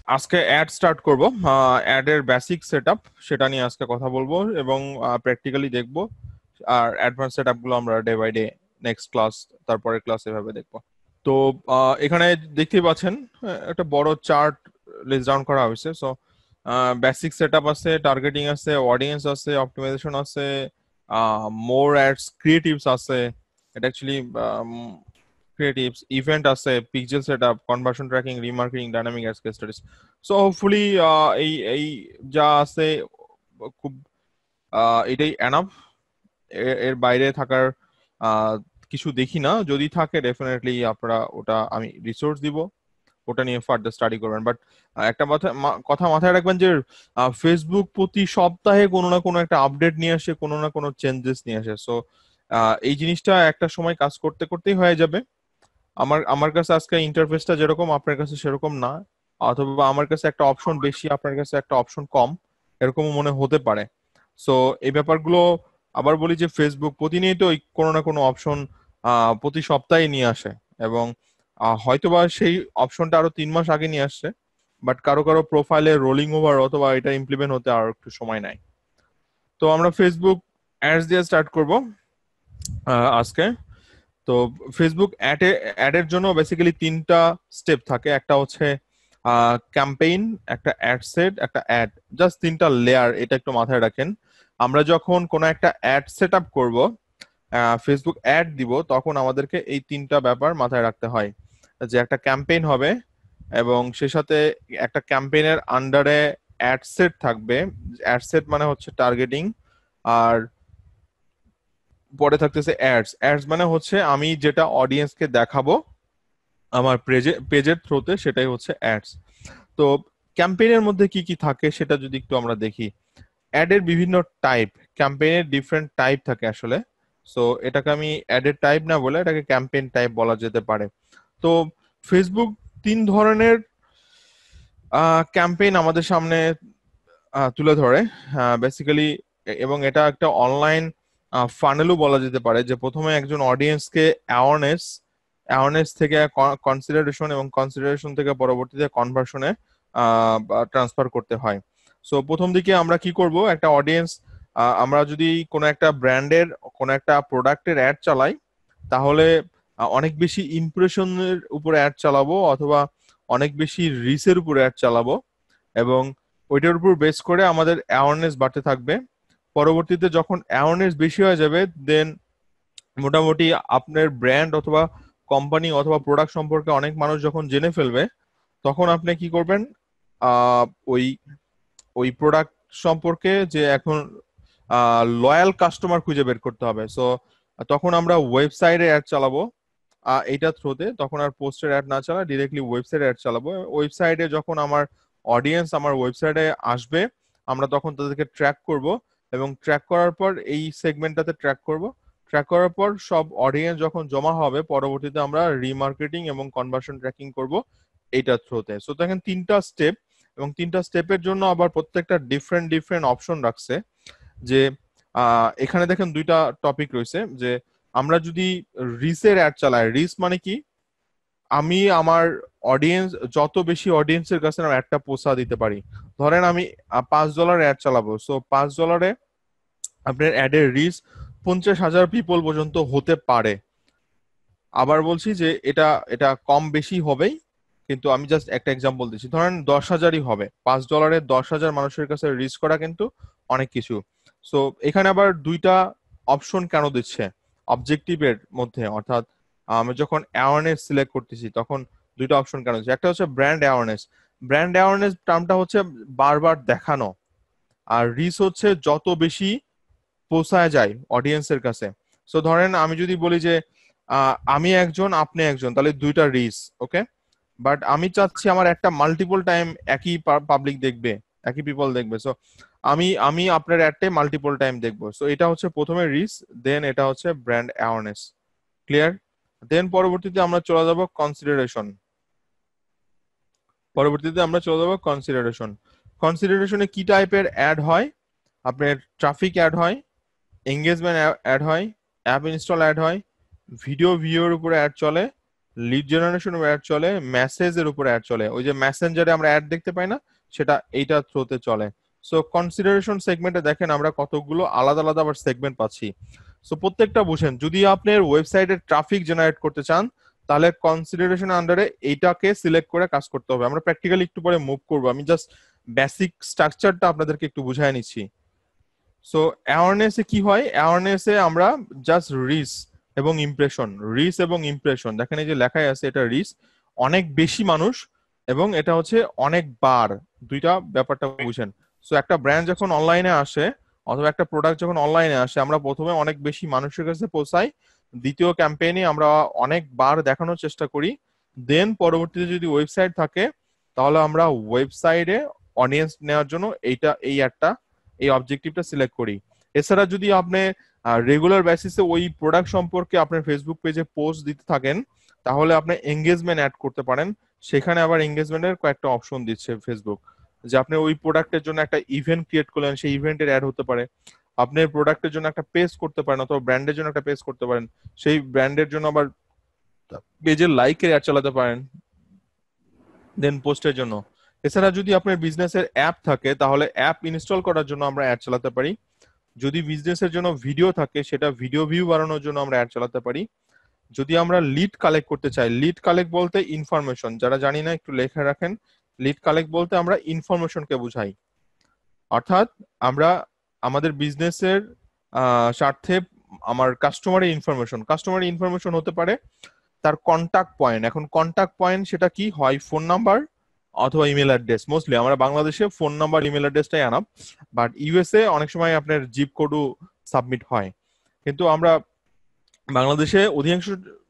আজকে add start করব। অ্যাডের বেসিক সেটআপ সেটা নিয়ে আজকে কথা বলবো এবং প্র্যাকটিক্যালি দেখব। আর অ্যাডভান্স সেটআপগুলো আমরা day by day next class, তারপরের ক্লাস এভাবে দেখব। তো এখানে দেখতেই পাচ্ছেন একটা বড় চার্ট লিস্ট ডাউন করা হয়েছে। সো বেসিক সেটআপ আছে, টার্গেটিং আছে, অডিয়েন্স আছে, অপটিমাইজেশন আছে, মোর অ্যাডস, ক্রিয়েটিভস আছে। এটা অ্যাকচুয়ালি ক্রিয়েটিভস, ইভেন্ট আছে, pixel setup, conversion tracking, remarketing, dynamic ads, case studies. So hopefully এই এই যা আছে খুব এটাই এনাফ। এর বাইরে থাকার আহ, কিছু দেখি না। যদি থাকে ডেফিনেটলি আপনারা ওটা আমি রিসোর্স দিব, ওটা নিয়ে ফার্দার স্টাডি করবেন। বাট একটা কথা মাথায় রাখবেন যে ফেসবুক প্রতি সপ্তাহে কোনো না কোনো একটা আপডেট নিয়ে আসে, কোনো না কোনো চেঞ্জেস নিয়ে আসে। সো এই জিনিসটা একটা সময় কাজ করতে করতেই হয়ে যাবে। আমার আমার কাছে আজকে ইন্টারফেসটা যেরকম আপনার কাছে সেরকম না, অথবা আমার কাছে একটা অপশন বেশি আপনার কাছে একটা অপশন কম, এরকমও মনে হতে পারে। সো এই ব্যাপারগুলো আবার বলি যে ফেসবুক প্রতিনিয়তই কোনো না কোনো অপশন প্রতি সপ্তাহে নিয়ে আসে, এবং হয়তোবা সেই অপশনটা আরো 3 মাস আগে নিয়ে আসছে, বাট কারো কারো প্রোফাইলে রোলিং ওভার অথবা এটা ইমপ্লিমেন্ট হতে আর একটু সময় নেয়। তো আমরা ফেসবুক অ্যাডস দিয়ে স্টার্ট করব আজকে। তো ফেসবুক অ্যাডের জন্য বেসিক্যালি 3টা স্টেপ থাকে। একটা হচ্ছে ক্যাম্পেইন, একটা অ্যাড সেট, একটা অ্যাড। জাস্ট 3টা লেয়ার, এটা একটু মাথায় রাখেন। আমরা যখন কোনো একটা অ্যাড সেট আপ করবো, ফেসবুক অ্যাড দিব, তখন আমাদেরকে এই 3টা ব্যাপার মাথায় রাখতে হয়। যে একটা ক্যাম্পেইন হবে এবং সে সাথে একটা ক্যাম্পেইনের আন্ডারে অ্যাড সেট থাকবে। অ্যাড সেট মানে হচ্ছে টার্গেটিং, আর পরে থাকতেছে অ্যাডস। অ্যাডস মানে হচ্ছে আমি যেটা অডিয়েন্সকে দেখাবো আমার পেজের থ্রুতে, সেটাই হচ্ছে অ্যাডস। তো ক্যাম্পেইনের মধ্যে কি কি থাকে সেটা যদি একটু আমরা দেখি। অ্যাডের বিভিন্ন টাইপ, ক্যাম্পেইনের ডিফারেন্ট টাইপ থাকে আসলে। সো এটাকে আমি অ্যাডের টাইপ না বলে এটাকে ক্যাম্পেইন টাইপ বলা যেতে পারে। তো ফেসবুক 3 ধরনের ক্যাম্পেইন আমাদের সামনে তুলে ধরে বেসিক্যালি, এবং এটা একটা অনলাইন ফানেলও বলা যেতে পারে। যে প্রথমে একজন অডিয়েন্সকে অ্যাওয়ারনেস, অ্যাওয়ারনেস থেকে কনসিডারেশন, এবং কনসিডারেশন থেকে পরবর্তীতে কনভার্সনে ট্রান্সফার করতে হয়। সো প্রথম দিকে আমরা কি করব, একটা অডিয়েন্স, আমরা যদি কোনো একটা ব্র্যান্ডের কোনো একটা প্রোডাক্টের অ্যাড চালাই, তাহলে অনেক বেশি ইমপ্রেশনের উপরে অ্যাড চালাবো, অথবা অনেক বেশি রিচের উপরে অ্যাড চালাবো, এবং ওইটার উপর বেস করে আমাদের অ্যাওয়ারনেস বাড়তে থাকবে। পরবর্তীতে যখন অ্যাওয়ারনেস বেশি হয়ে যাবে, দেন মোটামুটি আপনার ব্র্যান্ড অথবা কোম্পানি অথবা প্রোডাক্ট সম্পর্কে অনেক মানুষ যখন জেনে ফেলবে, তখন আপনি কি করবেন, আহ, ওই ওই প্রোডাক্ট সম্পর্কে যে এখন লয়াল কাস্টমার খুঁজে বের করতে হবে। সো তখন আমরা ওয়েবসাইটে অ্যাড চালাবো এইটা থ্রুতে। তখন আর পোস্টের অ্যাড না চালা, ডিরেক্টলি ওয়েবসাইটে অ্যাড চালাবো। ওয়েবসাইটে যখন আমার অডিয়েন্স আমার ওয়েবসাইটে আসবে, আমরা তখন তাদেরকে ট্র্যাক করব, এবং ট্র্যাক করার পর এই সেগমেন্টটাতে ট্র্যাক করব। ট্র্যাক করার পর সব অডিয়েন্স যখন জমা হবে, পরবর্তীতে আমরা রিমার্কেটিং এবং কনভার্সন ট্র্যাকিং করব এইটা থ্রুতে। সো দেখেন 3টা স্টেপ, এবং 3টা স্টেপের জন্য আবার প্রত্যেকটা ডিফারেন্ট ডিফারেন্ট অপশন রাখছে। যে এখানে দেখেন 2টা টপিক রয়েছে। যে আমরা যদি রিসের অ্যাড চালাই, রিস মানে কি, আমি আমার অডিয়েন্স, যত বেশি অডিয়েন্সের কাছে আমি একটা পৌঁছা দিতে পারি। ধরেন আমি $5 অ্যাড চালাবো, সো $5 আপনার অ্যাডের রিচ 50,000 পিপল পর্যন্ত হতে পারে। আবার বলছি যে এটা এটা কম বেশি হবেই, কিন্তু আমি জাস্ট একটা এক্সাম্পল দিচ্ছি। ধরেন 10,000ই হবে, $5 10,000 মানুষের কাছে রিচ করা কিন্তু অনেক কিছু। সো এখানে আবার 2টা অপশন কেন দিচ্ছে অবজেক্টিভের মধ্যে, অর্থাৎ আমি যখন অ্যাওয়ারনেস সিলেক্ট করতেছি তখন 2টা অপশন কেন দিচ্ছে। একটা হচ্ছে ব্র্যান্ড অ্যাওয়ারনেস। ব্র্যান্ড অ্যাওয়ারনেস টার্মটা হচ্ছে বারবার দেখানো, আর রিচ হচ্ছে যত বেশি পৌঁছায় যায় অডিয়েন্সের কাছে। সো ধরেন আমি যদি বলি যে আমি একজন আপনি একজন, তাহলে 2টা রিচ, ওকে। বাট আমি চাচ্ছি আমার একটা মাল্টিপল টাইম একই পাবলিক দেখবে, একই পিপল দেখবে। সো আমি আমি আপনার অ্যাডটাই মাল্টিপল টাইম দেখবো। সো এটা হচ্ছে প্রথমে রিচ, দেন এটা হচ্ছে ব্র্যান্ড অ্যাওয়ারনেস। ক্লিয়ার? দেন পরবর্তীতে আমরা চলে যাব কনসিডারেশন। কনসিডারেশনে কি টাইপের অ্যাড হয়? আপনার ট্রাফিক অ্যাড হয়, এঙ্গেজমেন্ট অ্যাড হয়, অ্যাপ ইনস্টল অ্যাড হয়, ভিডিও ভিউর উপরে অ্যাড চলে, লিড জেনারেশন অ্যাড চলে, মেসেজের উপর অ্যাড চলে, ওই যে মেসেঞ্জারে আমরা অ্যাড দেখতে পাই না, সেটা এইটা থ্রুতে চলে। সো কনসিডারেশন সেগমেন্টে দেখেন আমরা কতগুলো আলাদা আলাদা আবার সেগমেন্ট পাচ্ছি। সো প্রত্যেকটা বুঝেন, যদি আপনার ওয়েবসাইটে ট্রাফিক জেনারেট করতে চান তাহলে কনসিডারেশন আন্ডারে এইটাকে সিলেক্ট করে কাজ করতে হবে। আমরা প্র্যাকটিক্যালি একটু পরে মুভ করবো, আমি জাস্ট বেসিক স্ট্রাকচারটা আপনাদেরকে একটু বুঝাই নিচ্ছি। সো অ্যাওয়ারনেসে কি হয়, অ্যাওয়ারনেসে আমরা জাস্ট রিচ এবং ইমপ্রেশন, রিচ এবং ইমপ্রেশন দেখেন এই যে লেখাই আছে, এটা রিচ অনেক বেশি মানুষ এবং এটা হচ্ছে অনেকবার, দুইটা ব্যাপারটা বুঝেন। সো একটা ব্র্যান্ড যখন অনলাইনে আসে অথবা একটা প্রোডাক্ট যখন অনলাইনে আসে, আমরা প্রথমে অনেক বেশি মানুষের কাছে পৌঁছাই, দ্বিতীয় ক্যাম্পেইনে আমরা অনেকবার দেখানোর চেষ্টা করি, দেন পরবর্তীতে যদি ওয়েবসাইট থাকে তাহলে আমরা ওয়েবসাইটে অডিয়েন্স নেওয়ার জন্য এই একটা এই অবজেক্টিভটা সিলেক্ট করি। এছাড়া যদি আপনি রেগুলার বেসিসে ওই প্রোডাক্ট সম্পর্কে আপনার ফেসবুক পেজে পোস্ট দিতে থাকেন তাহলে আপনি এঙ্গেজমেন্ট অ্যাড করতে পারেন। সেখানে আবার এঙ্গেজমেন্টের কয়েকটা অপশন দিচ্ছে ফেসবুক, যে আপনি ওই প্রোডাক্টের জন্য একটা ইভেন্ট ক্রিয়েট করলেন, সেই ইভেন্টের অ্যাড হতে পারে। আপনি প্রোডাক্টের জন্য একটা পেজ করতে পারেন অথবা ব্র্যান্ডের জন্য একটা পেজ করতে পারেন, সেই ব্র্যান্ডের জন্য আবার পেজের লাইকের অ্যাড চালাতে পারেন, দেন পোস্টের জন্য। এছাড়া যদি আপনার বিজনেসের অ্যাপ থাকে তাহলে অ্যাপ ইনস্টল করার জন্য আমরা অ্যাড চালাতে পারি। যদি বিজনেসের জন্য ভিডিও থাকে সেটা ভিডিও ভিউ বাড়ানোর জন্য আমরা অ্যাড চালাতে পারি। যদি আমরা লিড কালেক্ট করতে চাই, লিড কালেক্ট বলতে ইনফরমেশন, যারা জানি না একটু লেখা রাখেন, লিড কালেক্ট বলতে আমরা ইনফরমেশনকে বুঝাই। অর্থাৎ আমরা আমাদের বিজনেসের স্বার্থে আমার কাস্টমারের ইনফরমেশন হতে পারে তার কন্টাক্ট পয়েন্ট। এখন কন্টাক্ট পয়েন্ট সেটা কি হয়, ফোন নাম্বার অথবা ইমেল অ্যাড্রেস। মোস্টলি আমরা বাংলাদেশে ফোন নাম্বার ইমেল অ্যাড্রেসটাই আনাব, বাট ইউএসএ অনেক সময় আপনার জিপ কোডও সাবমিট হয়। কিন্তু আমরা বাংলাদেশে অধিকাংশ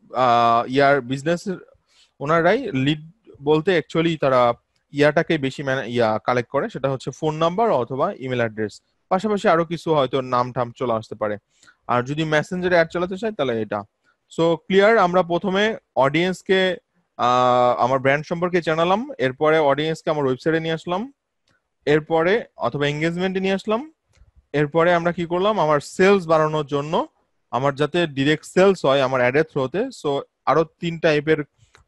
বিজনেস ওনারাই লিড বলতে অ্যাকচুয়ালি তারা ইয়াটাকে বেশি কালেক্ট করে, সেটা হচ্ছে ফোন নাম্বার অথবা ইমেল অ্যাড্রেস, পাশাপাশি আরো কিছু হয়তো নাম টাম চলে আসতে পারে। আর যদি মেসেঞ্জারে অ্যাড চালাতে চাই তাহলে এটা। সো ক্লিয়ার, আমরা প্রথমে অডিয়েন্সকে আমার ব্র্যান্ড সম্পর্কে জানালাম, এরপরে অডিয়েন্সকে আমার ওয়েবসাইটে নিয়ে আসলাম, এরপরে অথবা এঙ্গেজমেন্টে নিয়ে আসলাম, এরপরে আমরা কি করলাম, আমার সেলস বাড়ানোর জন্য আমার যাতে ডিরেক্ট সেলস হয় আমার অ্যাডের থ্রুতে, সো আরো 3 টাইপের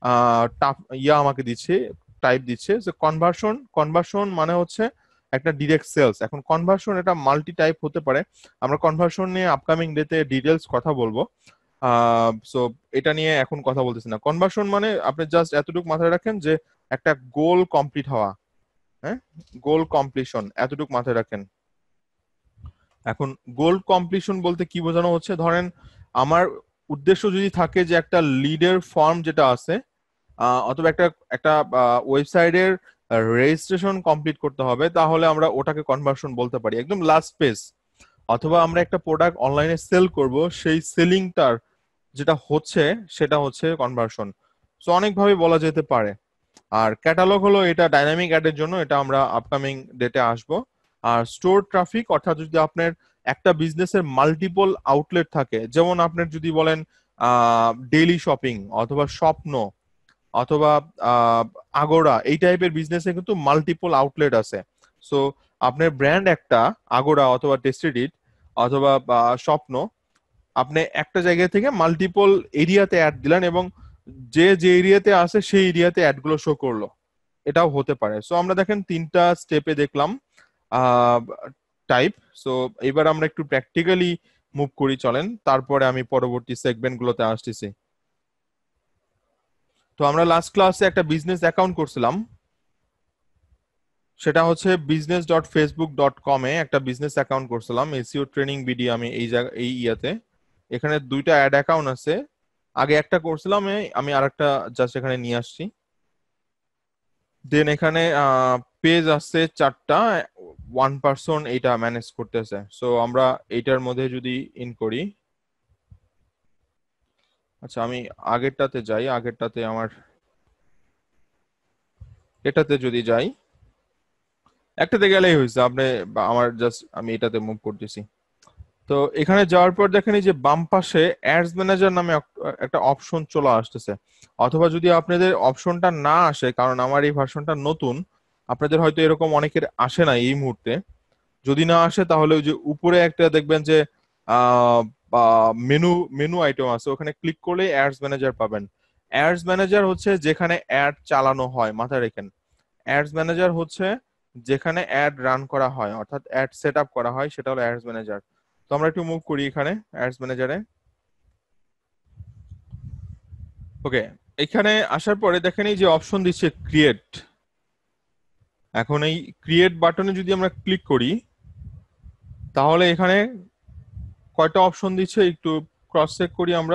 আমাকে দিচ্ছে, টাইপ দিচ্ছে। যে কনভার্সন মানে হচ্ছে একটা ডিরেক্ট সেলস। এখন কনভার্সন এটা মাল্টি টাইপ হতে পারে, আমরা কনভার্সন নিয়ে আপকামিং ডেতে ডিটেলস কথা বলবো। সো এটা নিয়ে এখন কথা বলতেছি না। কনভার্সন মানে আপনি জাস্ট এতটুকু মাথায় রাখেন যে একটা গোল কমপ্লিট হওয়া, হ্যাঁ, গোল কমপ্লিশন, এতটুকু মাথায় রাখেন। এখন গোল কমপ্লিশন বলতে কি বোঝানো হচ্ছে, ধরেন আমার উদ্দেশ্য যদি থাকে যে একটা লিডের ফর্ম যেটা আছে অথবা একটা একটা ওয়েবসাইটের রেজিস্ট্রেশন কমপ্লিট করতে হবে, তাহলে আমরা ওটাকে কনভার্সন বলতে পারি, একদম লাস্ট পেজ। অথবা আমরা একটা প্রোডাক্ট অনলাইনে সেল করব, সেই সেলিংটার যেটা হচ্ছে সেটা হচ্ছে কনভার্সন। সো অনেকভাবে বলা যেতে পারে। আর ক্যাটালগ হলো এটা ডাইনামিক অ্যাডের জন্য, এটা আমরা আপকামিং ডেটে আসবো। আর স্টোর ট্রাফিক অর্থাৎ যদি আপনার একটা বিজনেসের মাল্টিপল আউটলেট থাকে, যেমন আপনার যদি বলেন ডেইলি শপিং অথবা স্বপ্ন অথবা আগোরা, এই টাইপের বিজনেসে কিন্তু মাল্টিপল আউটলেট আছে। সো আপনার ব্র্যান্ড একটা আগোরা অথবা টেস্টেডিট অথবা স্বপ্ন, আপনি একটা জায়গা থেকে মাল্টিপল এরিয়াতে অ্যাড দিলেন এবং যে যে এরিয়াতে আছে সেই এরিয়াতে অ্যাড গুলো শো করলো, এটাও হতে পারে। সো আমরা দেখেন 3টা স্টেপে দেখলাম টাইপ। সো এবার আমরা একটু প্র্যাকটিক্যালি মুভ করি, চলেন, তারপরে আমি পরবর্তী সেগমেন্ট গুলোতে আসতেছি। তো আমরা লাস্ট ক্লাসে একটা বিজনেস অ্যাকাউন্ট করছিলাম, সেটা হচ্ছে business.facebook.com-এ একটা বিজনেস অ্যাকাউন্ট করছিলাম, এসইও ট্রেনিং বিডি। আমি এই ইয়াতে এখানে 2টা অ্যাড অ্যাকাউন্ট আছে, আগে একটা করছিলাম, আমি আরেকটা জাস্ট এখানে নিয়ে আসছি। দেন এখানে পেজ আছে 4টা, 1 পারসন এইটা ম্যানেজ করতেছে। সো আমরা এইটার মধ্যে যদি ইন করি, আচ্ছা আমি আগেরটাতে আমার এটাতে যদি যাই, একটাতে গেলেই হয়েছে, আপনি আমার জাস্ট আমি এটাতে মুভ করতেছি। তো এখানে যাওয়ার পর দেখেন এই যে বাম পাশে অ্যাডস ম্যানেজার নামে একটা অপশন চলে আসতেছে। অথবা যদি আপনাদের অপশনটা না আসে, কারণ আমার এই ভার্সনটা নতুন, আপনাদের হয়তো এরকম অনেকের আসে না এই মুহূর্তে, যদি না আসে তাহলে ওই যে উপরে একটা দেখবেন যে মেনু মেনু আইটেম আছে, ওখানে ক্লিক করলে অ্যাডস ম্যানেজার পাবেন। অ্যাডস ম্যানেজার হচ্ছে যেখানে অ্যাড চালানো হয়, মাথায় রাখেন। অ্যাডস ম্যানেজার হচ্ছে যেখানে অ্যাড রান করা হয়, অর্থাৎ অ্যাড সেট আপ করা হয়, সেটা হলো অ্যাডস ম্যানেজার। তো আমরা একটু মুভ করি এখানে অ্যাডস ম্যানেজারে। ওকে, এখানে আসার পরে দেখেন এই যে অপশন দিচ্ছে ক্রিয়েট। এখন এই ক্রিয়েট বাটনে যদি আমরা ক্লিক করি তাহলে এখানে কয়টা অপশন দিচ্ছে একটু ক্রস চেক করি আমরা।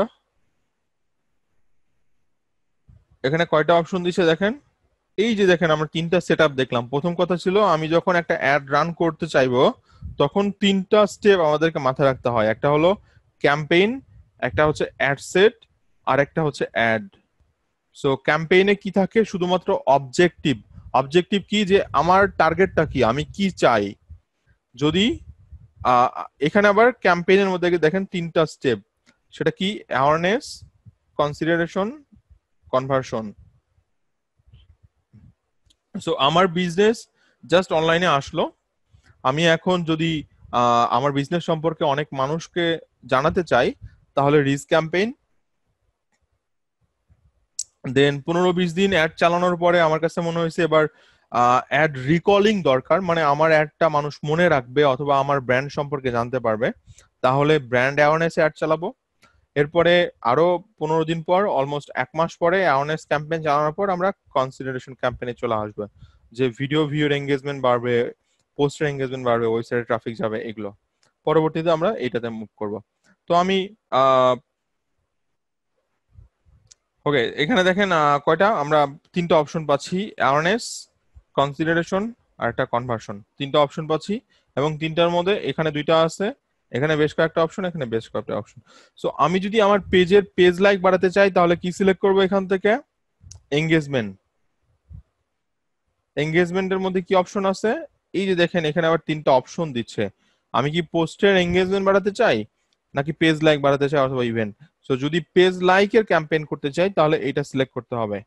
এখানে কয়টা অপশন দিচ্ছে দেখেন। এই যে দেখেন আমরা তিনটা সেট আপ দেখলাম। প্রথম কথা ছিল আমি যখন একটা অ্যাড রান করতে চাইবো তখন তিনটা স্টেপ আমাদেরকে মাথায় রাখতে হয়। একটা হলো ক্যাম্পেইন, একটা হচ্ছে অ্যাড সেট, আর একটা হচ্ছে অ্যাড। সো ক্যাম্পেইনে কি থাকে, শুধুমাত্র অবজেক্টিভ। অবজেক্টিভ কি, যে আমার টার্গেটটা কি, আমি কি চাই। যদি আহ, এখানে আবার ক্যাম্পেইনের মধ্যে দেখেন তিনটা স্টেপ, সেটা কি অ্যাওয়ারনেস, কনসিডারেশন, কনভার্সন। সো আমার বিজনেস জাস্ট অনলাইনে আসলো, আমি এখন যদি আমার বিজনেস সম্পর্কে অনেক মানুষকে জানাতে চাই তাহলে রিচ ক্যাম্পেইন। দেন 15-20 দিন অ্যাড চালানোর পরে আমার কাছে মনে হয়েছে এবার অ্যাড রিকলিং দরকার, মানে আমার অ্যাডটা মানুষ মনে রাখবে অথবা আমার ব্র্যান্ড সম্পর্কে জানতে পারবে, তাহলে ব্র্যান্ড অ্যাওয়ারনেস অ্যাড চালাবো। এরপরে আরো 15 দিন পর, অলমোস্ট 1 মাস পরে অ্যাওয়ারনেস ক্যাম্পেইন চালানোর পর আমরা কনসিডারেশন ক্যাম্পেইনে চলে আসবে, যে ভিডিও ভিউর এঙ্গেজমেন্ট বাড়বে, পোস্টার এঙ্গেজমেন্ট বাড়বে, ওয়েবসাইটে ট্রাফিক যাবে, এগুলো পরবর্তীতে আমরা এইটাতে মুভ করব। তো আমি ওকে, এখানে দেখেন কয়টা আমরা তিনটা অপশন পাচ্ছি, অ্যাওয়ারনেস, কনসিডারেশন আর একটা কনভার্সন, তিনটা অপশন পাচ্ছি। এবং তিনটার মধ্যে এখানে দুইটা আছে, এখানে বেশ কয়েকটা অপশন, এখানে বেশ কয়েকটা অপশন। সো আমি যদি আমার পেজের পেজ লাইক বাড়াতে চাই তাহলে কি সিলেক্ট করবো এখান থেকে, এঙ্গেজমেন্ট। এঙ্গেজমেন্টের মধ্যে কি অপশন আছে, এই যে দেখেন এখানে আবার তিনটা অপশন দিচ্ছে। আমি কি পোস্টের এঙ্গেজমেন্ট বাড়াতে চাই, নাকি পেজ লাইক বাড়াতে চাই, অথবা ইভেন্ট। সো যদি পেজ লাইকের ক্যাম্পেইন করতে চাই তাহলে এটা সিলেক্ট করতে হবে।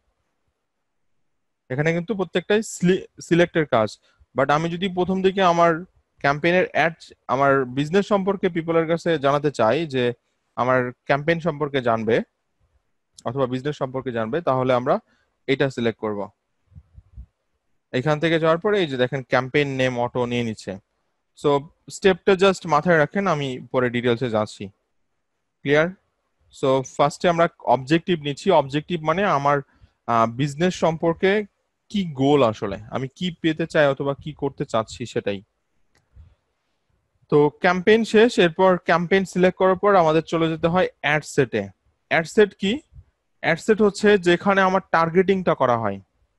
এখানে কিন্তু প্রত্যেকটাই সিলেক্টের কাজ। বাট আমি যদি প্রথম দিকে আমার ক্যাম্পেইনের অ্যাড, আমার বিজনেস সম্পর্কে পিপলের কাছে জানাতে চাই, যে আমার ক্যাম্পেইন সম্পর্কে জানবে অথবা বিজনেস সম্পর্কে জানবে, তাহলে আমরা এটা সিলেক্ট করব। এখান থেকে যাওয়ার পরে এই যে দেখেন ক্যাম্পেইন নেম অটো নিয়ে নিচ্ছে। সো স্টেপটা জাস্ট মাথায় রাখেন, আমি পরে ডিটেলসে যাচ্ছি। ক্লিয়ার? সো ফার্স্টে আমরা অবজেক্টিভ নিচ্ছি। অবজেক্টিভ মানে আমার বিজনেস সম্পর্কে কি গোল, আসলে আমি কি পেতে চাই অথবা কি করতে চাচ্ছি সেটাই। তো ক্যাম্পেইন শেষ, এরপর ক্যাম্পেইন সিলেক্ট করার পর আমাদের চলে যেতে হয় অ্যাড সেটে। অ্যাড সেট কি, অ্যাড সেট হচ্ছে যেখানে আমার টার্গেটিংটা করা হয়।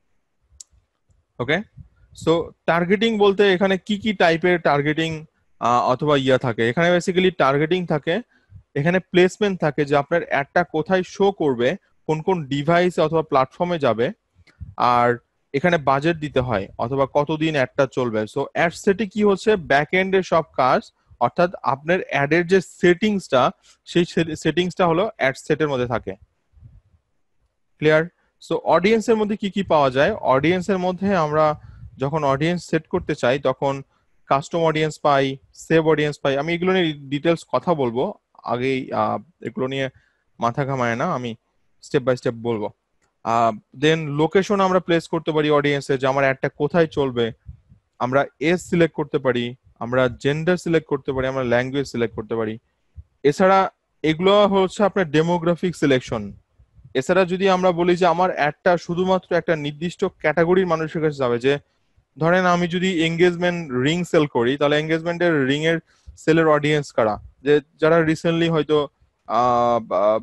ওকে, সো টার্গেটিং বলতে এখানে কি কি টাইপের টার্গেটিং অথবা ইয়া থাকে, এখানে বেসিক্যালি টার্গেটিং থাকে, এখানে প্লেসমেন্ট থাকে, যে আপনার অ্যাডটা কোথায় শো করবে, কোন কোন ডিভাইস অথবা প্ল্যাটফর্মে যাবে, আর এখানে বাজেট দিতে হয় অথবা কতদিন অ্যাডটা চলবে। সো অ্যাড সেটে কি হচ্ছে, ব্যাক এন্ডের সব কাজ, অর্থাৎ আপনার অ্যাডের যে সেটিংসটা, সেই সেটিংসটা হলো অ্যাড সেটের মধ্যে থাকে। ক্লিয়ার? সো অডিয়েন্সের মধ্যে কি কি পাওয়া যায়, অডিয়েন্সের মধ্যে আমরা যখন অডিয়েন্স সেট করতে চাই তখন কাস্টম অডিয়েন্স পাই, সেভ অডিয়েন্স পাই। আমি এগুলো নিয়ে ডিটেলস কথা বলবো, আগেই এগুলো নিয়ে মাথা ঘামায় না, আমি স্টেপ বাই স্টেপ বলবো। দেন লোকেশন আমরা প্লেস করতে পারি অডিয়েন্সে, যে আমার অ্যাডটা কোথায় চলবে। আমরা এজ সিলেক্ট করতে পারি, আমরা জেন্ডার সিলেক্ট করতে পারি, আমরা ল্যাঙ্গুয়েজ সিলেক্ট করতে পারি। এছাড়া এগুলো হচ্ছে আপনার ডেমোগ্রাফিক সিলেকশন। এছাড়া যদি আমরা বলি যে আমার অ্যাডটা শুধুমাত্র একটা নির্দিষ্ট ক্যাটাগরির মানুষের কাছে যাবে, যে ধরেন আমি যদি এঙ্গেজমেন্ট রিং সেল করি তাহলে এঙ্গেজমেন্টের রিং এর সেলের অডিয়েন্স কারা, যে যারা রিসেন্টলি হয়তো আহ, বা-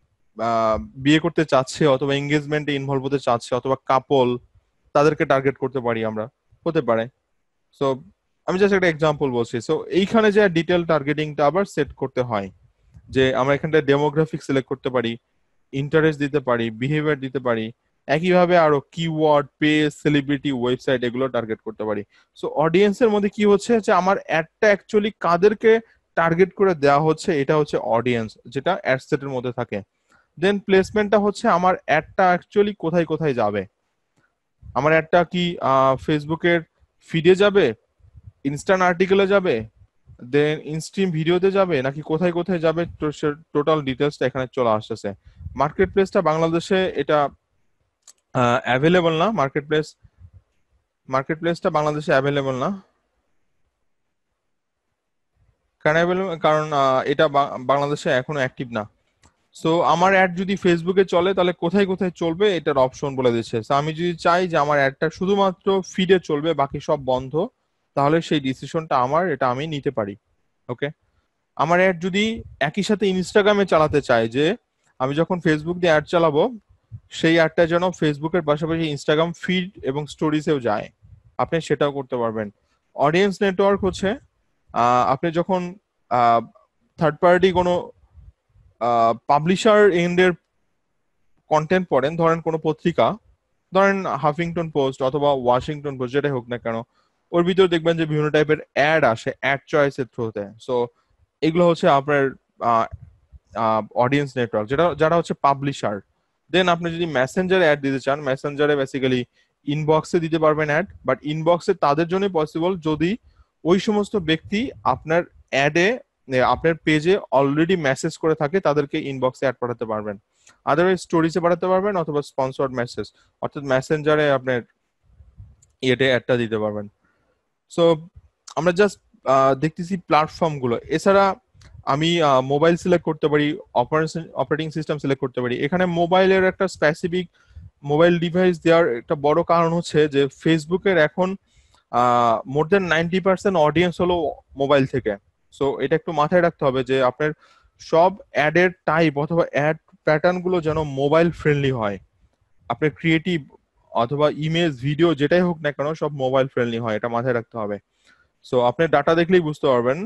বিয়ে করতে চাচ্ছে অথবা এঙ্গেজমেন্টে ইনভলভ হতে চাচ্ছে, অথবা কাপল, তাদেরকে টার্গেট করতে পারি আমরা, হতে পারে। সো আমি জাস্ট একটা এক্সাম্পল বলছি। সো এইখানে যে ডিটেল টার্গেটিংটা আবার সেট করতে হয়, যে আমরা এখানটা ডেমোগ্রাফিক সিলেক্ট করতে পারি, ইন্টারেস্ট দিতে পারি, বিহেভিয়ার দিতে পারি, একইভাবে আরো কিওয়ার্ড, পেজ, সেলিব্রিটি, ওয়েবসাইট, এগুলো টার্গেট করতে পারি। সো অডিয়েন্সের মধ্যে কি হচ্ছে, যে আমার অ্যাডটা অ্যাকচুয়ালি কাদেরকে টার্গেট করে দেওয়া হচ্ছে, এটা হচ্ছে অডিয়েন্স, যেটা অ্যাড সেটের মধ্যে থাকে। দেন প্লেসমেন্টটা হচ্ছে আমার অ্যাডটা অ্যাকচুয়ালি কোথায় কোথায় যাবে। আমার অ্যাডটা কি ফেসবুকের ফিডে যাবে, ইনস্টান্ট আর্টিকেলে যাবে, দেন ইনস্ট্রিম ভিডিওতে যাবে নাকি কোথায় কোথায় যাবে, তো টোটাল ডিটেলসটা এখানে চলে আসতেছে। মার্কেট প্লেসটা বাংলাদেশে এটা অ্যাভেলেবল না, মার্কেট প্লেসটা বাংলাদেশে অ্যাভেলেবল না। কেন অ্যাভেলেবল? কারণ এটা বাংলাদেশে এখনো অ্যাক্টিভ না। সো আমার অ্যাড যদি ফেসবুকে চলে তাহলে কোথায় কোথায় চলবে এটার অপশন বলে দিচ্ছে। সো আমি যদি চাই যে আমার অ্যাডটা শুধুমাত্র ফিডে চলবে, বাকি সব বন্ধ, তাহলে সেই ডিসিশনটা আমার, এটা আমি নিতে পারি। ওকে। আমার অ্যাড যদি একই সাথে ইনস্টাগ্রামে চালাতে চাই, যে আমি যখন ফেসবুক দিয়ে অ্যাড চালাবো সেই অ্যাডটা যেন ফেসবুকের পাশাপাশি ইনস্টাগ্রাম ফিড এবং স্টোরিজেও যায়, আপনি সেটাও করতে পারবেন। অডিয়েন্স নেটওয়ার্ক হচ্ছে আপনি যখন থার্ড পার্টি কোনো পাবলিশার এন্ডের কন্টেন্ট পড়েন, ধরেন কোনো পত্রিকা, ধরেন হাফিংটন পোস্ট অথবা ওয়াশিংটন পোস্ট, যেটাই হোক না কেন, ওর ভিতরে দেখবেন যে বিভিন্ন টাইপের অ্যাড আসে অ্যাড চয়েসের থ্রুতে। সো এগুলো হচ্ছে আপনার অডিয়েন্স নেটওয়ার্ক, যেটা যারা হচ্ছে পাবলিশার। দেন আপনি যদি মেসেঞ্জারে অ্যাড দিতে চান, মেসেঞ্জারে বেসিক্যালি ইনবক্সে দিতে পারবেন অ্যাড, বাট ইনবক্সে তাদের জন্য পসিবল যদি ওই সমস্ত ব্যক্তি আপনার অ্যাডে, আপনার পেজে অলরেডি মেসেজ করে থাকে, তাদেরকে ইনবক্সে অ্যাড পাঠাতে পারবেন। আদারওয়াইজ স্টোরিজে পাঠাতে পারবেন অথবা স্পন্সর্ড মেসেজ, অর্থাৎ মেসেঞ্জারে আপনার ইয়েতে অ্যাডটা দিতে পারবেন। সো আমরা জাস্ট দেখতেছি প্ল্যাটফর্ম গুলো। এছাড়া আমি মোবাইল সিলেক্ট করতে পারি, অপারেটিং সিস্টেম সিলেক্ট করতে পারি। এখানে মোবাইলের একটা স্পেসিফিক মোবাইল ডিভাইস দেওয়ার একটা বড় কারণ হচ্ছে যে ফেসবুকের এখন মোর দেন 90% অডিয়েন্স হলো মোবাইল থেকে। সো এটা একটু মাথায় রাখতে হবে যে আপনার সব অ্যাডের টাইপ অথবা অ্যাড প্যাটার্ন গুলো যেন মোবাইল ফ্রেন্ডলি হয়। আপনার ক্রিয়েটিভ অথবা ইমেজ ভিডিও যেটাই হোক না কেন সব মোবাইল ফ্রেন্ডলি হয়, এটা মাথায় রাখতে হবে। সো আপনি ডাটা দেখলেই বুঝতে পারবেন,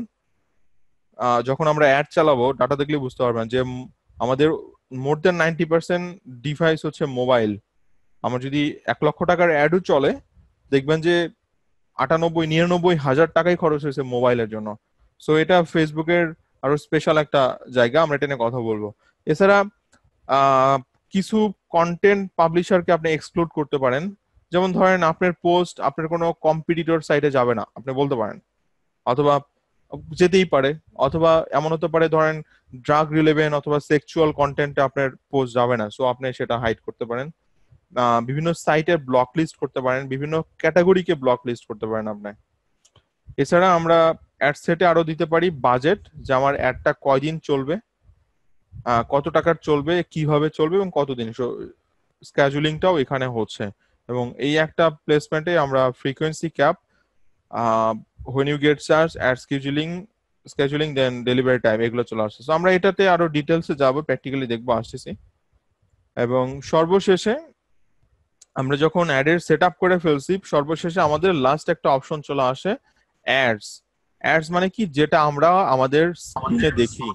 যখন আমরা অ্যাড চালাবো ডাটা দেখলেই বুঝতে পারবেন যে আমাদের মোর দেন 90% ডিভাইস হচ্ছে মোবাইল। আমার যদি 1 লক্ষ টাকার অ্যাডও চলে, দেখবেন যে 99-99 হাজার টাকাই খরচ হয়েছে মোবাইলের জন্য। সো এটা ফেসবুকের আরো স্পেশাল একটা জায়গা, আমরা এটা নিয়ে কথা বলবো। এছাড়া আহ, কিছু কন্টেন্ট পাবলিশারকে আপনি এক্সক্লুড করতে পারেন। যেমন ধরেন আপনার পোস্ট আপনার কোনো কম্পিটিটর সাইটে যাবে না, আপনি বলতে পারেন, অথবা যেতেই পারে, অথবা এমন হতে পারে ধরেন ড্রাগ রিলেভেন্ট অথবা সেক্সুয়াল কন্টেন্টে আপনার পোস্ট যাবে না, সো আপনি সেটা হাইড করতে পারেন। বিভিন্ন সাইটের ব্লক লিস্ট করতে পারেন, বিভিন্ন ক্যাটাগরিকে ব্লক লিস্ট করতে পারেন আপনি। এছাড়া আমরা অ্যাড সেটে আরো দিতে পারি বাজেট, যে আমার অ্যাডটা কয়দিন চলবে, কত টাকার চলবে, কিভাবে চলবে এবং কতদিন। স্কেজুলিংটাও এখানে হচ্ছে। এবং এই একটা প্লেসমেন্টে আমরা frequency cap, when you get charge, ad scheduling then delivery time, এগুলো চলে আসছে। তো আমরা এটাতে আরো ডিটেলসে যাবো, প্র্যাকটিক্যালি দেখবো, আসতেছি। এবং সর্বশেষে আমরা যখন অ্যাডের সেট আপ করে ফেলছি, সর্বশেষে আমাদের লাস্ট একটা অপশন চলে আসে, অ্যাডস। অ্যাডস মানে কি, যেটা আমরা আমাদের স্ক্রিনে দেখি,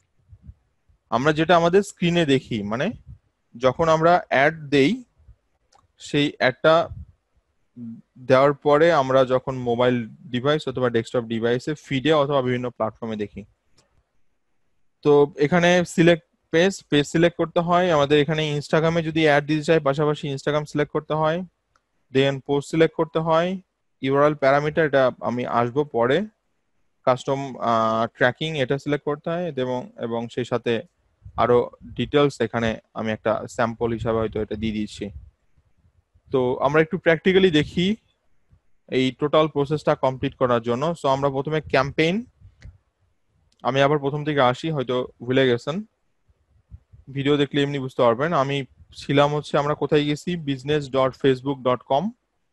আমাদের স্ক্রিনে দেখি মানে যখন আমরা অ্যাড দেই, সেই অ্যাডটা দেওয়ার পরে আমরা যখন মোবাইল ডিভাইস অথবা ডেস্কটপ ডিভাইসে ফিডে অথবা বিভিন্ন প্ল্যাটফর্মে দেখি। তো এখানে পেজ সিলেক্ট করতে হয় আমাদের। এখানে ইনস্টাগ্রামে যদি অ্যাড দিতে চাই, পাশাপাশি ইনস্টাগ্রাম সিলেক্ট করতে হয়। দেন পোস্ট সিলেক্ট করতে হয়। ইউআরএল প্যারামিটার, এটা আমি আসবো পরে। কাস্টম ট্র্যাকিং, এটা সিলেক্ট করতে হয়, এবং এবং সেই সাথে আরো ডিটেলস এখানে আমি একটা স্যাম্পল হিসাবে হয়তো এটা দিয়ে দিচ্ছি। তো আমরা একটু প্র্যাকটিক্যালি দেখি এই টোটাল প্রসেসটা কমপ্লিট করার জন্য। সো আমরা প্রথমে ক্যাম্পেইন, আমি আবার প্রথম থেকে আসি, হয়তো ভুলে গেছেন, ভিডিও দেখলে এমনি বুঝতে পারবেন। আমি ছিলাম হচ্ছে, আমরা কোথায় গেছি, business.facebook.com,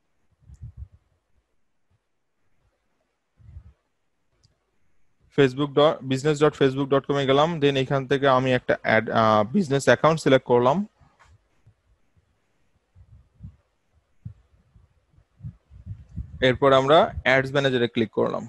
business.facebook.com এ গেলাম। দেন এখান থেকে আমি একটা বিজনেস অ্যাকাউন্ট সিলেক্ট করলাম। এরপর আমরা অ্যাডস ম্যানেজারে ক্লিক করলাম।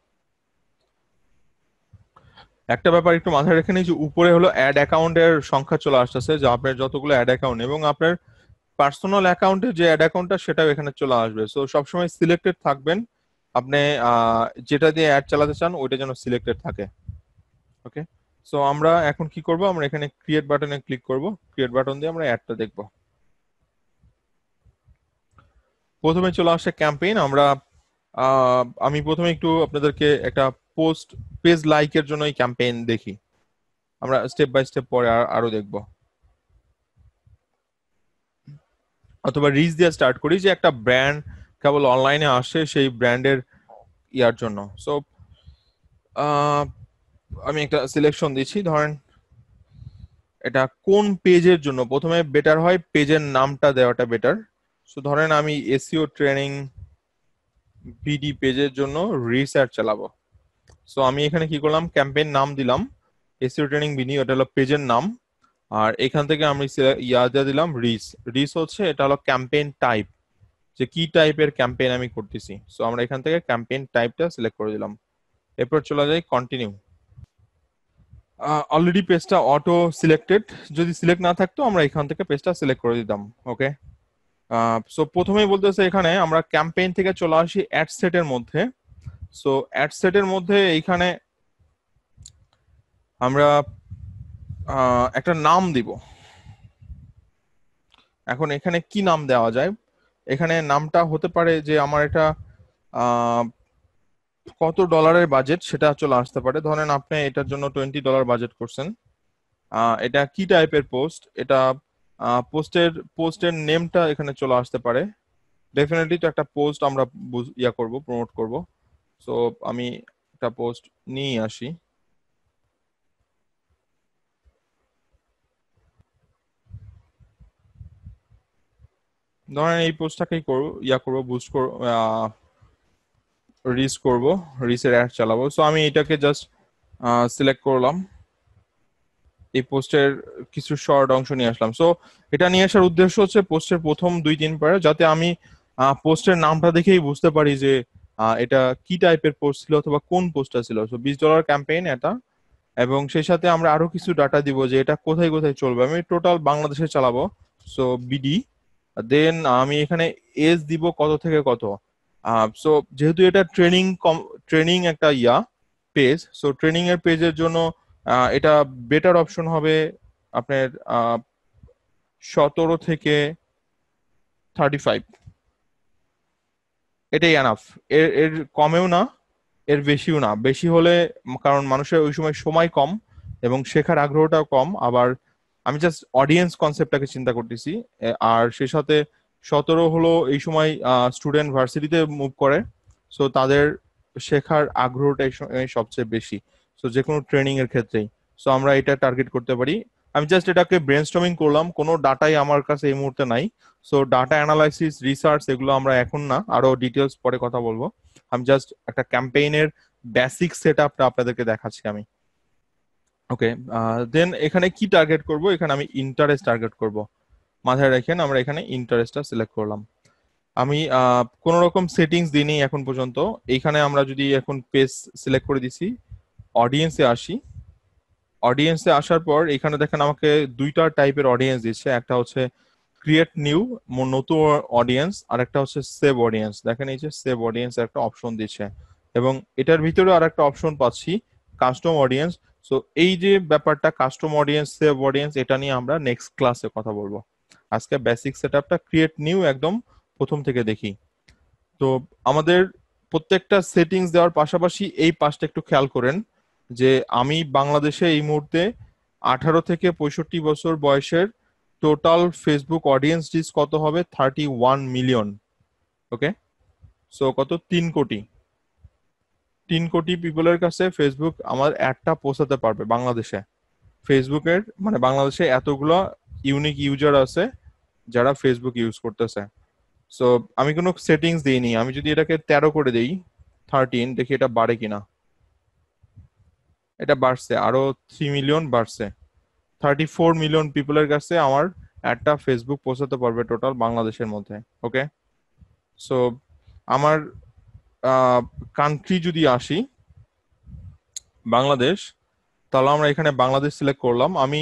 একটা ব্যাপার একটু মাথায় রেখে নিই, যে উপরে হলো অ্যাড অ্যাকাউন্টের সংখ্যা চলে আসতেছে, যে আপনার যতগুলো অ্যাড অ্যাকাউন্ট এবং আপনার পার্সোনাল অ্যাকাউন্টে যে অ্যাড অ্যাকাউন্টটা সেটাও এখানে চলে আসবে। সো সবসময় সিলেক্টেড থাকবেন আপনি, যেটা দিয়ে অ্যাড চালাতে চান ওইটা যেন সিলেক্টেড থাকে। ওকে। সো আমরা এখন কি করব, আমরা এখানে ক্রিয়েট বাটনে ক্লিক করব। ক্রিয়েট বাটন দিয়ে আমরা অ্যাডটা দেখব। প্রথমে চলে আসে ক্যাম্পেইন। আমি প্রথমে একটু আপনাদেরকে একটা পোস্ট পেজ লাইকের জন্য এই ক্যাম্পেইন দেখি, আমরা স্টেপ বাই স্টেপ পরে আরো দেখব। অথবা রিচ দিয়ে স্টার্ট করি, যে একটা ব্র্যান্ড কেবল অনলাইনে আসে সেই ব্র্যান্ডের ইয়ার জন্য। সো আমি একটা সিলেকশন দিচ্ছি, ধরেন এটা কোন পেজের জন্য, প্রথমে বেটার হয় পেজের নামটা দেওয়াটা বেটার। সো ধরেন আমি এসইও ট্রেনিং বিডি পেজের জন্য রিসার্চ চালাবো। সো আমি এখানে কি করলাম, ক্যাম্পেইন নাম দিলাম এসইও ট্রেনিং বিডি, ওটা হলো পেজের নাম। আর এখান থেকে আমি দিয়ে দিলাম রিচ। রিচ হচ্ছে এটা হলো ক্যাম্পেইন টাইপ, যে কি টাইপের ক্যাম্পেইন আমি করতেছি। সো আমরা এখান থেকে ক্যাম্পেইন টাইপটা সিলেক্ট করে দিলাম। এরপর চলে যাই কন্টিনিউ। অলরেডি পেজটা অটো সিলেক্টেড, যদি সিলেক্ট না থাকতো আমরা এখান থেকে পেজটা সিলেক্ট করে দিতাম। ওকে, সো প্রথমেই বলতেছে এখানে আমরা ক্যাম্পেইন থেকে চলে আসি অ্যাড সেটের মধ্যে। সো অ্যাড সেটের মধ্যে এইখানে আমরা একটা নাম দিব। এখন এখানে কি নাম দেওয়া যায়, এখানে নামটা হতে পারে যে আমার এটা কত ডলারের বাজেট সেটা চলে আসতে পারে। ধরেন আপনি এটার জন্য $20 বাজেট করছেন। এটা কি টাইপের পোস্ট, এটা পোস্টের নেমটা এখানে চলে আসতে পারে। ডেফিনেটলি তো একটা পোস্ট আমরা করব, প্রমোট করব। সো আমি একটা পোস্ট নিয়ে আসি। ধরেন এই পোস্টটাকেই করবো, করবো, বুস্ট করবো, রিচ করব, রিচের অ্যাড চালাবো। সো আমি এটাকে জাস্ট সিলেক্ট করলাম, এই পোস্টের কিছু শর্ট অংশ নিয়ে আসলাম। সো এটা নিয়ে আসার উদ্দেশ্য হচ্ছে পোস্টের প্রথম 2-3 প্যারা, যাতে আমি পোস্টের নামটা দেখেই বুঝতে পারি যে এটা কি টাইপের পোস্ট ছিল অথবা কোন পোস্টটা ছিল। সো $20 ক্যাম্পেইন এটা, এবং সেই সাথে আমরা আরো কিছু ডাটা দিব যে এটা কোথায় কোথায় চলবে। আমি টোটাল বাংলাদেশে চালাবো, সো বিডি। দেন আমি এখানে এজ দিব কত থেকে কত। সো যেহেতু এটা ট্রেনিং একটা পেজ, সো ট্রেনিং এর পেজের জন্য এটা বেটার অপশন হবে আপনার 17 থেকে 35, এটাই এনাফ। এর এর কমেও না, এর বেশিও না। বেশি হলে কারণ মানুষের ওই সময় সময় কম এবং শেখার আগ্রহটাও কম। আবার আমি জাস্ট অডিয়েন্স কনসেপ্টটাকে চিন্তা করতেছি। আর সে সাথে 17 হলো এই সময় স্টুডেন্ট ভার্সিটিতে মুভ করে, সো তাদের শেখার আগ্রহটা এই সময় সবচেয়ে বেশি। সো যে কোনো ট্রেনিং এর ক্ষেত্রেই, সো আমরা এটা টার্গেট করতে পারি। আমি জাস্ট এটাকে ব্রেনস্টর্মিং করলাম, কোনো ডাটাই আমার কাছে এই মুহূর্তে নাই। সো ডাটা অ্যানালাইসিস, রিসার্চ এগুলো আমরা এখন না, আরো ডিটেলস পরে কথা বলবো। আমি জাস্ট একটা ক্যাম্পেইনের বেসিক সেট আপটা আপনাদেরকে দেখাচ্ছি আমি। ওকে, দেন এখানে কি টার্গেট করব, এখানে আমি ইন্টারেস্ট টার্গেট করব। মাথায় রাখেন আমরা এখানে ইন্টারেস্টটা সিলেক্ট করলাম। আমি কোন রকম সেটিংস দিইনি এখন পর্যন্ত। এইখানে আমরা যদি এখন পেজ সিলেক্ট করে দিছি, অডিয়েন্সে আসি। অডিয়েন্সে আসার পর এখানে দেখেন আমাকে দুইটা টাইপের অডিয়েন্স দিচ্ছে, একটা হচ্ছে ক্রিয়েট নিউ, নতুন অডিয়েন্স, আর একটা হচ্ছে সেভ অডিয়েন্স। দেখেন এই যে সেভ অডিয়েন্স একটা অপশন দিচ্ছে, এবং এটার ভিতরে আর একটা অপশন পাচ্ছি কাস্টম অডিয়েন্স। সো এই যে ব্যাপারটা কাস্টম অডিয়েন্স, সেভ অডিয়েন্স, এটা নিয়ে আমরা নেক্সট ক্লাসে কথা বলবো। আজকে বেসিক সেটআপটা ক্রিয়েট নিউ একদম প্রথম থেকে দেখি। তো আমাদের প্রত্যেকটা সেটিংস দেওয়ার পাশাপাশি এই পাশটা একটু খেয়াল করেন, যে আমি বাংলাদেশে এই মুহূর্তে 18 থেকে 65 বছর বয়সের টোটাল ফেসবুক অডিয়েন্স রিচ কত হবে, 31 মিলিয়ন। ওকে, সো কত, 3 কোটি। 3 কোটি পিপলের কাছে ফেসবুক আমার অ্যাডটা পৌঁছাতে পারবে বাংলাদেশে। ফেসবুকের মানে বাংলাদেশে এতগুলো ইউনিক ইউজার আছে যারা ফেসবুক ইউজ করতেছে। সো আমি কোনো সেটিংস দিইনি, আমি যদি এটাকে 13 করে দেই, 13, দেখি এটা বাড়ে কিনা। এটা বাড়ছে, আরো 3 মিলিয়ন বাড়ছে। 34 মিলিয়ন পিপলের কাছে আমার একটা ফেসবুক পৌঁছাতে পারবে টোটাল বাংলাদেশের মধ্যে। ওকে, সো আমার কান্ট্রি যদি আসি বাংলাদেশ, তাহলে আমরা এখানে বাংলাদেশ সিলেক্ট করলাম। আমি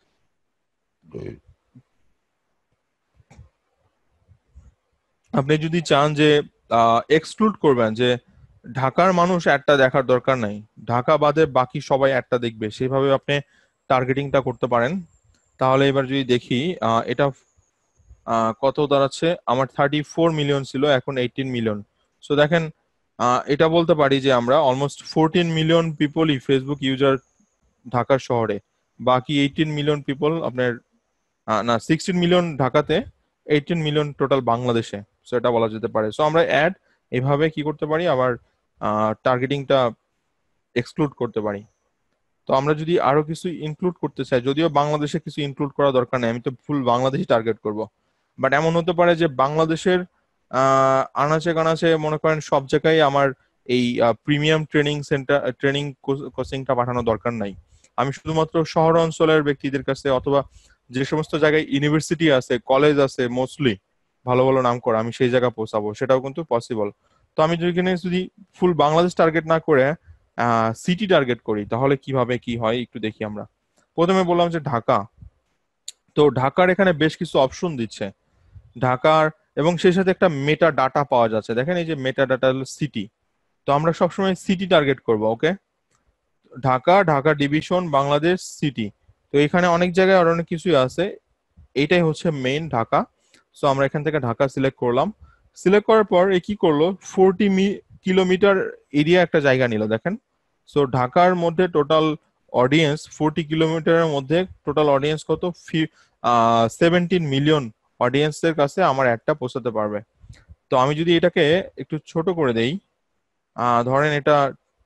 আপনি যদি চান যে এক্সক্লুড করবেন যে ঢাকার মানুষ একটা দেখার দরকার নাই, ঢাকা বাদে বাকি সবাই একটা দেখবে, সেভাবে আপনি টার্গেটিংটা করতে পারেন। তাহলে এবার যদি দেখি এটা কত দাঁড়াচ্ছে, আমার 34 মিলিয়ন ছিল, এখন 18 মিলিয়ন। সো দেখেন এটা বলতে পারি যে আমরা অলমোস্ট 14 মিলিয়ন পিপলই ফেসবুক ইউজার ঢাকা শহরে, বাকি 18 মিলিয়ন পিপল আপনার না 16 মিলিয়ন ঢাকাতে, 18 মিলিয়ন টোটাল বাংলাদেশে। সো এটা বলা যেতে পারে। সো আমরা অ্যাড এভাবে কি করতে পারি, আবার টার্গেটিংটা এক্সক্লুড করতে পারি। তো আমরা যদি আরো কিছু ইনক্লুড করতে চাই, যদিও বাংলাদেশে কিছু ইনক্লুড করা দরকার নেই, আমি তো ফুল বাংলাদেশই টার্গেট করব। বাট এমন হতে পারে যে বাংলাদেশের আনাচে কানাচে মনে করেন সব জায়গায় আমার এই প্রিমিয়াম ট্রেনিং সেন্টার, ট্রেনিং কোচিংটা পাঠানো দরকার নাই। আমি শুধুমাত্র শহর অঞ্চলের ব্যক্তিদের কাছে, অথবা যে সমস্ত জায়গায় ইউনিভার্সিটি আছে, কলেজ আছে মোস্টলি ভালো ভালো নাম করা, আমি সেই জায়গা পৌঁছাবো, সেটাও কিন্তু পসিবল। তো আমি যদি ফুল বাংলাদেশ টার্গেট না করে সিটি টার্গেট করি, তাহলে কিভাবে কি হয় একটু দেখি আমরা। প্রথমে বললাম যে ঢাকা। তো ঢাকার এখানে বেশ কিছু অপশন দিচ্ছে ঢাকার, এবং সেই সাথে একটা মেটা ডাটা পাওয়া যাচ্ছে। দেখেন এই যে মেটা ডাটা হলো সিটি। তো আমরা সবসময় সিটি টার্গেট করব। Okay, Dhaka, Dhaka division, Bangladesh, city. তো এখানে অনেক জায়গায় আর অনেক কিছুই আছে, এইটাই হচ্ছে মেইন ঢাকা। সো আমরা এখান থেকে ঢাকা সিলেক্ট করলাম। সিলেক্ট করার পর এ কি করলো, 40 কিলোমিটার এরিয়া একটা জায়গা নিল দেখেন। সো ঢাকার মধ্যে টোটাল অডিয়েন্স 40 কিলোমিটারের মধ্যে টোটাল অডিয়েন্স কত, 17 মিলিয়ন অডিয়েন্সের কাছে আমার একটা পৌঁছাতে পারবে। তো আমি যদি এটাকে একটু ছোট করে দেই, ধরেন এটা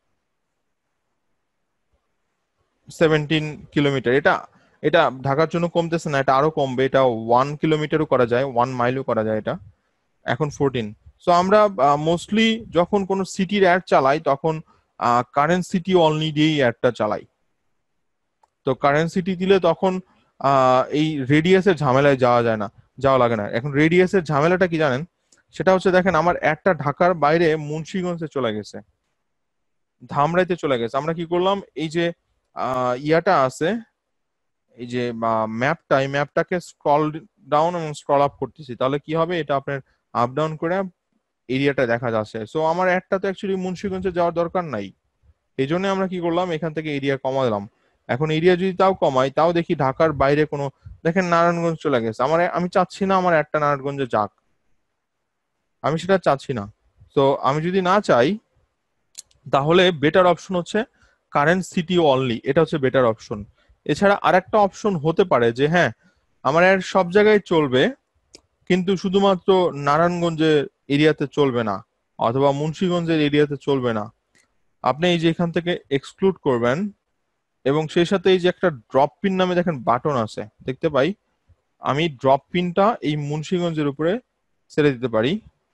17 কিলোমিটার, এটা এটা ঢাকার জন্য কমতেছে না, এটা আরো কমবে, এটা 1 কিলোমিটারও করা যায়, 1 মাইলও করা যায় এটা। এখন 14। সো আমরা মোস্টলি যখন কোনো সিটির অ্যাড চালাই তখন কারেন্ট সিটি অনলি দিয়েই অ্যাডটা চালাই। তো কারেন্ট সিটি দিলে তখন এই রেডিয়াসের ঝামেলায় যাওয়া লাগে না। এখন রেডিয়াসের ঝামেলাটা কি জানেন, সেটা হচ্ছে দেখেন আমার একটা ঢাকার বাইরে মুন্সিগঞ্জে চলে গেছে, ধামরাইতে চলে গেছে। আমরা কি করলাম, এই যে ইয়াটা আছে, এই যে ম্যাপটা, এই ম্যাপটাকে স্ক্রল ডাউন এবং স্ক্রল আপ করতেছি, তাহলে কি হবে, এটা আপনার আপ ডাউন করে এরিয়াটা দেখা যাচ্ছে। সো আমার একটা তো অ্যাকচুয়ালি মুন্সিগঞ্জে যাওয়ার দরকার নাই, এই জন্য আমরা কি করলাম, এখান থেকে এরিয়া কমালাম। এখন এরিয়া যদি তাও কমাই, তাও দেখি ঢাকার বাইরে কোনো, দেখেন নারায়ণগঞ্জ চলে গেছে। আমি চাচ্ছি না আমার একটা নারায়ণগঞ্জে যাক, আমি সেটা চাচ্ছি না। তো আমি যদি না চাই, তাহলে বেটার অপশন হচ্ছে কারেন্ট সিটি অনলি, এটা হচ্ছে বেটার অপশন। এছাড়া আরেকটা অপশন হতে পারে যে হ্যাঁ, আমার আর সব জায়গায় চলবে, কিন্তু শুধুমাত্র নারায়ণগঞ্জের এরিয়াতে চলবে না, অথবা মুন্সিগঞ্জের এরিয়াতে চলবে না। আপনি এই যে এখান থেকে এক্সক্লুড করবেন, এবং সেই সাথে এই যে একটা ড্রপ পিন নামে দেখেন বাটন আছে দেখতে পাই, আমি ড্রপ পিনটা এই মুন্সিগঞ্জের উপরে ছেড়ে দিতে পারি।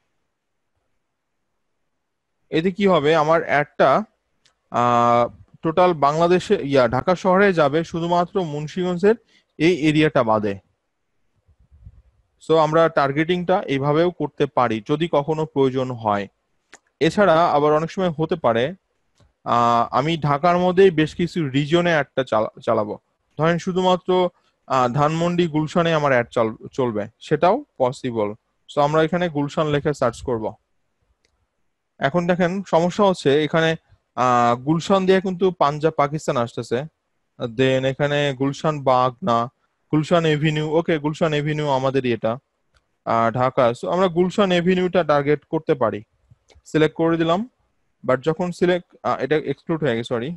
এতে কি হবে, আমার অ্যাডটা টোটাল বাংলাদেশে ঢাকা শহরে যাবে, শুধুমাত্র মুন্সিগঞ্জের এই এরিয়াটা বাদে। সো আমরা টার্গেটিংটা এইভাবেও করতে পারি যদি কখনো প্রয়োজন হয়। এছাড়া আবার অনেক সময় হতে পারে আমি ঢাকার মধ্যেই বেশ কিছু রিজনে অ্যাডটা চালাবো। ধরেন শুধুমাত্র ধানমন্ডি, গুলশানে আমার অ্যাড চলবে, সেটাও পসিবল। সো আমরা এখানে গুলশান লিখে সার্চ করব। এখন দেখেন সমস্যা হচ্ছে এখানে গুলশান দিয়ে কিন্তু পাঞ্জাব পাকিস্তান আসতেছে, দেন এখানে গুলশান বাগ না, Gulshan avenue. Okay, Gulshan avenue আমাদেরই এটা, ঢাকা। সো আমরা গুলশান এভিনিউটা টার্গেট করতে পারি। সিলেক্ট করে দিলাম। বাট যখন এটা এক্সক্লুড হয়ে গেছে, সরি।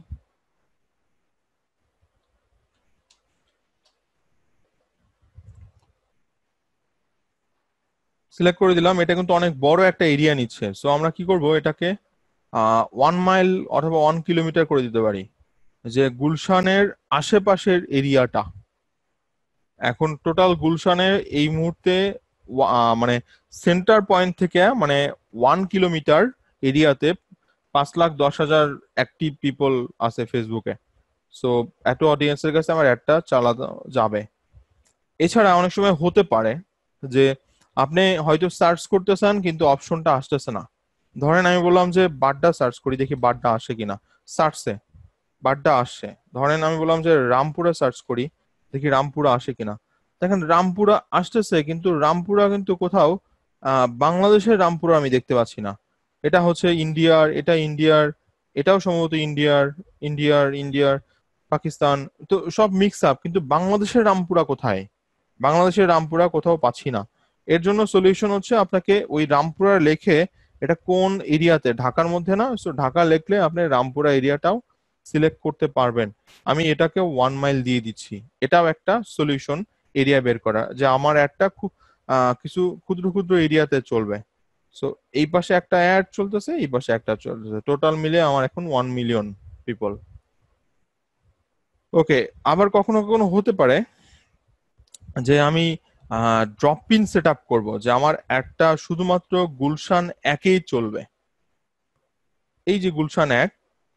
সিলেক্ট করে দিলাম, এটা কিন্তু অনেক বড় একটা এরিয়া নিচ্ছে। সো আমরা কি করব, এটাকে 1 মাইল অথবা 1 কিলোমিটার করে দিতে পারি, যে গুলশানের আশেপাশের এরিয়াটা। এখন টোটাল গুলশানের এই মুহূর্তে মানে সেন্টার পয়েন্ট থেকে মানে 1 কিলোমিটার এরিয়াতে 5,10,000 অ্যাক্টিভ পিপল আছে ফেসবুকে। সো এত অডিয়েন্সের কাছে আমার অ্যাডটা চালানো যাবে। এছাড়া অনেক সময় হতে পারে যে আপনি হয়তো সার্চ করতেছেন কিন্তু অপশনটা আসতেছে না। ধরেন আমি বললাম যে বাড্ডা সার্চ করি, দেখি বাড্ডা আসে কিনা। সার্চে বাড্ডা আসছে। ধরেন আমি বললাম যে রামপুরা সার্চ করি, দেখি রামপুরা আসে কিনা। দেখেন রামপুরা আসতেছে, কিন্তু রামপুরা কিন্তু কোথাও বাংলাদেশের রামপুরা আমি দেখতে পাচ্ছি না। এটা হচ্ছে ইন্ডিয়ার, এটা ইন্ডিয়ার, এটাও সম্ভবত ইন্ডিয়ার, ইন্ডিয়ার পাকিস্তান, তো সব মিক্স আপ, কিন্তু বাংলাদেশের রামপুরা কোথায়, বাংলাদেশের রামপুরা কোথাও পাচ্ছি না। এর জন্য সলিউশন হচ্ছে আপনাকে ওই রামপুরা লেখে এটা কোন এরিয়াতে, ঢাকার মধ্যে না, সো ঢাকা লিখলে আপনি রামপুরা এরিয়াটাও সিলেক্ট করতে পারবেন। আমি এটাকে 1 মাইল দিয়ে দিচ্ছি। এটাও একটা সলিউশন এরিয়া বের করা, যে আমার একটা খুব কিছু ক্ষুদ্র ক্ষুদ্র এরিয়াতে চলবে। সো এই পাশে একটা অ্যাড চলতেছে, এই পাশে একটা চলতেছে, টোটাল মিলে আমার এখন 1 মিলিয়ন পিপল। ওকে, আবার কখনো কখনো হতে পারে যে আমি ড্রপ পিন সেট আপ করবো, যে আমার একটা শুধুমাত্র গুলশান একেই চলবে। এই যে গুলশান এক,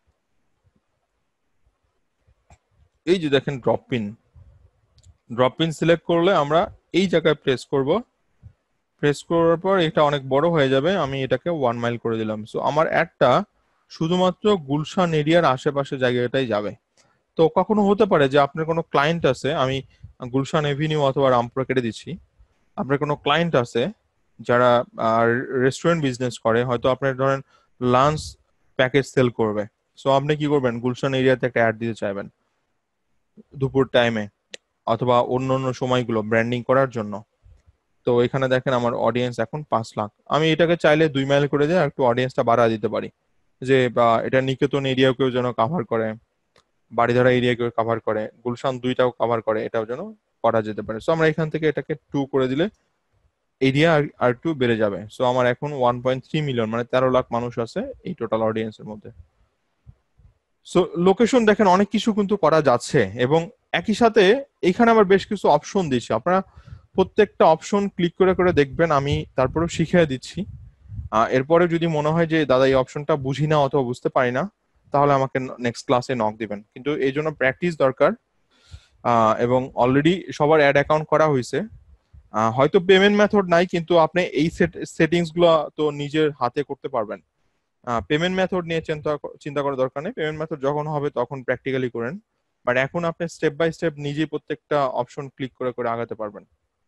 এই যে দেখেন drop pin, drop pin select করলে আমরা এই জায়গায় প্রেস করব, প্রেস করার পর এটা অনেক বড় হয়ে যাবে, আমি এটাকে 1 মাইল করে দিলাম। সো আমার অ্যাডটা শুধুমাত্র গুলশান এরিয়ার আশেপাশে জায়গাটাই যাবে। তো কখনো হতে পারে যে আপনার কোনো ক্লায়েন্ট আছে, আমি গুলশান এভিনিউ অথবা রামপুরা কেটে দিচ্ছি, আপনার কোনো ক্লায়েন্ট আছে যারা রেস্টুরেন্ট বিজনেস করে, হয়তো আপনার ধরেন লাঞ্চ প্যাকেজ সেল করবে। সো আপনি কি করবেন, গুলশান এরিয়াতে একটা অ্যাড দিতে চাইবেন দুপুর টাইমে অথবা অন্য অন্য সময়গুলো ব্র্যান্ডিং করার জন্য। তো এখানে দেখেন আমার অডিয়েন্স এখন 5 লাখ। আমি এটাকে চাইলে 2 মাইল করে দিয়ে একটু অডিয়েন্সটা বাড়া দিতে পারি, যে বা এটা নিকেতন এরিয়াকেও যেন কাভার করে, বাড়িধারা এরিয়াকেও কাভার করে, গুলশান দুইটাও কাভার করে, এটাও যেন করা যেতে পারে। সো আমরা এখান থেকে এটাকে 2 করে দিলে এরিয়া আর একটু বেড়ে যাবে। সো আমার এখন 1.3 মিলিয়ন, মানে 13 লাখ মানুষ আছে এই টোটাল অডিয়েন্সের মধ্যে। সো লোকেশন দেখেন অনেক কিছু কিন্তু করা যাচ্ছে, এবং একই সাথে এখানে আবার বেশ কিছু অপশন দিচ্ছে। আপনারা প্রত্যেকটা অপশন ক্লিক করে করে দেখবেন, আমি তারপরেও শিখিয়ে দিচ্ছি। এরপরে যদি মনে হয় যে দাদা এই অপশনটা বুঝি না অথবা বুঝতে পারি না, তাহলে আমাকে নেক্সট ক্লাসে নক দিবেন, কিন্তু এই জন্য প্র্যাকটিস দরকার। এবং অলরেডি সবার অ্যাড অ্যাকাউন্ট করা হয়েছে। হয়তো পেমেন্ট মেথড নাই, কিন্তু আপনি এই সেটিংস গুলো তো নিজের হাতে করতে পারবেন। পেমেন্ট মেথড নিয়ে চিন্তা চিন্তা করার দরকার নেই, পেমেন্ট মেথড যখন হবে তখন প্র্যাকটিক্যালি করেন। বাট এখন আপনি স্টেপ বাই স্টেপ নিজেই প্রত্যেকটা অপশন ক্লিক করে করে আগাতে পারবেন।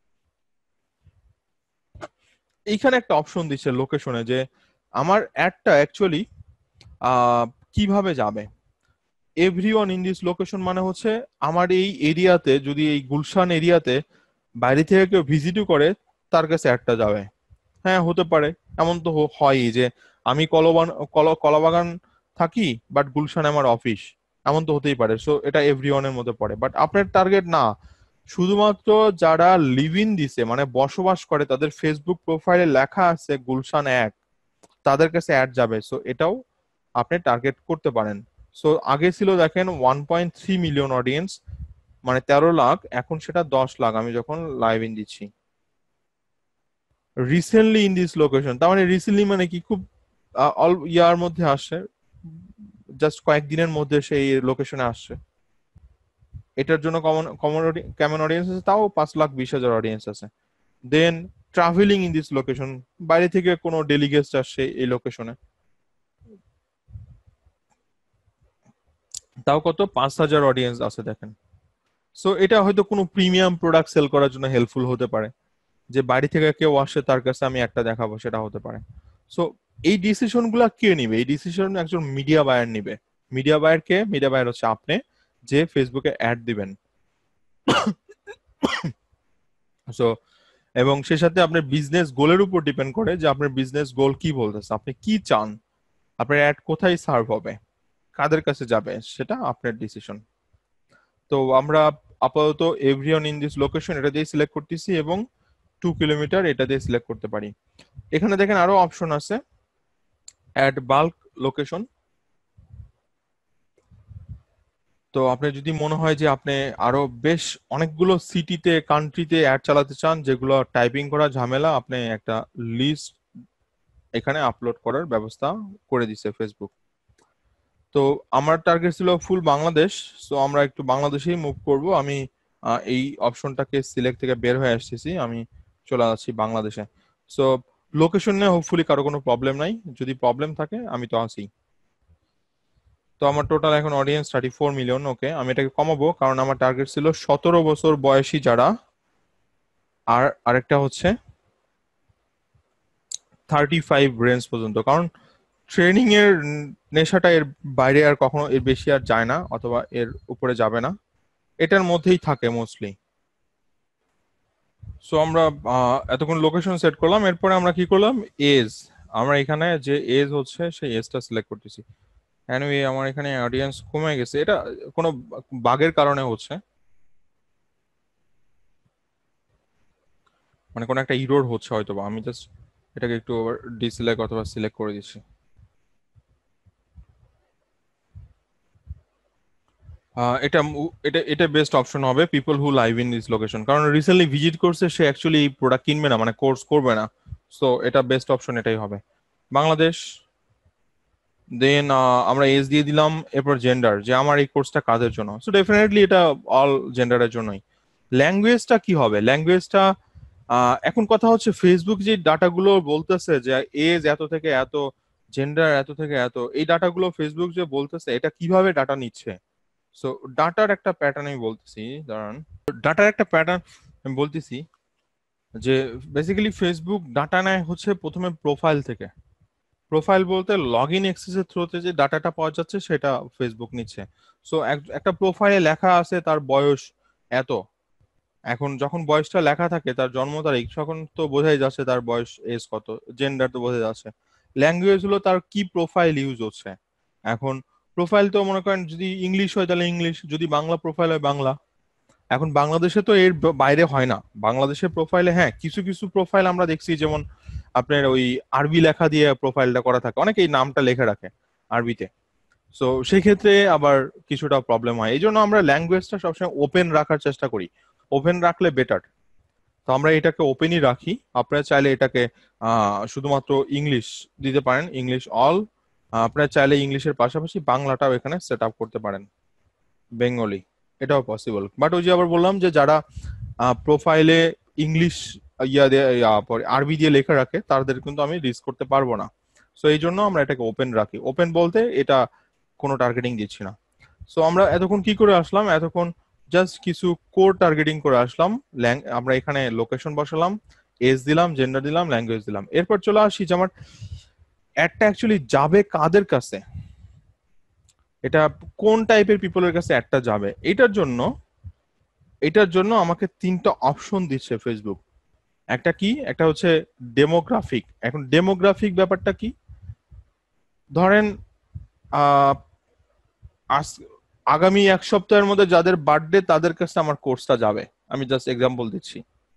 এইখানে একটা অপশন দিচ্ছে লোকেশনে, যে আমার অ্যাডটা অ্যাকচুয়ালি কিভাবে যাবে। এভরিওয়ান ইন দিস লোকেশন মানে হচ্ছে আমার এই এরিয়াতে, যদি এই গুলশান এরিয়াতে বাইরে থেকে কেউ ভিজিটও করে, তার কাছে অ্যাডটা যাবে। হ্যাঁ হতে পারে, এমন তো হয়ই যে আমি কলাবাগান থাকি বাট গুলশান আমার অফিস, এমন তো হতেই পারে। সো এটা এভরিওয়ানের মধ্যে পড়ে, বাট আপনার টার্গেট না, শুধুমাত্র যারা লিভ ইন দিছে মানে বসবাস করে, তাদের ফেসবুক প্রোফাইলে লেখা আছে গুলশান এক, তাদের কাছে অ্যাড যাবে। সো এটাও আপনি টার্গেট করতে পারেন। সো আগে ছিল দেখেন 1.3 মিলিয়ন অডিয়েন্স, মানে 13 লাখ, এখন সেটা 10 লাখ আমি যখন লাইভ ইন দিচ্ছি। রিসেন্টলি ইন দিস লোকেশন, তার মানে রিসেন্টলি মানে কি, খুব ইয়ার মধ্যে আসছে, জাস্ট কয়েকদিনের মধ্যে সেই লোকেশনে আসছে। এটার জন্য কমন কমন কেমন অডিয়েন্স আছে, তাও 5,20,000 অডিয়েন্স আছে। Then travelling in this location, বাইরে থেকে কোনো ডেলিগেটস আসছে এই লোকেশনে, তাও কত, 5,000 অডিয়েন্স আছে দেখেন। সো এটা হয়তো কোনো প্রিমিয়াম প্রোডাক্ট সেল করার জন্য হেল্পফুল হতে পারে, যে বাড়ি থেকে কেউ আসে তার কাছে আমি একটা দেখাবো, সেটা হতে পারে। সো এই ডিসিশন গুলা কে নিবে, এই ডিসিশন একজন মিডিয়া বায়ার নিবে। মিডিয়া বায়ার কে, মিডিয়া বায়ার হচ্ছে আপনি, যে ফেসবুকে অ্যাড দিবেন। সো এবং সে সাথে আপনার বিজনেস গোলের উপর ডিপেন্ড করে, যে আপনার বিজনেস গোল কি বলতেছে, আপনি কি চান, আপনার অ্যাড কোথায় সার্ভ হবে, কাদের কাছে যাবে, সেটা আপনার ডিসিশন। তো আমরা আপাতত এভরিওয়ান ইন দিস লোকেশন এটা দিয়ে সিলেক্ট করতেছি, এবং 2 কিলোমিটার এটা দিয়ে সিলেক্ট করতে পারি। এখানে দেখেন আরো অপশন আছে, অ্যাড বাল্ক লোকেশন। তো আপনি যদি মনে হয় যে আপনি আরো বেশ অনেকগুলো সিটিতে, কান্ট্রিতে অ্যাড চালাতে চান, যেগুলো টাইপিং করা ঝামেলা, আপনি একটা লিস্ট এখানে আপলোড করার ব্যবস্থা করে দিছে ফেসবুক। তো আমার টার্গেট ছিল ফুল বাংলাদেশ, সো আমরা একটু বাংলাদেশেই মুভ করব। আমি এই অপশনটাকে সিলেক্ট থেকে বের হয়ে আসতেছি, আমি চলে যাচ্ছি বাংলাদেশে। সো লোকেশন নিয়ে হোপফুলি কারো কোনো প্রবলেম নাই, যদি প্রবলেম থাকে আমি তো আছি। তো আমার টোটাল এখন অডিয়েন্স 34 মিলিয়ন। ওকে, আমি এটাকে কমাবো, কারণ আমার টার্গেট ছিল 17 বছর বয়সী যারা, আর আরেকটা হচ্ছে 35 রেঞ্জ পর্যন্ত, কারণ ট্রেনিং এর নেশাটা এর বাইরে আর কখনো, এর বেশি আর যায় না, অথবা এর উপরে যাবে না, এটার মধ্যেই থাকে মোস্টলি। সো আমরা এতক্ষণ লোকেশন সেট করলাম, এরপরে আমরা কি করলাম, এজ, আমরা এখানে যে এজ হচ্ছে সেই এজটা সিলেক্ট করতেছি। এনিওয়ে আমার এখানে অডিয়েন্স কমে গেছে, এটা কোনো বাগের কারণে হচ্ছে, মানে কোনো একটা ইরোর হচ্ছে হয়তো বা। আমি জাস্ট এটাকে একটু ডিসিলেক্ট অথবা সিলেক্ট করে দিচ্ছি। এটা এটা এটা বেস্ট অপশন হবে people who live in this location, কারণ রিসেন্টলি ভিজিট করছে সে অ্যাকচুয়ালি এই প্রোডাক্ট কিনবে না, মানে কোর্স করবে না। সো এটা বেস্ট অপশন এটাই হবে। বাংলাদেশ। দেন আমরা এজ দিয়ে দিলাম, এরপর জেন্ডার, যে আমার এই কোর্সটা কাদের জন্য। সো ডেফিনেটলি এটা অল জেন্ডারের জন্যই। ল্যাঙ্গুয়েজটা কি হবে? ল্যাঙ্গুয়েজটা এখন কথা হচ্ছে ফেসবুক যে ডাটাগুলো বলতেছে যে এজ এত থেকে এত, জেন্ডার এত থেকে এত, এই ডাটাগুলো ফেসবুক যে বলতেছে এটা কিভাবে ডাটা নিচ্ছে? সো ডাটার একটা প্যাটার্ন আমি বলতেছি, দাঁড়ান। ডাটার একটা প্যাটার্ন আমি বলতেছি যে বেসিক্যালি ফেসবুক ডাটা নেয় হচ্ছে প্রথমে প্রোফাইল থেকে। প্রোফাইল বলতে লগ ইন অ্যাক্সেসের থ্রুতে যে ডাটাটা পাওয়া যাচ্ছে সেটা ফেসবুক নিচ্ছে। সো একটা প্রোফাইলে লেখা আছে তার বয়স এত, এখন যখন বয়সটা লেখা থাকে তার জন্ম তারিখ, তখন তো বোঝাই যাচ্ছে তার বয়স এজ কত। জেন্ডার তো বোঝা যাচ্ছে। ল্যাঙ্গুয়েজ হলো তার কি প্রোফাইল ইউজ হচ্ছে। এখন প্রোফাইল তো মনে করেন যদি ইংলিশ হয় তাহলে ইংলিশ, যদি বাংলা প্রোফাইল হয় বাংলা। এখন বাংলাদেশে তো এর বাইরে হয় না। বাংলাদেশের প্রোফাইলে হ্যাঁ কিছু কিছু প্রোফাইল আমরা দেখছি, যেমন আপনার ওই আরবি লেখা দিয়ে প্রোফাইলটা করা থাকে, অনেকে এই নামটা লেখে রাখে আরবিতে। সো সেই ক্ষেত্রে আবার কিছুটা প্রবলেম হয়, এই জন্য আমরা ল্যাঙ্গুয়েজটা সবসময় ওপেন রাখার চেষ্টা করি। ওপেন রাখলে বেটার। তো আমরা এটাকে ওপেনই রাখি। আপনারা চাইলে এটাকে শুধুমাত্র ইংলিশ দিতে পারেন, ইংলিশ অল। আপনারা চাইলে ইংলিশের পাশাপাশি বাংলাটাও এখানে সেট আপ করতে পারেন, বেঙ্গলি, এটাও পসিবল। বাট ওই যে আবার বললাম যে যারা প্রোফাইলে ইংলিশ পরে আরবি দিয়ে লেখা রাখে তাদের কিন্তু আমি রিস্ক করতে পারবো না। সো এই জন্য আমরা এটাকে ওপেন রাখি। ওপেন বলতে এটা কোনো টার্গেটিং দিচ্ছি না। সো আমরা এতক্ষণ কি করে আসলাম? এতক্ষণ জাস্ট কিছু কোর টার্গেটিং করে আসলাম। আমরা এখানে লোকেশন বসালাম, এজ দিলাম, জেন্ডার দিলাম, ল্যাঙ্গুয়েজ দিলাম। এরপর চলে আসি যে আমার অ্যাডটা অ্যাকচুয়ালি যাবে কাদের কাছে, এটা কোন টাইপের পিপলের কাছে অ্যাডটা যাবে। এটার জন্য আমাকে তিনটা অপশন দিচ্ছে ফেসবুক। একটা কি, একটা হচ্ছে ডেমোগ্রাফিক। এখন ডেমোগ্রাফিক ব্যাপারটা কি? ধরেন আহ আজ- আগামী এক সপ্তাহের মধ্যে যাদের বার্থডে তাদের কাছে আমার কোর্সটা যাবে, আমি জাস্ট এক্সাম্পল দিচ্ছি।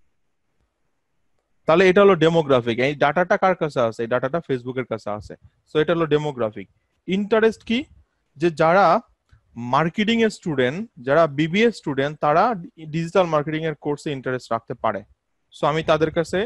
তাহলে এটা হলো ডেমোগ্রাফিক। এই ডাটাটা কার কাছে আছে? এই ডাটাটা ফেসবুকের কাছে আছে। সো এটা হলো ডেমোগ্রাফিক। ইন্টারেস্ট কি? যে যারা মার্কেটিং এর স্টুডেন্ট, যারা বিবিএ স্টুডেন্ট, তারা ডিজিটাল মার্কেটিং এর কোর্সে ইন্টারেস্ট রাখতে পারে। সো আমি তাদের কাছে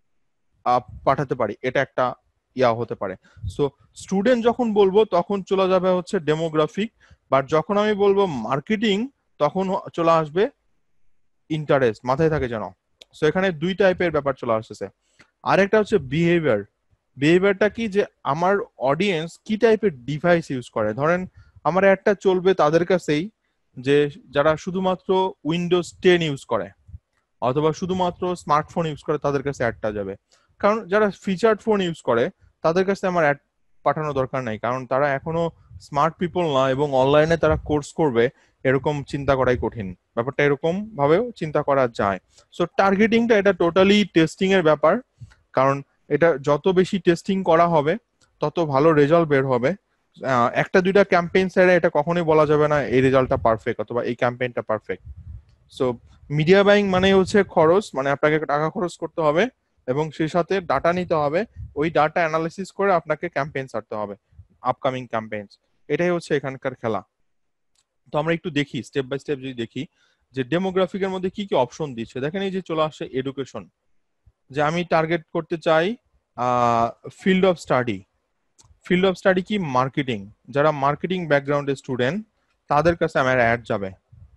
পাঠাতে পারি, এটা একটা হতে পারে। সো স্টুডেন্ট যখন বলবো তখন চলে যাবে হচ্ছে ডেমোগ্রাফিক, বাট যখন আমি বলবো মার্কেটিং তখন চলে আসবে ইন্টারেস্ট। মাথায় থাকে যেন। সো এখানে দুই টাইপের ব্যাপার চলে আসতেছে। আরেকটা হচ্ছে বিহেভিয়ার। বিহেভিয়ারটা কি, যে আমার অডিয়েন্স কি টাইপের ডিভাইস ইউজ করে। ধরেন আমার একটা চলবে তাদের কাছেই যে যারা শুধুমাত্র উইন্ডোজ 10 ইউজ করে অথবা শুধুমাত্র স্মার্টফোন ইউজ করে, তাদের কাছে অ্যাডটা যাবে। কারণ যারা ফিচার্ড ফোন ইউজ করে তাদের কাছে আমার অ্যাড পাঠানো দরকার নাই, কারণ তারা এখনো স্মার্ট পিপল না এবং অনলাইনে তারা কোর্স করবে এরকম চিন্তা করাই কঠিন। ব্যাপারটা এরকম ভাবেও চিন্তা করা যায়। সো টার্গেটিংটা এটা টোটালি টেস্টিং এর ব্যাপার, কারণ এটা যত বেশি টেস্টিং করা হবে তত ভালো রেজাল্ট বের হবে। একটা দুইটা ক্যাম্পেইন ছেড়ে এটা কখনোই বলা যাবে না এই রেজাল্টটা পারফেক্ট অথবা এই ক্যাম্পেইনটা পারফেক্ট। সো মিডিয়া বাইং মানে হচ্ছে খরচ, মানে আপনাকে টাকা খরচ করতে হবে এবং সেই সাথে ডাটা নিতে হবে। ওই ডাটা অ্যানালিসিস করে আপনাকে ক্যাম্পেইন ছাড়তে হবে, আপকামিং ক্যাম্পেইনস। এটাই হচ্ছে এখানকার খেলা। তো আমরা একটু দেখি স্টেপ বাই স্টেপ, যদি দেখি যে ডেমোগ্রাফিকের মধ্যে কি কি অপশন দিচ্ছে। দেখেন এই যে চলে আসছে এডুকেশন, যে আমি টার্গেট করতে চাই field of study. Field of study কি? মার্কেটিং। যারা মার্কেটিং ব্যাকগ্রাউন্ডের স্টুডেন্ট তাদের কাছে আমার অ্যাড যাবে।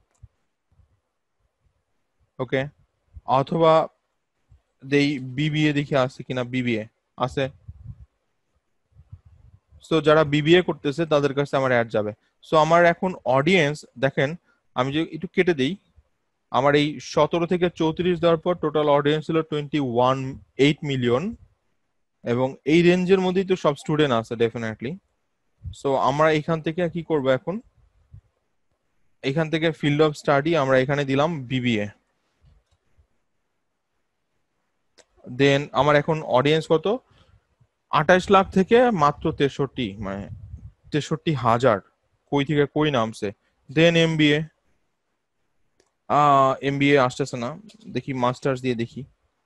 ওকে। অথবা দেই বিবিএ, দেখি আছে কিনা বিবিএ। আছে। সো যারা বিবিএ করতেছে তাদের কাছে আমার অ্যাড যাবে। সো আমার এখন অডিয়েন্স দেখেন, আমি যে একটু কেটে দেই, আমার এই 17 থেকে 34 দেওয়ার পর টোটাল অডিয়েন্স ছিল 21.8 মিলিয়ন, এবং এই রেঞ্জের মধ্যেই তো সব স্টুডেন্ট আছে ডেফিনেটলি। সো আমরা এখান থেকে কি করব এখন, এখান থেকে ফিল্ড অফ স্টাডি আমরা এখানে দিলাম বিবিএ। দেন আমার এখন অডিয়েন্স কত? 28 লাখ থেকে মাত্র 63, মানে 63,000, কই থেকে কই নামছে। দেন এমবিএ, এমবিএ আসতেছে না, দেখি মাস্টার্স দিয়ে দেখি,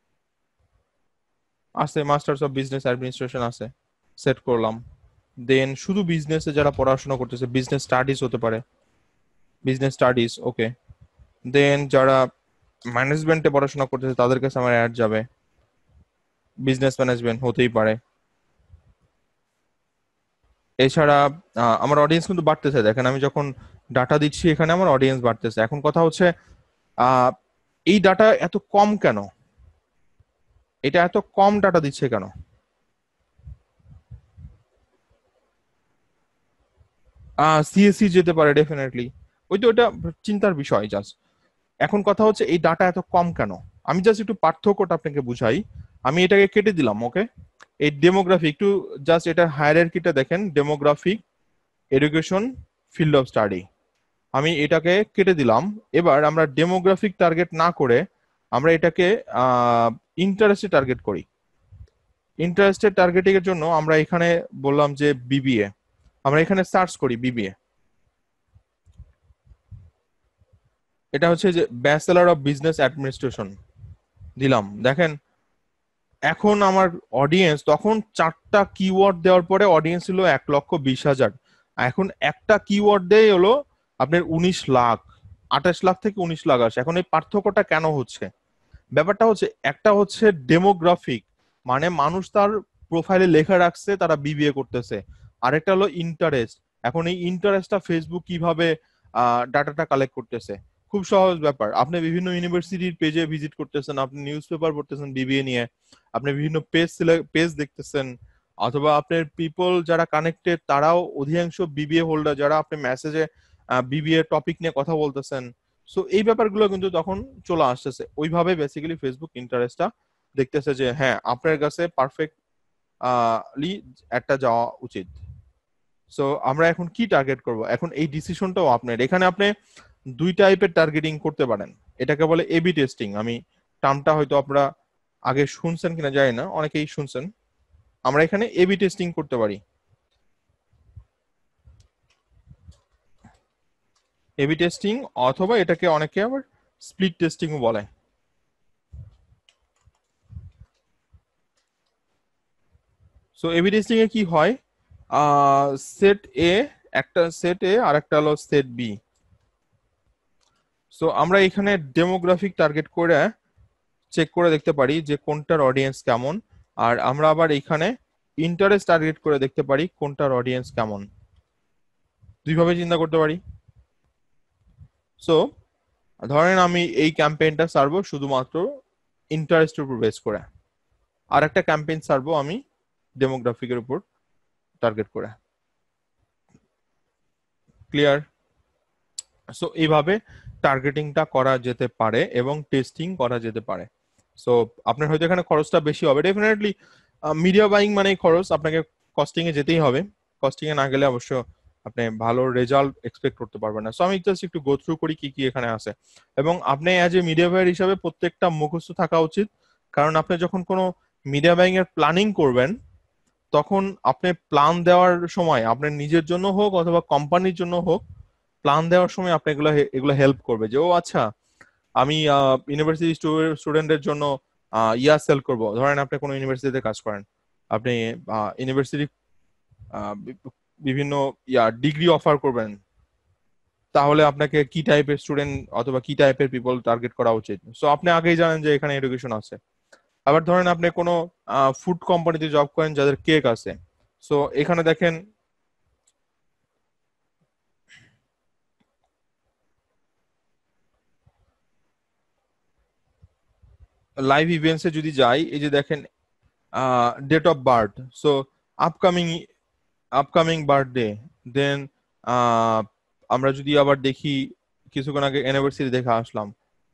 আছে মাস্টার্স অফ বিজনেস অ্যাডমিনিস্ট্রেশন আছে, সেট করলাম। দেন শুধু বিজনেসে যারা পড়াশোনা করতেছে, বিজনেস স্টাডিজ হতে পারে, বিজনেস স্টাডিজ, ওকে। দেন যারা ম্যানেজমেন্টে পড়াশোনা করতেছে তাদের কাছে আমার অ্যাড যাবে, বিজনেস ম্যানেজমেন্ট হতেই পারে। এছাড়া আমার অডিয়েন্স কিন্তু বাড়তেছে, দেখেন আমি যখন ডাটা দিচ্ছি এখানে আমার অডিয়েন্স বাড়তেছে। এখন কথা হচ্ছে আহ এই ডাটা এত কম কেন, এটা এত কম ডাটা দিচ্ছে কেন? সিএসসি যেতে পারে ডেফিনেটলি, ওই তো ওটা চিন্তার বিষয় জাস্ট। এখন কথা হচ্ছে এই ডাটা এত কম কেন। আমি জাস্ট একটু পার্থক্যটা আপনাকে বুঝাই। আমি এটাকে কেটে দিলাম, ওকে। এই ডেমোগ্রাফি একটু, জাস্ট এটার হায়ারার্কিটা দেখেন, demographic, education, field of study, আমি এটাকে কেটে দিলাম। এবার আমরা ডেমোগ্রাফিক টার্গেট না করে আমরা এটাকে ইন্টারেস্টে টার্গেট করি। ইন্টারেস্টের টার্গেটিং এর জন্য আমরা এখানে বললাম যে বিবিএ, আমরা এখানে সার্চ করি বিবিএ, এটা হচ্ছে যে ব্যাচেলর অফ বিজনেস অ্যাডমিনিস্ট্রেশন দিলাম। দেখেন এখন আমার অডিয়েন্স, তখন 4টা কিওয়ার্ড দেওয়ার পরে অডিয়েন্স ছিল 1,20,000, এখন একটা কিওয়ার্ড দেয় হলো আপনার 19 লাখ, 28 লাখ থেকে 19 লাখ আসে। এখন এই পার্থক্যটা কেন হচ্ছে? ব্যাপারটা হচ্ছে, একটা হচ্ছে ডেমোগ্রাফিক, মানে মানুষ তার প্রোফাইলে লেখা রাখছে তারা বিবিএ করতেছে। আরেকটা হলো ইন্টারেস্ট। এখন এই ইন্টারেস্টটা ফেসবুক কিভাবে ডাটাটা কালেক্ট করতেছে? খুব সহজ ব্যাপার, আপনি বিভিন্ন ইউনিভার্সিটির পেজে ভিজিট করতেছেন, আপনি নিউজ পেপার পড়তেছেন বিবিএ নিয়ে, আপনি বিভিন্ন পেজ দেখতেছেন, অথবা আপনার পিপল যারা কানেক্টেড তারাও অধিকাংশ বিবিএ হোল্ডার, যারা আপনি মেসেজে বিবিএ টপিক নিয়ে কথা বলতেছেন। সো এই ব্যাপারগুলো কিন্তু তখন চলে আসতেছে, ওইভাবে বেসিক্যালি ফেসবুক ইন্টারেস্টটা দেখতেছে যে হ্যাঁ আপনার কাছে পারফেক্ট লি একটা যাওয়া উচিত। সো আমরা এখন কি টার্গেট করব, এখন এই ডিসিশনটাও আপনার। এখানে আপনি দুই টাইপের টার্গেটিং করতে পারেন, এটাকে বলে এবি টেস্টিং। আমি টার্মটা হয়তো আপনারা আগে শুনছেন কিনা জানি না, অনেকেই শুনছেন। আমরা এখানে এবি টেস্টিং করতে পারি, এবি টেস্টিং, অথবা এটাকে অনেকে আবার স্প্লিট টেস্টিংও বলে। সো এবি টেস্টিং এ কি হয়, সেট এ, একটা সেট এ আর একটা হলো সেট বি। সো আমরা এখানে ডেমোগ্রাফিক টার্গেট করে চেক করে দেখতে পারি যে কোনটার অডিয়েন্স কেমন, আর আমরা আবার এখানে ইন্টারেস্ট টার্গেট করে দেখতে পারি কোনটার অডিয়েন্স কেমন। দুইভাবে চিন্তা করতে পারি। সো ধরেন আমি এই ক্যাম্পেইনটা সারবো শুধুমাত্র ইন্টারেস্টের উপর বেস করে, আর একটা ক্যাম্পেইন সারবো আমি ডেমোগ্রাফিকের উপর টার্গেট করে। ক্লিয়ার? সো এইভাবে টার্গেটিংটা করা যেতে পারে এবং টেস্টিং করা যেতে পারে। সো আপনার হয়তো এখানে খরচটা বেশি হবে ডেফিনেটলি, মিডিয়া বাইং মানেই খরচ, আপনাকে কস্টিং এ যেতেই হবে। কস্টিং এ না গেলে অবশ্য আপনি ভালো রেজাল্ট এক্সপেক্ট করতে পারবেন না। সো আমি জাস্ট একটু গো থ্রু করি কি কি এখানে আছে। এবং আপনি অ্যাজ এ মিডিয়া বায়ার হিসাবে প্রত্যেকটা মুখস্থ থাকা উচিত, কারণ আপনি যখন কোনো মিডিয়া বাইং এর প্ল্যানিং করবেন তখন আপনি প্ল্যান দেওয়ার সময় আপনার নিজের জন্য হোক অথবা কোম্পানির জন্য হোক, প্ল্যান দেওয়ার সময় আপনি এগুলো এগুলো হেল্প করবে যে ও আচ্ছা আমি ইউনিভার্সিটি স্টুডেন্টের জন্য ইয়া সেল করব। ধরেন আপনি কোনো ইউনিভার্সিটিতে কাজ করেন, আপনি ইউনিভার্সিটি বিভিন্ন ইয়া ডিগ্রি অফার করবেন, তাহলে আপনাকে কি টাইপের স্টুডেন্ট অথবা কি টাইপের পিপল টার্গেট করা উচিত। সো আপনি আগেই জানেন যে এখানে এডুকেশন আছে। আবার ধরেন আপনি কোনো ফুড কোম্পানিতে জব করেন যাদের কেক আছে, সো এখানে দেখেন লাইভ ইভেন্টসে যদি যাই, এই যে দেখেন date of birth, so upcoming upcoming birthday. Then আমরা যদি আবার দেখি, কিছুক্ষণ আগে অ্যানিভার্সারি দেখে আসলাম,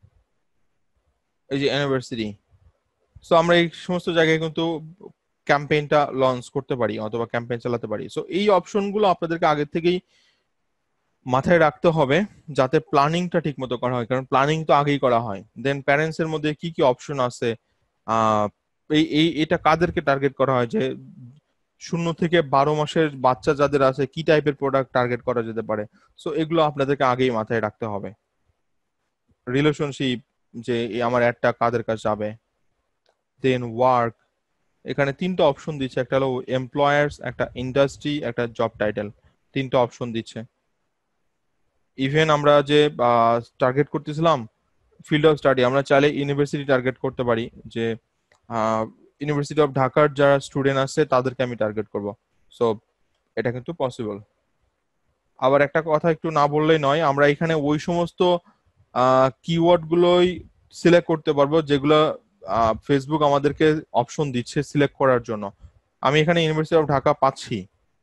এই যে অ্যানিভার্সারি। সো আমরা এই সমস্ত জায়গায় কিন্তু ক্যাম্পেইনটা লঞ্চ করতে পারি অথবা ক্যাম্পেইন চালাতে পারি। সো এই অপশনগুলো আপনাদেরকে আগে থেকেই মাথায় রাখতে হবে যাতে প্ল্যানিংটা ঠিক মতো করা হয়, কারণ প্ল্যানিং তো আগেই করা হয়। দেন প্যারেন্টস এর মধ্যে কি কি অপশন আছে, আহ এই এই এটা কাদেরকে টার্গেট করা হয়, যে 0 থেকে 12 মাসের বাচ্চা যাদের আছে কি টাইপের প্রোডাক্ট টার্গেট করা যেতে পারে। সো এগুলো আপনাদেরকে আগেই মাথায় রাখতে হবে। রিলেশনশিপ, যে আমার অ্যাডটা কাদের কাছে যাবে। দেন ওয়ার্ক, এখানে 3টা অপশন দিচ্ছে, একটা হলো এমপ্লয়ার্স, একটা ইন্ডাস্ট্রি, একটা জব টাইটেল, 3টা অপশন দিচ্ছে। ইভেন আমরা যে টার্গেট করতেছিলাম ফিল্ড অফ স্টাডি, আমরা চাইলে ইউনিভার্সিটি টার্গেট করতে পারি, যে ইউনিভার্সিটি অফ ঢাকার যারা স্টুডেন্ট আছে তাদেরকে আমি টার্গেট করব। সো এটা কিন্তু পসিবল। আবার একটা কথা একটু না বললেই নয়, আমরা এখানে ওই সমস্ত কিওয়ার্ড গুলোই সিলেক্ট করতে পারবো যেগুলো ফেসবুক আমাদেরকে অপশন দিচ্ছে সিলেক্ট করার জন্য। আমি এখানে ইউনিভার্সিটি অফ ঢাকা পাচ্ছি,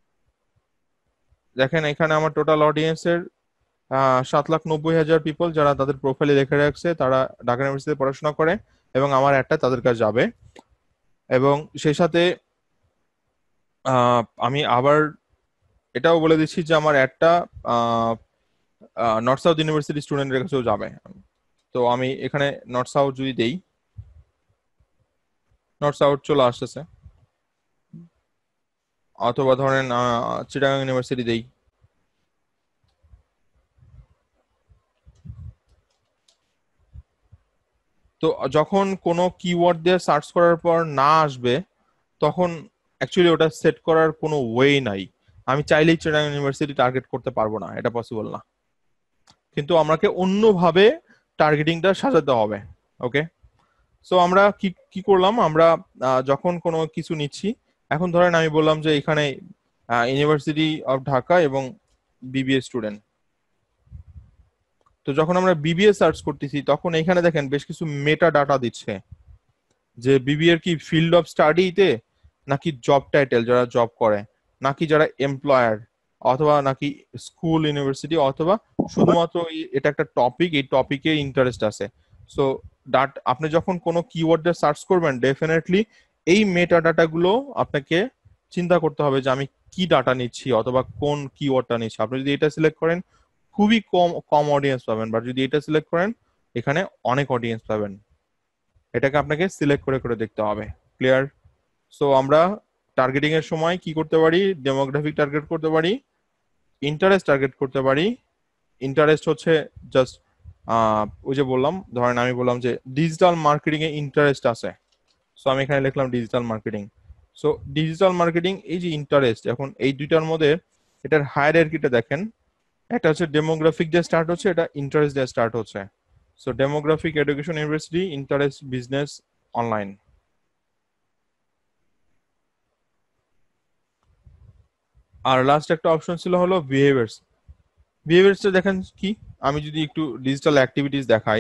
দেখেন এখানে আমার টোটাল অডিয়েন্সের 7,90,000 পিপল যারা তাদের প্রোফাইলে লিখে রাখছে তারা ঢাকা ইউনিভার্সিটিতে পড়াশোনা করে, এবং আমার একটা তাদের কাছে যাবে। এবং সেই সাথে আমি আবার এটাও বলে দিচ্ছি যে আমার একটা নর্থ সাউথ ইউনিভার্সিটি স্টুডেন্টের কাছেও যাবে। তো আমি এখানে নর্থ সাউথ যদি দেই, নর্থ সাউথ চলে আসতেছে, অথবা ধরেন চিটাগাং ইউনিভার্সিটি দেই। তো যখন কোনো কিওয়ার্ড দিয়ে সার্চ করার পর না আসবে, তখন অ্যাকচুয়ালি ওটা সেট করার কোনো ওয়ে নাই। আমি চাইলেই চিটাগাং ইউনিভার্সিটি টার্গেট করতে পারবো না, এটা পসিবল না। কিন্তু আমাকে অন্যভাবে টার্গেটিংটা সাজাতে হবে। ওকে, সো আমরা কি কি করলাম, আমরা যখন কোনো কিছু নিচ্ছি, এখন ধরেন আমি বললাম যে এখানে ইউনিভার্সিটি অফ ঢাকা এবং বিবিএ স্টুডেন্ট। তো যখন আমরা বিবিএ সার্চ করতেছি তখন এখানে দেখেন বেশ কিছু মেটা ডাটা দিচ্ছে, যে বিবিএ এর কি ফিল্ড অফ স্টাডিতে, নাকি জব টাইটেল যারা জব করে, নাকি যারা এমপ্লয়ার, অথবা নাকি স্কুল ইউনিভার্সিটি, অথবা শুধুমাত্র এটা একটা টপিক, এই টপিকে ইন্টারেস্ট আছে। সো আপনি যখন কোনো কিওয়ার্ডে সার্চ করবেন ডেফিনেটলি এই মেটা ডাটা গুলো আপনাকে চিন্তা করতে হবে যে আমি কি ডাটা নিচ্ছি অথবা কোন কিওয়ার্ডটা নিচ্ছি। আপনি যদি এটা সিলেক্ট করেন খুবই কম কম অডিয়েন্স পাবেন, বাট যদি এটা সিলেক্ট করেন এখানে অনেক অডিয়েন্স পাবেন। এটাকে আপনাকে সিলেক্ট করে করে দেখতে হবে। ক্লিয়ার? সো আমরা টার্গেটিং এর সময় কি করতে পারি, ডেমোগ্রাফিক টার্গেট করতে পারি, ইন্টারেস্ট টার্গেট করতে পারি। ইন্টারেস্ট হচ্ছে জাস্ট ওই যে বললাম, ধরেন আমি বললাম যে ডিজিটাল মার্কেটিং এ ইন্টারেস্ট আছে, সো আমি এখানে লিখলাম digital marketing. So digital marketing, এই যে ইন্টারেস্ট, এখন এই দুইটার মধ্যে এটার হায়ারার্কিটা দেখেন, একটা হচ্ছে ডেমোগ্রাফিক দিয়ে স্টার্ট হচ্ছে, এটা ইন্টারেস্ট দিয়ে স্টার্ট হচ্ছে। So demographic education university, interest business online. আর লাস্ট একটা অপশন ছিল হলো বিহেভিয়ার্স। বিহেভিয়ার্সটা দেখেন কি, আমি যদি একটু ডিজিটাল অ্যাক্টিভিটিস দেখাই,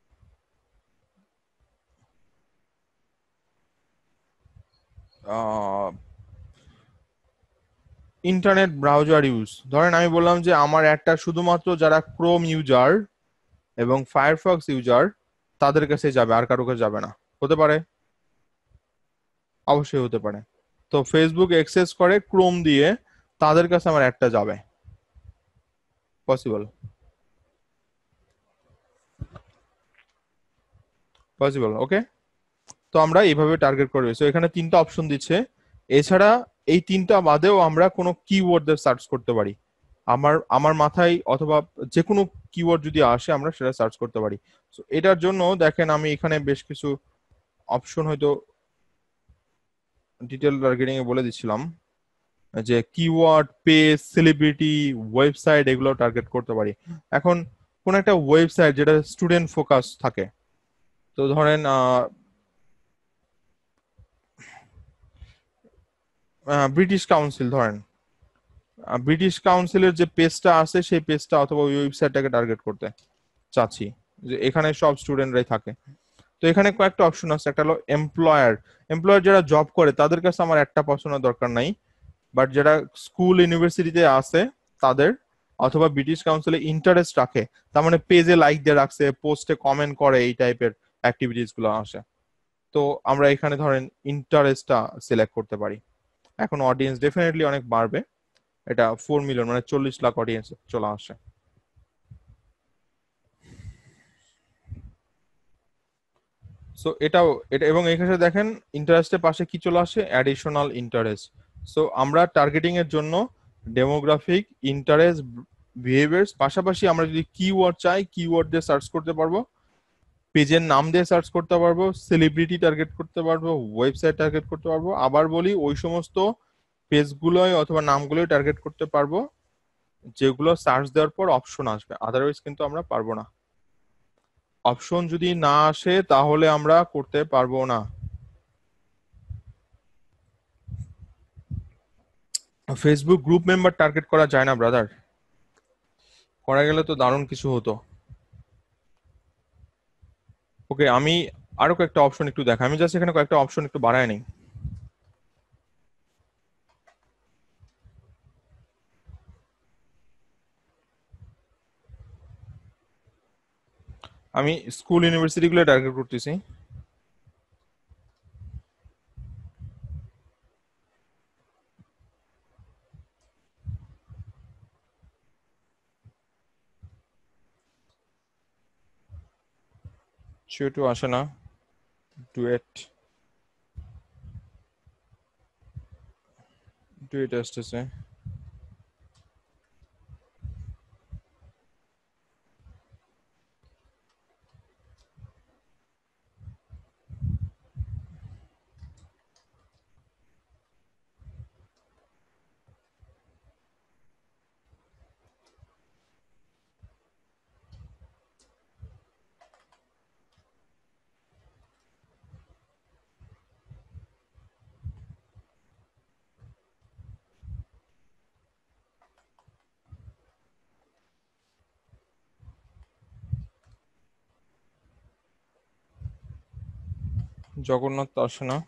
ইন্টারনেট ব্রাউজার ইউজ, ধরেন আমি বললাম যে আমার একটা শুধুমাত্র যারা ক্রোম ইউজার এবং ফায়ারফক্স ইউজার তাদের কাছে যাবে, আর কারো কাছে যাবে না। হতে পারে, অবশ্যই হতে পারে। তো ফেসবুক অ্যাক্সেস করে ক্রোম দিয়ে, তাদের কাছে আমার একটা যাবে, পসিবল, পসিবল। ওকে, তো আমরা এইভাবে টার্গেট করবো। সো এখানে 3টা অপশন দিচ্ছে। এছাড়া এই 3টা বাদেও আমরা কোনো কিওয়ার্ড দিয়ে সার্চ করতে পারি। আমার আমার মাথায় অথবা যে কোনো কিওয়ার্ড যদি আসে আমরা সেটা সার্চ করতে পারি। তো এটার জন্য দেখেন আমি এখানে বেশ কিছু অপশন হয়তো ডিটেল টার্গেটিং এ বলে দিচ্ছিলাম, যে কিওয়ার্ড, পেজ, সেলিব্রিটি, ওয়েবসাইট, এগুলো টার্গেট করতে পারি। এখন কোন একটা ওয়েবসাইট যেটা স্টুডেন্ট ফোকাস থাকে, তো ধরেন ব্রিটিশ কাউন্সিল, ধরেন ব্রিটিশ কাউন্সিলের যে পেজটা আছে সেই পেজটা অথবা ওই ওয়েবসাইটটাকে টার্গেট করতে চাচ্ছি, যে এখানে সব স্টুডেন্টরাই থাকে। তো এখানে কয়েকটা অপশন আছে, একটা হলো এমপ্লয়ার। এমপ্লয়ার যারা জব করে তাদের কাছে আমার একটা পছন্দের দরকার নাই, বাট যারা স্কুল ইউনিভার্সিটিতে আছে তাদের, অথবা ব্রিটিশ কাউন্সিলে ইন্টারেস্ট রাখে, তার মানে পেজে লাইক দিয়ে রাখছে, পোস্টে কমেন্ট করে, এই টাইপের অ্যাক্টিভিটিস গুলো আসে। তো আমরা এখানে ধরেন ইন্টারেস্টটা সিলেক্ট করতে পারি। এখন অডিয়েন্স ডেফিনেটলি অনেক বাড়বে, এটা 4 মিলিয়ন মানে 40 লাখ অডিয়েন্স চলে আসে। সো এটাও এটা, এবং এখানে দেখেন ইন্টারেস্টের পাশে কি চলে আসে, অ্যাডিশনাল ইন্টারেস্ট। সো আমরা টার্গেটিং এর জন্য ডেমোগ্রাফিক, ইন্টারেস্ট, বিহেভিয়ার্স, পাশাপাশি আমরা যদি কিওয়ার্ড চাই কিওয়ার্ড দিয়ে সার্চ করতে পারবো, পেজের নাম দিয়ে সার্চ করতে পারবো, সেলিব্রিটি টার্গেট করতে পারবো, ওয়েবসাইট টার্গেট করতে পারবো, আবার বলি ওই সমস্ত পেজগুলোই অথবা নামগুলোই টার্গেট করতে পারবো যেগুলো সার্চ দেওয়ার পর অপশন আসবে, আদারওয়াইজ কিন্তু আমরা পারবো না। অপশন যদি না আসে তাহলে আমরা করতে পারবো না। ফেসবুক গ্রুপ মেম্বার টার্গেট করা যায় না ব্রাদার, করা গেলে তো দারুণ কিছু হতো। ওকে, আমি আরো কয়েকটা অপশন একটু দেখাই, আমি জাস্ট এখানে কয়েকটা অপশন একটু বাড়ায় নিই। আমি স্কুল ইউনিভার্সিটি গুলো টার্গেট করতেছি। টু আসে না, ডুয়েট ডুয়েট আসতেছে। জগন্নাথ তো আসে না,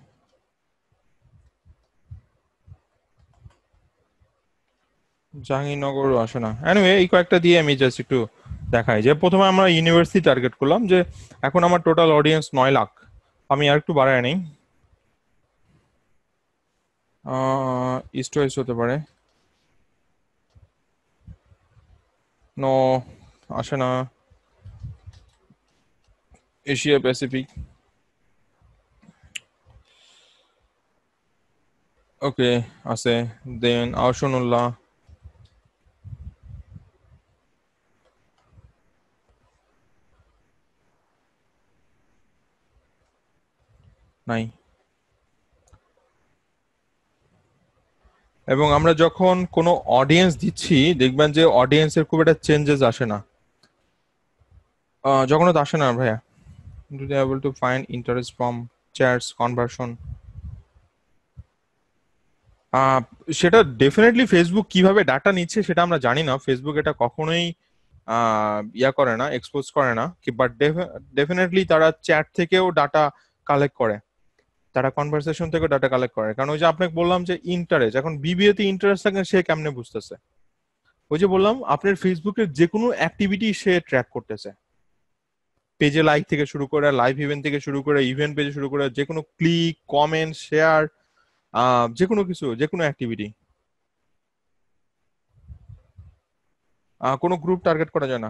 জাহাঙ্গীরনগরও আসে না। এনিওয়ে এই কয়েকটা দিয়ে আমি জাস্ট একটু দেখাই যে প্রথমে আমরা ইউনিভার্সিটি টার্গেট করলাম, যে এখন আমার টোটাল অডিয়েন্স 9 লাখ। আমি আর একটু বাড়ায় নেই, ইস্ট ওয়েস্ট হতে পারে। নো, আসে না। এশিয়া প্যাসিফিক, ওকে আছে। দেন আহসানুল্লাহ, নাই। এবং আমরা যখন কোনো অডিয়েন্স দিচ্ছি দেখবেন যে অডিয়েন্সের খুব একটা চেঞ্জেস আসে না। জগন্নাথ আসে না ভাইয়া। Do they able to find interest from chats conversion? আহ, সেটা ডেফিনেটলি ফেসবুক কিভাবে ডাটা নিচ্ছে সেটা আমরা জানি না, ফেসবুক এটা কখনোই ইয়া করে না, এক্সপোজ করে না, বাট ডেফিনেটলি তারা চ্যাট থেকেও ডাটা কালেক্ট করে, তারা কনভারসেশন থেকে ডাটা কালেক্ট করে। কারণ ওই যে আপনাকে বললাম যে ইন্টারেস্ট, এখন বিবিএ তে ইন্টারেস্ট থাকে সে কেমনে বুঝতেছে? ওই যে বললাম আপনার ফেসবুকের যে কোনো অ্যাক্টিভিটি সে ট্র্যাক করতেছে, পেজে লাইক থেকে শুরু করে, লাইভ ইভেন্ট থেকে শুরু করে, ইভেন্ট পেজে শুরু করে, যে কোনো ক্লিক, কমেন্ট, শেয়ার, যে কোনো কিছু, যে কোনো অ্যাক্টিভিটি। কোনো গ্রুপ টার্গেট করা যায় না।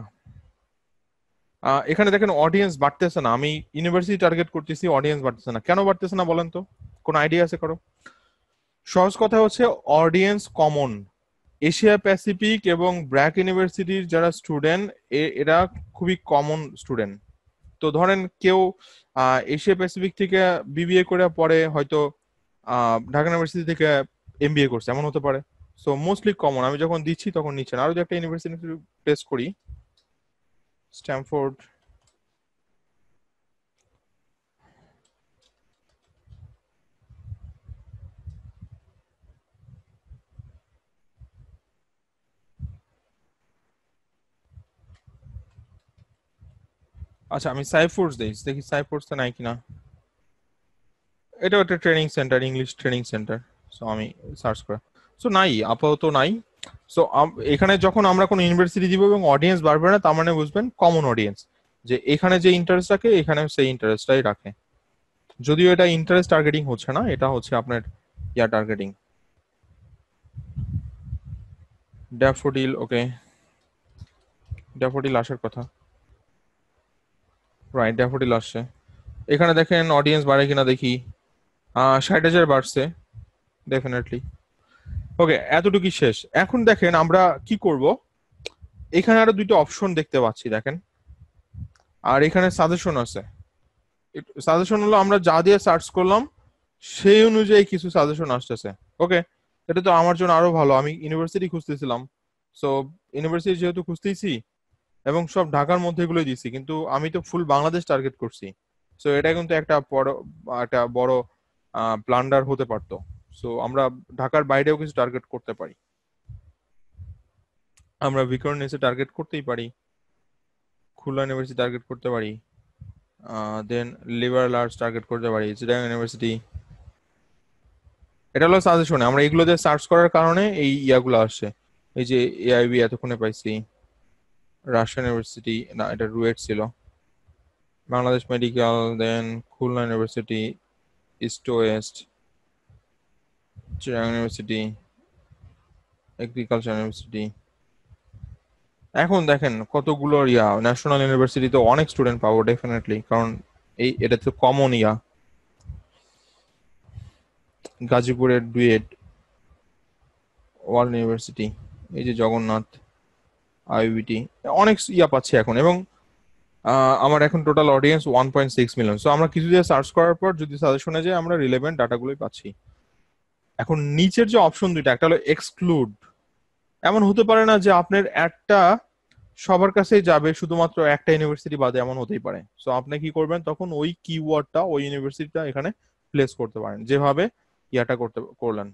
এখানে দেখেন অডিয়েন্স বাড়তেছে না, আমি ইউনিভার্সিটি টার্গেট করতেছি, অডিয়েন্স বাড়তেছে না, কেন বাড়তেছে না বলেন তো? কোনো আইডিয়া আছে কারো? সহজ কথা হচ্ছে অডিয়েন্স কমন। এশিয়া প্যাসিফিক এবং ব্র্যাক ইউনিভার্সিটির যারা স্টুডেন্ট, এরা খুবই কমন স্টুডেন্ট। তো ধরেন কেউ এশিয়া প্যাসিফিক থেকে বিবিএ করে পরে হয়তো ঢাকা ইউনিভার্সিটি থেকে এমবিএ করছে, এমন হতে পারে। সো মোস্টলি কমন, আমি যখন দিচ্ছি তখন নিচ্ছে না। আরো যে একটা ইউনিভার্সিটি টেস্ট করি, স্ট্যামফোর্ড। আচ্ছা আমি সাইফোর্স দিই, দেখি সাইফোর্স নাই কিনা। এটাও একটা training centre, English training centre. So আমি সার্চ করা, সো নাই, আপাতত নাই। সো এখানে যখন আমরা কোনো ইউনিভার্সিটি দিব এবং অডিয়েন্স বাড়বে না, তার মানে বুঝবেন কমন অডিয়েন্স, যে এখানে যে ইন্টারেস্ট রাখে এখানে সেই ইন্টারেস্টটাই রাখে। যদিও এটা ইন্টারেস্ট টার্গেটিং হচ্ছে না, এটা হচ্ছে আপনার ইয়া টার্গেটিং। ড্যাফোডিল, ওকে, ড্যাফোডিল আসার কথা। রাইট, ড্যাফোডিল আসছে। এখানে দেখেন অডিয়েন্স বাড়ে কিনা দেখি। 60,000 বাড়ছে ডেফিনেটলি। ওকে, এতটুকু শেষ। এখন দেখেন আমরা কি করব, এখানে আরো দুইটা অপশন দেখতে পাচ্ছি দেখেন, আর এখানে সাজেশন আছে। সাজেশন হলো আমরা যা দিয়ে সার্চ করলাম সেই অনুযায়ী কিছু সাজেশন আসতেছে। ওকে, এটা তো আমার জন্য আরো ভালো, আমি ইউনিভার্সিটি খুঁজতেছিলাম। সো ইউনিভার্সিটি যেহেতু খুঁজতেইছি এবং সব ঢাকার মধ্যে এগুলোই দিছি, কিন্তু আমি তো ফুল বাংলাদেশ টার্গেট করছি। সো এটা কিন্তু একটা বড় ব্লান্ডার হতে পারতো। সো আমরা ঢাকার বাইরেও কিছু টার্গেট করতে পারি, আমরা ভিকারুননিসে টার্গেট করতেই পারি, খুলনা ইউনিভার্সিটি টার্গেট করতে পারি, দেন লিবারাল আর্টস টার্গেট করতে পারি, চিটাগাং ইউনিভার্সিটি। এটা হলো সাজেশনে, আমরা এগুলো দিয়ে সার্চ করার কারণে এই ইয়াগুলো আসছে। এই যে এআইবি এতক্ষণে পাইছি, রাজশাহী ইউনিভার্সিটি, না এটা রুয়েট ছিল, Bangladesh medical, then Khulna university, East West, Chittagong university, agriculture university. এখন দেখেন কতগুলো ইয়া, ন্যাশনাল ইউনিভার্সিটিতে অনেক স্টুডেন্ট পাবো ডেফিনেটলি, কারণ এটা তো কমন ইয়া। গাজীপুরের ডুয়েট, ওয়ার্ল্ড ইউনিভার্সিটি, এই যে জগন্নাথ, আইবিটি, অনেক ইয়া পাচ্ছি এখন। এবং আমার এখন টোটাল অডিয়েন্স 1.6 মিলিয়ন। সো আমরা কিছু দিয়ে সার্চ করার পর যদি সাজেশনে যায় আমরা রিলেভেন্ট ডাটাগুলোই পাচ্ছি। এখন নিচের যে অপশন দুইটা, একটা হলো এক্সক্লুড। এমন হতে পারে না যে আপনার অ্যাডটা সবার কাছেই যাবে শুধুমাত্র একটা ইউনিভার্সিটি বাদে, এমন হতেই পারে। সো আপনি কি করবেন, তখন ওই কিওয়ার্ডটা ওই ইউনিভার্সিটিটা এখানে প্লেস করতে পারেন, যেভাবে ইয়াটা করলেন।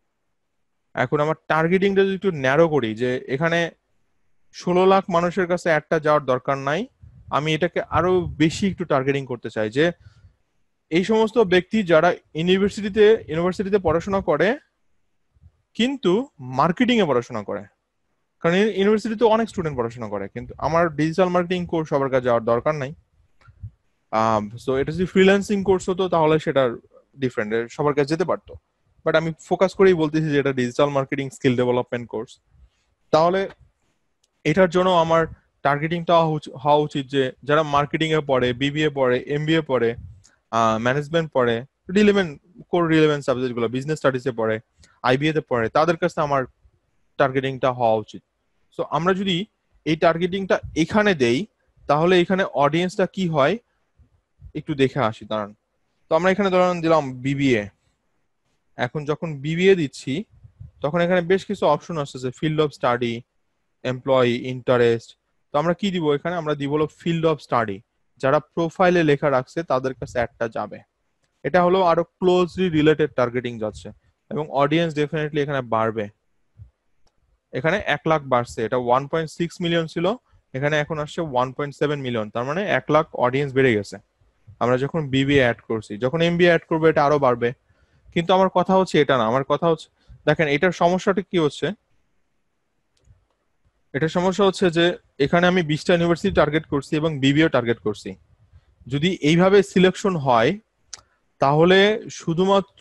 এখন আমার টার্গেটিংটা যদি একটু ন্যারো করি, যে এখানে 16 লাখ মানুষের কাছে একটা যাওয়ার দরকার নাই, আমি এটাকে আরো বেশি একটু টার্গেটিং করতে চাই, যে এই সমস্ত ব্যক্তি যারা ইউনিভার্সিটিতে পড়াশোনা করে কিন্তু মার্কেটিং এ পড়াশোনা করে। কারণ ইউনিভার্সিটিতে অনেক স্টুডেন্ট পড়াশোনা করে, কিন্তু আমার ডিজিটাল মার্কেটিং কোর্স সবার কাছে যাওয়ার দরকার নাই। সো এটা যদি ফ্রিল্যান্সিং কোর্স হতো তাহলে সেটা ডিফারেন্ট, সবার কাছে যেতে পারতো। বাট আমি ফোকাস করেই বলতেছি যে এটা digital marketing skill development course. তাহলে এটার জন্য আমার টার্গেটিংটা হওয়া উচিত যে যারা মার্কেটিং এ পড়ে, বিবিএ পড়ে, এমবিএ পড়ে, ম্যানেজমেন্ট পড়ে, রিলেভেন্ট রিলেভেন্ট সাবজেক্ট গুলো, বিজনেস স্টাডিজে পড়ে, আইবিএ তে পড়ে, তাদের কাছে আমার টার্গেটিংটা হওয়া উচিত। সো আমরা যদি এই টার্গেটিংটা এখানে দেই তাহলে এখানে অডিয়েন্সটা কি হয় একটু দেখে আসি, দাঁড়ান। তো আমরা এখানে ধরুন দিলাম বিবিএ। এখন যখন বিবিএ দিচ্ছি তখন এখানে বেশ কিছু অপশন আসতেছে, field of study, employee, interest. তো আমরা কি দিব এখানে, আমরা দিব হলো ফিল্ড অফ স্টাডি। যারা প্রোফাইলে লেখা রাখছে তাদের কাছে একটা যাবে। এটা হলো আরো ক্লোজলি রিলেটেড টার্গেটিং যাচ্ছে, এবং অডিয়েন্স ডেফিনেটলি এখানে বাড়বে। এখানে 1 লাখ বাড়ছে, এটা 1.6 মিলিয়ন ছিল, এখানে এখন আসছে 1.7 মিলিয়ন, তার মানে 1 লাখ অডিয়েন্স বেড়ে গেছে আমরা যখন বিবিএ অ্যাড করছি। যখন এমবিএ অ্যাড করবো এটা আরো বাড়বে। কিন্তু আমার কথা হচ্ছে এটা না, আমার কথা হচ্ছে, দেখেন এটার সমস্যাটা কি হচ্ছে, এটার সমস্যা হচ্ছে যে এখানে আমি 20টা ইউনিভার্সিটি টার্গেট করছি এবং বিবিএ টার্গেট করছি। যদি এইভাবে সিলেকশন হয় তাহলে শুধুমাত্র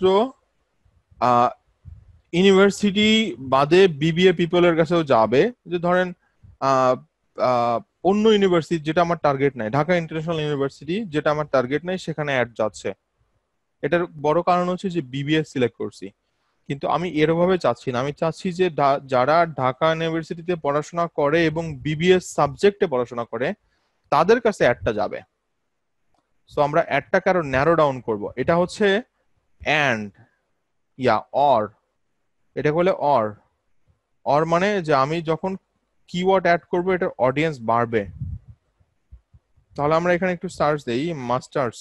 ইউনিভার্সিটি বাদে বিবিএ পিপলের কাছেও যাবে। যে ধরেন আহ, আহ, অন্য ইউনিভার্সিটি যেটা আমার টার্গেট নাই, ঢাকা ইন্টারন্যাশনাল ইউনিভার্সিটি যেটা আমার টার্গেট নাই, সেখানে অ্যাড যাচ্ছে। এটার বড় কারণ হচ্ছে যে বিবিএ সিলেক্ট করছি। কিন্তু আমি এরভাবে চাচ্ছি না, আমি চাচ্ছি যে যারা ঢাকা ইউনিভার্সিটিতে পড়াশোনা করে এবং বিবিএস সাবজেক্টে পড়াশোনা করে তাদের কাছে অ্যাডটা যাবে। সো আমরা অ্যাডটাকে আরো ন্যারো ডাউন করব। এটা হচ্ছে অ্যান্ড ইয়া অর, এটা বলে অর। অর মানে যে আমি যখন কিওয়ার্ড অ্যাড করব এটার অডিয়েন্স বাড়বে। তাহলে আমরা এখানে একটু সার্চ দেই, মাস্টার্স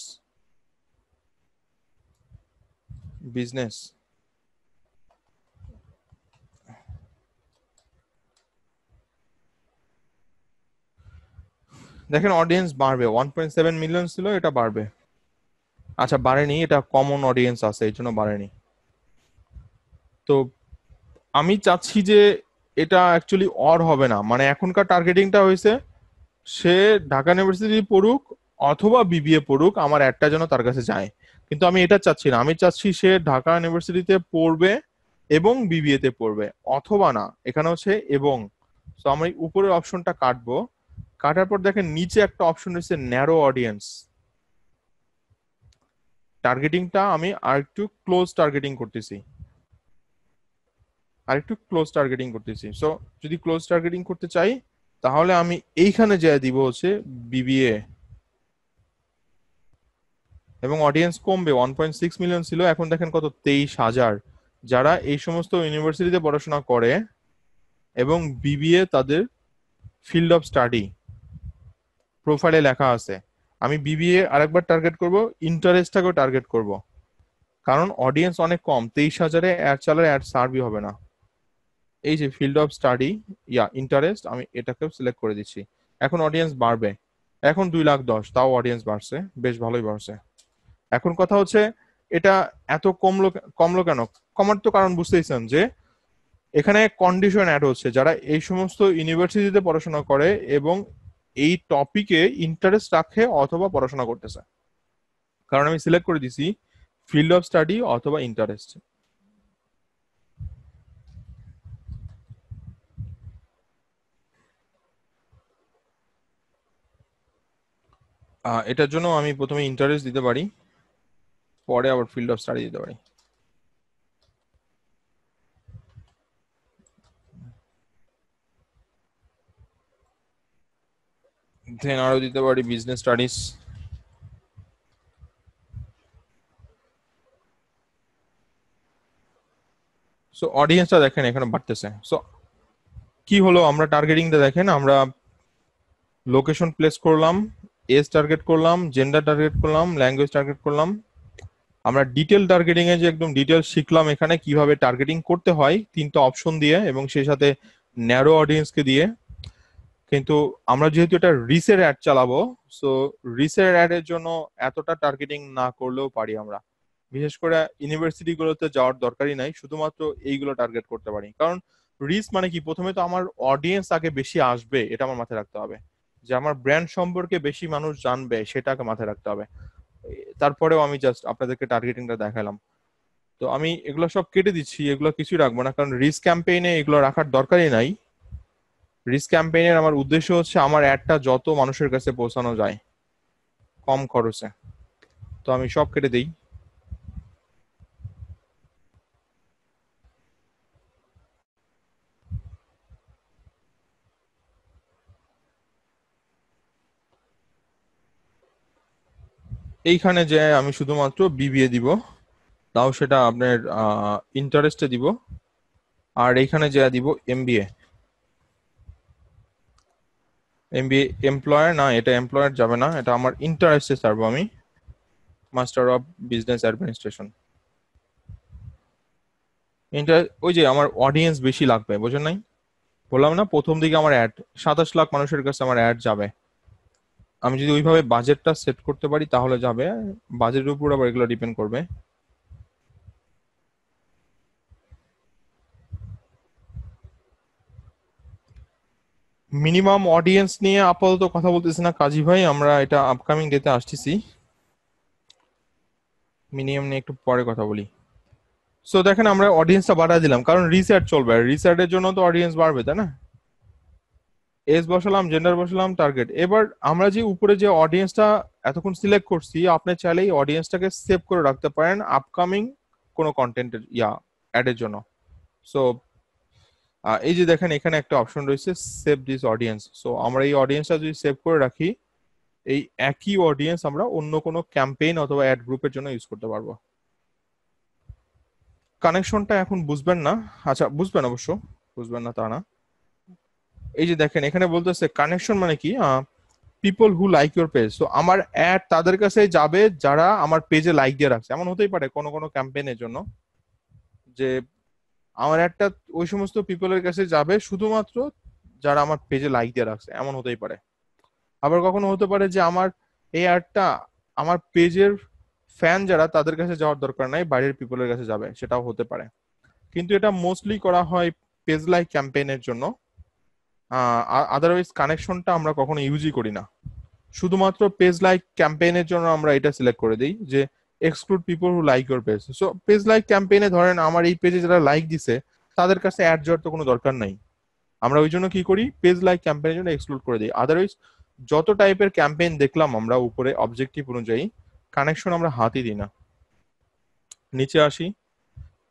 বিজনেস। দেখেন অডিয়েন্স বাড়বে, 1.7 মিলিয়ন ছিল, এটা বাড়বে। আচ্ছা বাড়েনি, এটা কমন অডিয়েন্স আছে এই জন্য বাড়েনি। তো আমি চাচ্ছি যে এটা অ্যাকচুয়ালি অর হবে না, মানে এখনকার টার্গেটিংটা হয়েছে সে ঢাকা ইউনিভার্সিটি পড়ুক অথবা বিবিএ পড়ুক, আমার একটা যেন তার কাছে যায়। কিন্তু আমি এটা চাচ্ছি না, আমি চাচ্ছি সে ঢাকা ইউনিভার্সিটিতে পড়বে এবং বিবিএ তে পড়বে, অথবা না, এখানে হচ্ছে এবং। তো আমি উপরের অপশনটা কাটবো, কাটার পর দেখেন নিচে একটা অপশন রয়েছে ন্যারো অডিয়েন্স। টার্গেটিংটা আমি আর একটু ক্লোজ টার্গেটিং করতেছি। আর একটু ক্লোজ টার্গেটিং করতেছি। সো যদি ক্লোজ টার্গেটিং করতে চাই তাহলে আমি এইখানে যা দিব হচ্ছে বিবিএ, এবং অডিয়েন্স কমবে। 1.6 মিলিয়ন ছিল, এখন দেখেন কত, 23,000, যারা এই সমস্ত ইউনিভার্সিটিতে পড়াশোনা করে এবং বিবিএ তাদের ফিল্ড অফ স্টাডি প্রোফাইলে লেখা আছে। আমি বিবিএ আরেকবার টার্গেট করব, ইন্টারেস্টটাকেও টার্গেট করব, কারণ অডিয়েন্স অনেক কম, 23,000-এ অ্যাড চালালে অ্যাড সার্ভই হবে না। এই যে ফিল্ড অফ স্টাডি ইন্টারেস্ট, আমি এটাকেও সিলেক্ট করে দিচ্ছি। এখন অডিয়েন্স বাড়বে, এখন 2,10,000, তাও অডিয়েন্স বাড়ছে, বেশ ভালোই বাড়ছে। এখন কথা হচ্ছে এটা এত কমলো, কমলো কেন? কমার তো কারণ বুঝতেইছেন যে এখানে কন্ডিশন অ্যাড হচ্ছে, যারা এই সমস্ত ইউনিভার্সিটিতে পড়াশোনা করে এবং এই টপিকে ইন্টারেস্ট রাখে অথবা পড়াশোনা করতেছে। কারণ আমি সিলেক্ট করে দিছি ফিল্ড অফ স্টাডি অথবা ইন্টারেস্ট। এটার জন্য আমি প্রথমে ইন্টারেস্ট দিতে পারি, পরে আবার ফিল্ড অফ স্টাডি দিতে পারি। দেন আরো দিতে পারি বিজনেস স্টাডিজ। সো অডিয়েন্সটা দেখেন এখানে বাড়তেছে। সো কি হলো, আমরা টার্গেটিংটা দেখেন, আমরা লোকেশন প্লেস করলাম, এজ টার্গেট করলাম, জেন্ডার টার্গেট করলাম, ল্যাঙ্গুয়েজ টার্গেট করলাম। আমরা ডিটেল টার্গেটিং এ যে একদম ডিটেল শিখলাম এখানে কিভাবে টার্গেটিং করতে হয় 3টা অপশন দিয়ে এবং সেই সাথে ন্যারো অডিয়েন্সকে দিয়ে। কিন্তু আমরা যেহেতু এটা রিসের অ্যাড চালাবো, সো রিসের অ্যাড এর জন্য এতটা টার্গেটিং না করলেও পারি আমরা। বিশেষ করে ইউনিভার্সিটি গুলোতে যাওয়ার দরকারই নাই, শুধুমাত্র এইগুলো টার্গেট করতে পারি। কারণ রিস মানে কি, প্রথমে তো আমার অডিয়েন্স আগে বেশি আসবে, এটা আমার মাথায় রাখতে হবে, যে আমার ব্র্যান্ড সম্পর্কে বেশি মানুষ জানবে, সেটাকে মাথায় রাখতে হবে। তারপরেও আমি জাস্ট আপনাদেরকে টার্গেটিংটা দেখালাম। তো আমি এগুলো সব কেটে দিচ্ছি, এগুলো কিছুই রাখবো না, কারণ রিস্ক ক্যাম্পেইনে এগুলো রাখার দরকারই নাই। রিস্ক ক্যাম্পেইনের আমার উদ্দেশ্য হচ্ছে আমার অ্যাডটা যত মানুষের কাছে পৌঁছানো যায় কম খরচে। তো আমি সব কেটে দিই। এইখানে যে আমি শুধুমাত্র বিবিএ দিব, তাও সেটা আপনার ইন্টারেস্টে দিব। আর এইখানে যে দিব এমবিএ। এমবিএ এমপ্লয়ার না, এটা এমপ্লয়ার যাবে না, এটা আমার ইন্টারেস্টে ছাড়বো আমি, মাস্টার অফ বিজনেস অ্যাডমিনিস্ট্রেশন। ওই যে আমার অডিয়েন্স বেশি লাগবে, বোঝেন নাই? বললাম না প্রথম দিকে আমার অ্যাড 27 লাখ মানুষের কাছে আমার অ্যাড যাবে। আমি যদি ওইভাবে বাজেটটা সেট করতে পারি তাহলে যাবে। বাজেটের উপর আবার এগুলো ডিপেন্ড করবে। মিনিমাম অডিয়েন্স নিয়ে আপাতত কথা বলতেছি না কাজী ভাই, আমরা এটা আপকামিং ডেতে আসতেছি, মিনিমাম নিয়ে একটু পরে কথা বলি। সো দেখেন আমরা অডিয়েন্সটা বাড়ায় দিলাম, কারণ রিসার্চ চলবে, রিসার্চের জন্য তো অডিয়েন্স বাড়বে, তাই না? এজ বসালাম, জেন্ডার বসালাম, টার্গেট। এবার আমরা যে উপরে যে অডিয়েন্সটা এতক্ষণ সিলেক্ট করছি, আপনি চাইলেই অডিয়েন্সটাকে সেভ করে রাখতে পারেন আপকামিং কোনো কন্টেন্টের অ্যাডের জন্য। সো এই যে দেখেন এখানে একটা অপশন রয়েছে সেভ দিস অডিয়েন্স। সো আমরা এই অডিয়েন্সটা যদি সেভ করে রাখি, এই একই অডিয়েন্স আমরা অন্য কোনো ক্যাম্পেইন অথবা অ্যাড গ্রুপের জন্য ইউজ করতে পারবো। কানেকশনটা এখন বুঝবেন না, আচ্ছা বুঝবেন অবশ্য, বুঝবেন না তা না। এই যে দেখেন এখানে বলতেছে কানেকশন মানে কি, people who like your page. তো আমার অ্যাড তাদের কাছে যাবে যারা আমার পেজে লাইক দিয়ে রাখছে। এমন হতেই পারে কোনো কোনো ক্যাম্পেইনের জন্য যে আমার অ্যাডটা ওই সমস্ত পিপলের কাছে যাবে শুধুমাত্র যারা আমার পেজে লাইক দিয়ে রাখছে, এমন হতেই পারে। আবার কখনো হতে পারে যে আমার এই অ্যাডটা আমার পেজের ফ্যান যারা তাদের কাছে যাওয়ার দরকার নাই, বাইরের পিপলের কাছে যাবে, সেটাও হতে পারে। কিন্তু এটা মোস্টলি করা হয় পেজ লাইক ক্যাম্পেইনের জন্য। আদারওয়াইজ কানেকশনটা আমরা কখনো ইউজই করি না। শুধুমাত্র পেজ লাইক ক্যাম্পেইনের জন্য আমরা এটা সিলেক্ট করে দিই যে exclude people who like your page. So page like ক্যাম্পেইনে ধরেন আমার এই পেজে যারা লাইক দিছে তাদের কাছে অ্যাড যাওয়ার তো কোনো দরকার নাই, আমরা ওই জন্য কি করি, পেজ লাইক ক্যাম্পেইনের জন্য এক্সক্লুড করে দিই। আদারওয়াইজ যত টাইপের ক্যাম্পেইন দেখলাম আমরা উপরে অবজেক্টিভ অনুযায়ী, কানেকশন আমরা হাতই দিই না। নিচে আসি,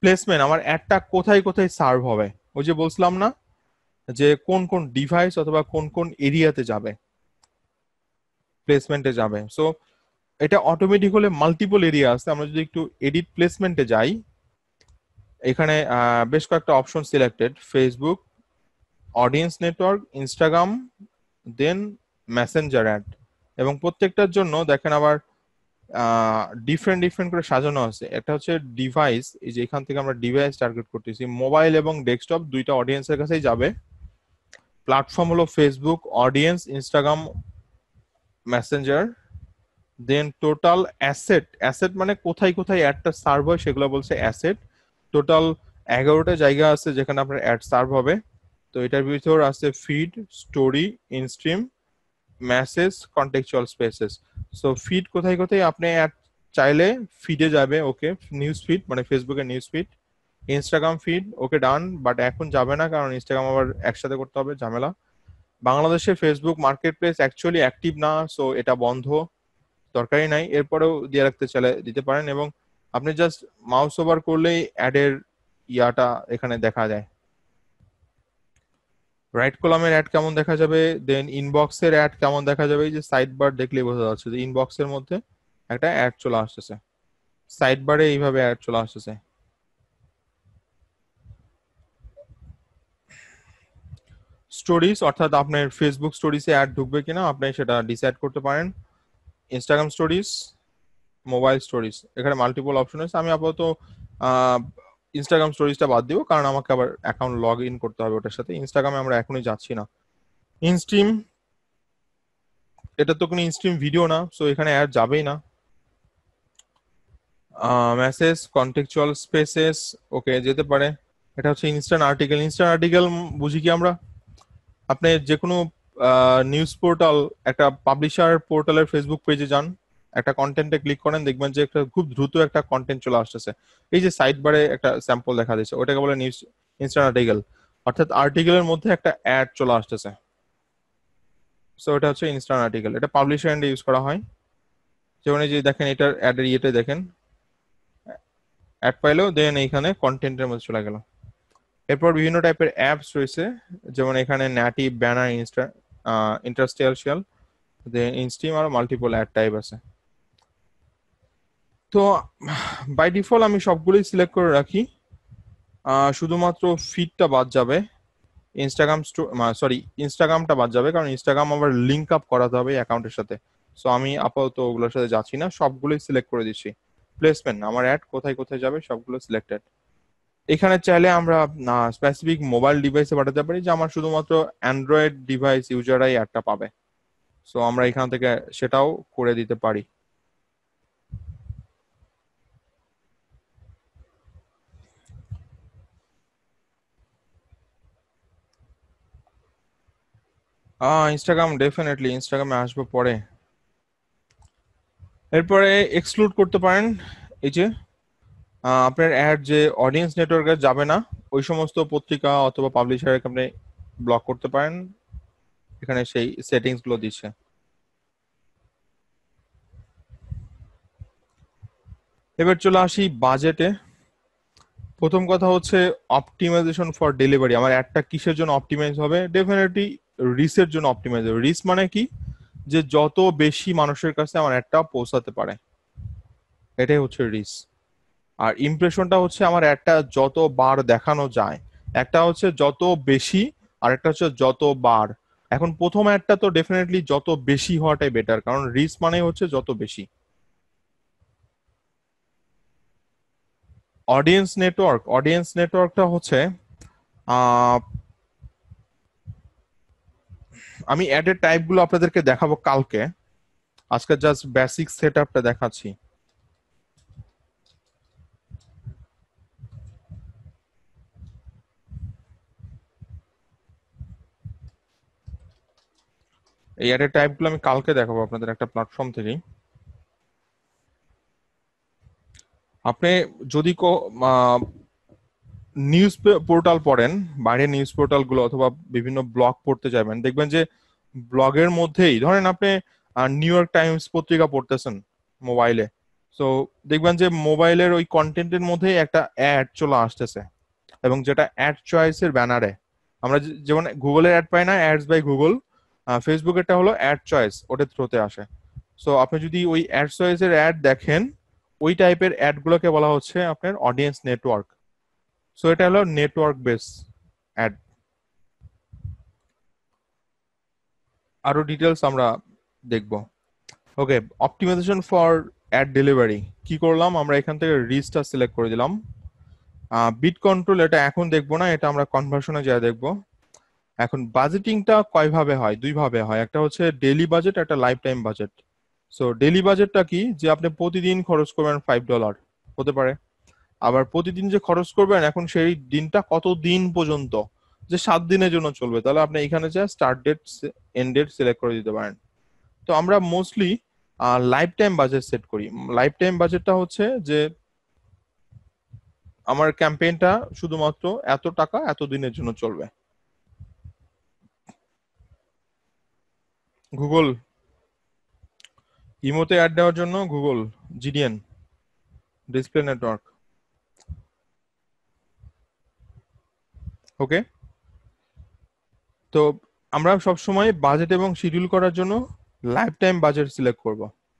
প্লেসমেন্ট, আমার অ্যাডটা কোথায় কোথায় সার্ভ হবে, ওই যে বলছিলাম না যে কোন কোন ডিভাইস অথবা কোন কোন এরিয়াতে যাবে, প্লেসমেন্টে যাবে। সো এটা অটোমেটিক হলে মাল্টিপল এরিয়া আছে। আমরা যদি একটু এডিট প্লেসমেন্টে যাই, এখানে বেশ কয়েকটা option selected, Facebook, audience network, Instagram, then Messenger ad, এবং প্রত্যেকটার জন্য দেখেন আবার ডিফারেন্ট ডিফারেন্ট করে সাজানো আছে। একটা হচ্ছে ডিভাইস, এই যে এখান থেকে আমরা ডিভাইস টার্গেট করতেছি, মোবাইল এবং ডেস্কটপ দুইটা অডিয়েন্সের কাছেই যাবে। প্ল্যাটফর্ম হলো Facebook, audience, Instagram, Messenger. Then total asset, asset মানে কোথায় কোথায় অ্যাডটা সার্ভ হয় সেগুলো বলছে অ্যাসেট। টোটাল 11টা জায়গা আছে যেখানে আপনার অ্যাড সার্ভ হবে। তো এটার ভিতর আছে feed, story, instream, message, contextual spaces. So feed কোথায় কোথায় আপনি অ্যাড চাইলে ফিডে যাবে, ওকে, নিউজ ফিড মানে ফেসবুকের news feed. Instagram feed, okay done, but এখন যাবে না কারণ ইনস্টাগ্রাম আবার একসাথে করতে হবে, ঝামেলা। বাংলাদেশে Facebook marketplace actually active না, সো এটা বন্ধ, দরকারই নাই। এরপরেও দিয়ে রাখতে চাইলে দিতে পারেন, এবং আপনি জাস্ট মাউস ওভার করলেই অ্যাডের ইয়াটা এখানে দেখা যায়। রাইট কলামের অ্যাড কেমন দেখা যাবে, দেন ইনবক্সের অ্যাড কেমন দেখা যাবে, এই যে সাইড বার দেখলেই বোঝা যাচ্ছে যে ইনবক্সের মধ্যে একটা অ্যাড চলে আসতেছে, সাইড বারে এইভাবে অ্যাড চলে আসতেছে। স্টোরিজ, অর্থাৎ আপনার ফেসবুক স্টোরিজে অ্যাড ঢুকবে কিনা আপনি সেটা ডিসাইড করতে পারেন। ইনস্টাগ্রাম স্টোরিজ, মোবাইল স্টোরিজ, এখানে মাল্টিপল অপশন আছে। আমি আপাতত ইনস্টাগ্রাম স্টোরিজটা বাদ দিব কারণ আমাকে আবার অ্যাকাউন্ট লগ ইন করতে হবে ওটার সাথে। ইনস্টাগ্রামে আমরা এখনই যাচ্ছি না। ইনস্ট্রিম, এটা তো কোনো ইনস্ট্রিম ভিডিও না, সো এখানে অ্যাড যাবেই না। মেসেজ, কন্টেক্সচুয়াল স্পেসেস, ওকে যেতে পারে। এটা হচ্ছে ইনস্ট্যান্ট আর্টিকেল। ইনস্ট্যান্ট আর্টিকেল বুঝি কি আমরা, আপনি যে কোনো নিউজ পোর্টাল, একটা পাবলিশার পোর্টালের ফেসবুক পেজে যান, একটা কন্টেন্টে ক্লিক করেন, দেখবেন যে একটা খুব দ্রুত একটা কন্টেন্ট চলে আসতেছে। এই যে সাইড বারে একটা স্যাম্পল দেখা দিচ্ছে, ওটাকে বলে নিউজ ইনস্ট্যান্ট আর্টিকেল, অর্থাৎ আর্টিকেলের মধ্যে একটা অ্যাড চলে আসতেছে। সো এটা হচ্ছে ইনস্ট্যান্ট আর্টিকেল, এটা পাবলিশার এন্ডে ইউজ করা হয়। যেমন এই যে দেখেন এটার অ্যাডের ইয়েতে দেখেন, অ্যাড পাইলো, দেন এইখানে কন্টেন্টের মধ্যে চলে গেল। এরপর বিভিন্ন টাইপের অ্যাপস রয়েছে, যেমন এখানে native, banner, interstitial, then instream, আর মাল্টিপল অ্যাড টাইপ আছে। তো বাই ডিফল্ট আমি সবগুলোই সিলেক্ট করে রাখি, শুধুমাত্র ফিডটা বাদ যাবে, ইনস্টাগ্রাম সরি ইনস্টাগ্রামটা বাদ যাবে কারণ ইনস্টাগ্রাম আবার লিঙ্ক আপ করাতে হবে অ্যাকাউন্টের সাথে। সো আমি আপাতত ওগুলোর সাথে যাচ্ছি না, সবগুলোই সিলেক্ট করে দিচ্ছি। প্লেসমেন্ট, আমার অ্যাড কোথায় কোথায় যাবে সবগুলো সিলেক্টেড। এখানে চাইলে আমরা স্পেসিফিক মোবাইল ডিভাইসে পাঠাতে পারি, যে আমার শুধুমাত্র অ্যান্ড্রয়েড ডিভাইস ইউজাররাই অ্যাডটা পাবে। সো আমরা এখান থেকে সেটাও করে দিতে পারি। ইনস্টাগ্রাম, ডেফিনেটলি ইনস্টাগ্রামে আসবো পরে। এরপরে এক্সক্লুড করতে পারেন, এই যে আপনার অ্যাড যে অডিয়েন্স নেটওয়ার্কে যাবে না ওই সমস্ত পত্রিকা অথবা পাবলিশারকে আপনি ব্লক করতে পারেন, এখানে সেই সেটিংস গুলো দিচ্ছে। এবার চলে আসি বাজেটে। প্রথম কথা হচ্ছে অপটিমাইজেশন ফর ডেলিভারি। আমার অ্যাডটা কিসের জন্য অপটিমাইজ হবে, ডেফিনেটলি রিচের জন্য অপটিমাইজ হবে। রিচ মানে কি, যে যত বেশি মানুষের কাছে আমার অ্যাডটা পৌঁছাতে পারে, এটাই হচ্ছে রিচ। আর ইমপ্রেশনটা হচ্ছে আমার অ্যাডটা যত বার দেখানো যায়, একটা হচ্ছে যত বেশি, আর একটা হচ্ছে যত বার। এখন প্রথম অ্যাডটা তো ডেফিনেটলি যত বেশি হওয়াটাই বেটার, কারণ রিচ মানে হচ্ছে যত বেশি। অডিয়েন্স নেটওয়ার্কটা হচ্ছে আহ আমি অ্যাডের টাইপ গুলো আপনাদেরকে দেখাবো কালকে, আজকে জাস্ট বেসিক সেট আপটা দেখাচ্ছি। এই অ্যাডের টাইপ গুলো আমি কালকে দেখাবো আপনাদের একটা প্ল্যাটফর্ম থেকেই। আপনি যদি নিউজ পোর্টাল পড়েন, বাইরের নিউজ পোর্টাল গুলো অথবা বিভিন্ন ব্লগ পড়তে যাবেন, দেখবেন যে ব্লগের মধ্যেই ধরেন আপনি নিউ ইয়র্ক টাইমস পত্রিকা পড়তেছেন মোবাইলে, সো দেখবেন যে মোবাইলের ওই কন্টেন্টের মধ্যে একটা অ্যাড চলে আসতেছে, এবং যেটা অ্যাড চয়েসের ব্যানারে আমরা যেমন গুগলের অ্যাড পাই না, অ্যাডস বাই গুগল, ফেসবুকেরটা হলো অ্যাড চয়েস, ওটা থ্রোতে আসে। সো আপনি যদি ওই অ্যাড চয়েসের অ্যাড দেখেন, ওই টাইপের অ্যাড গুলোকে বলা হচ্ছে আপনার অডিয়েন্স নেটওয়ার্ক। সো এটা হলো নেটওয়ার্ক বেস অ্যাড। আরো ডিটেলস আমরা দেখব। Okay, optimisation for ad delivery কি করলাম, আমরা এখান থেকে রিচটা সিলেক্ট করে দিলাম। বিট কন্ট্রোল এটা এখন দেখবো না, এটা আমরা কনভার্সনে যা দেখবো। এখন বাজেটিংটা কয় ভাবে হয়, দুই ভাবে হয়, একটা হচ্ছে ডেইলি বাজেট, একটা lifetime budget. So daily বাজেটটা কি, যে আপনি প্রতিদিন খরচ করবেন $5 হতে পারে, আবার প্রতিদিন যে খরচ করবেন এখন সেই দিনটা কত দিন পর্যন্ত, যে 7 দিনের জন্য চলবে, তাহলে আপনি এখানে যা start date end date select করে দিতে পারেন। তো আমরা mostly lifetime budget set করি। লাইফ টাইম বাজেটটা হচ্ছে যে আমার ক্যাম্পেইনটা শুধুমাত্র এত টাকা এত দিনের জন্য চলবে। গুগল ইমোতে অ্যাড দেওয়ার জন্য Google GDN display network. Okay, তো আমরা সব সময় বাজেট এবং শিডিউল করার জন্য লাইফ টাইম বাজেট সিলেক্ট করব।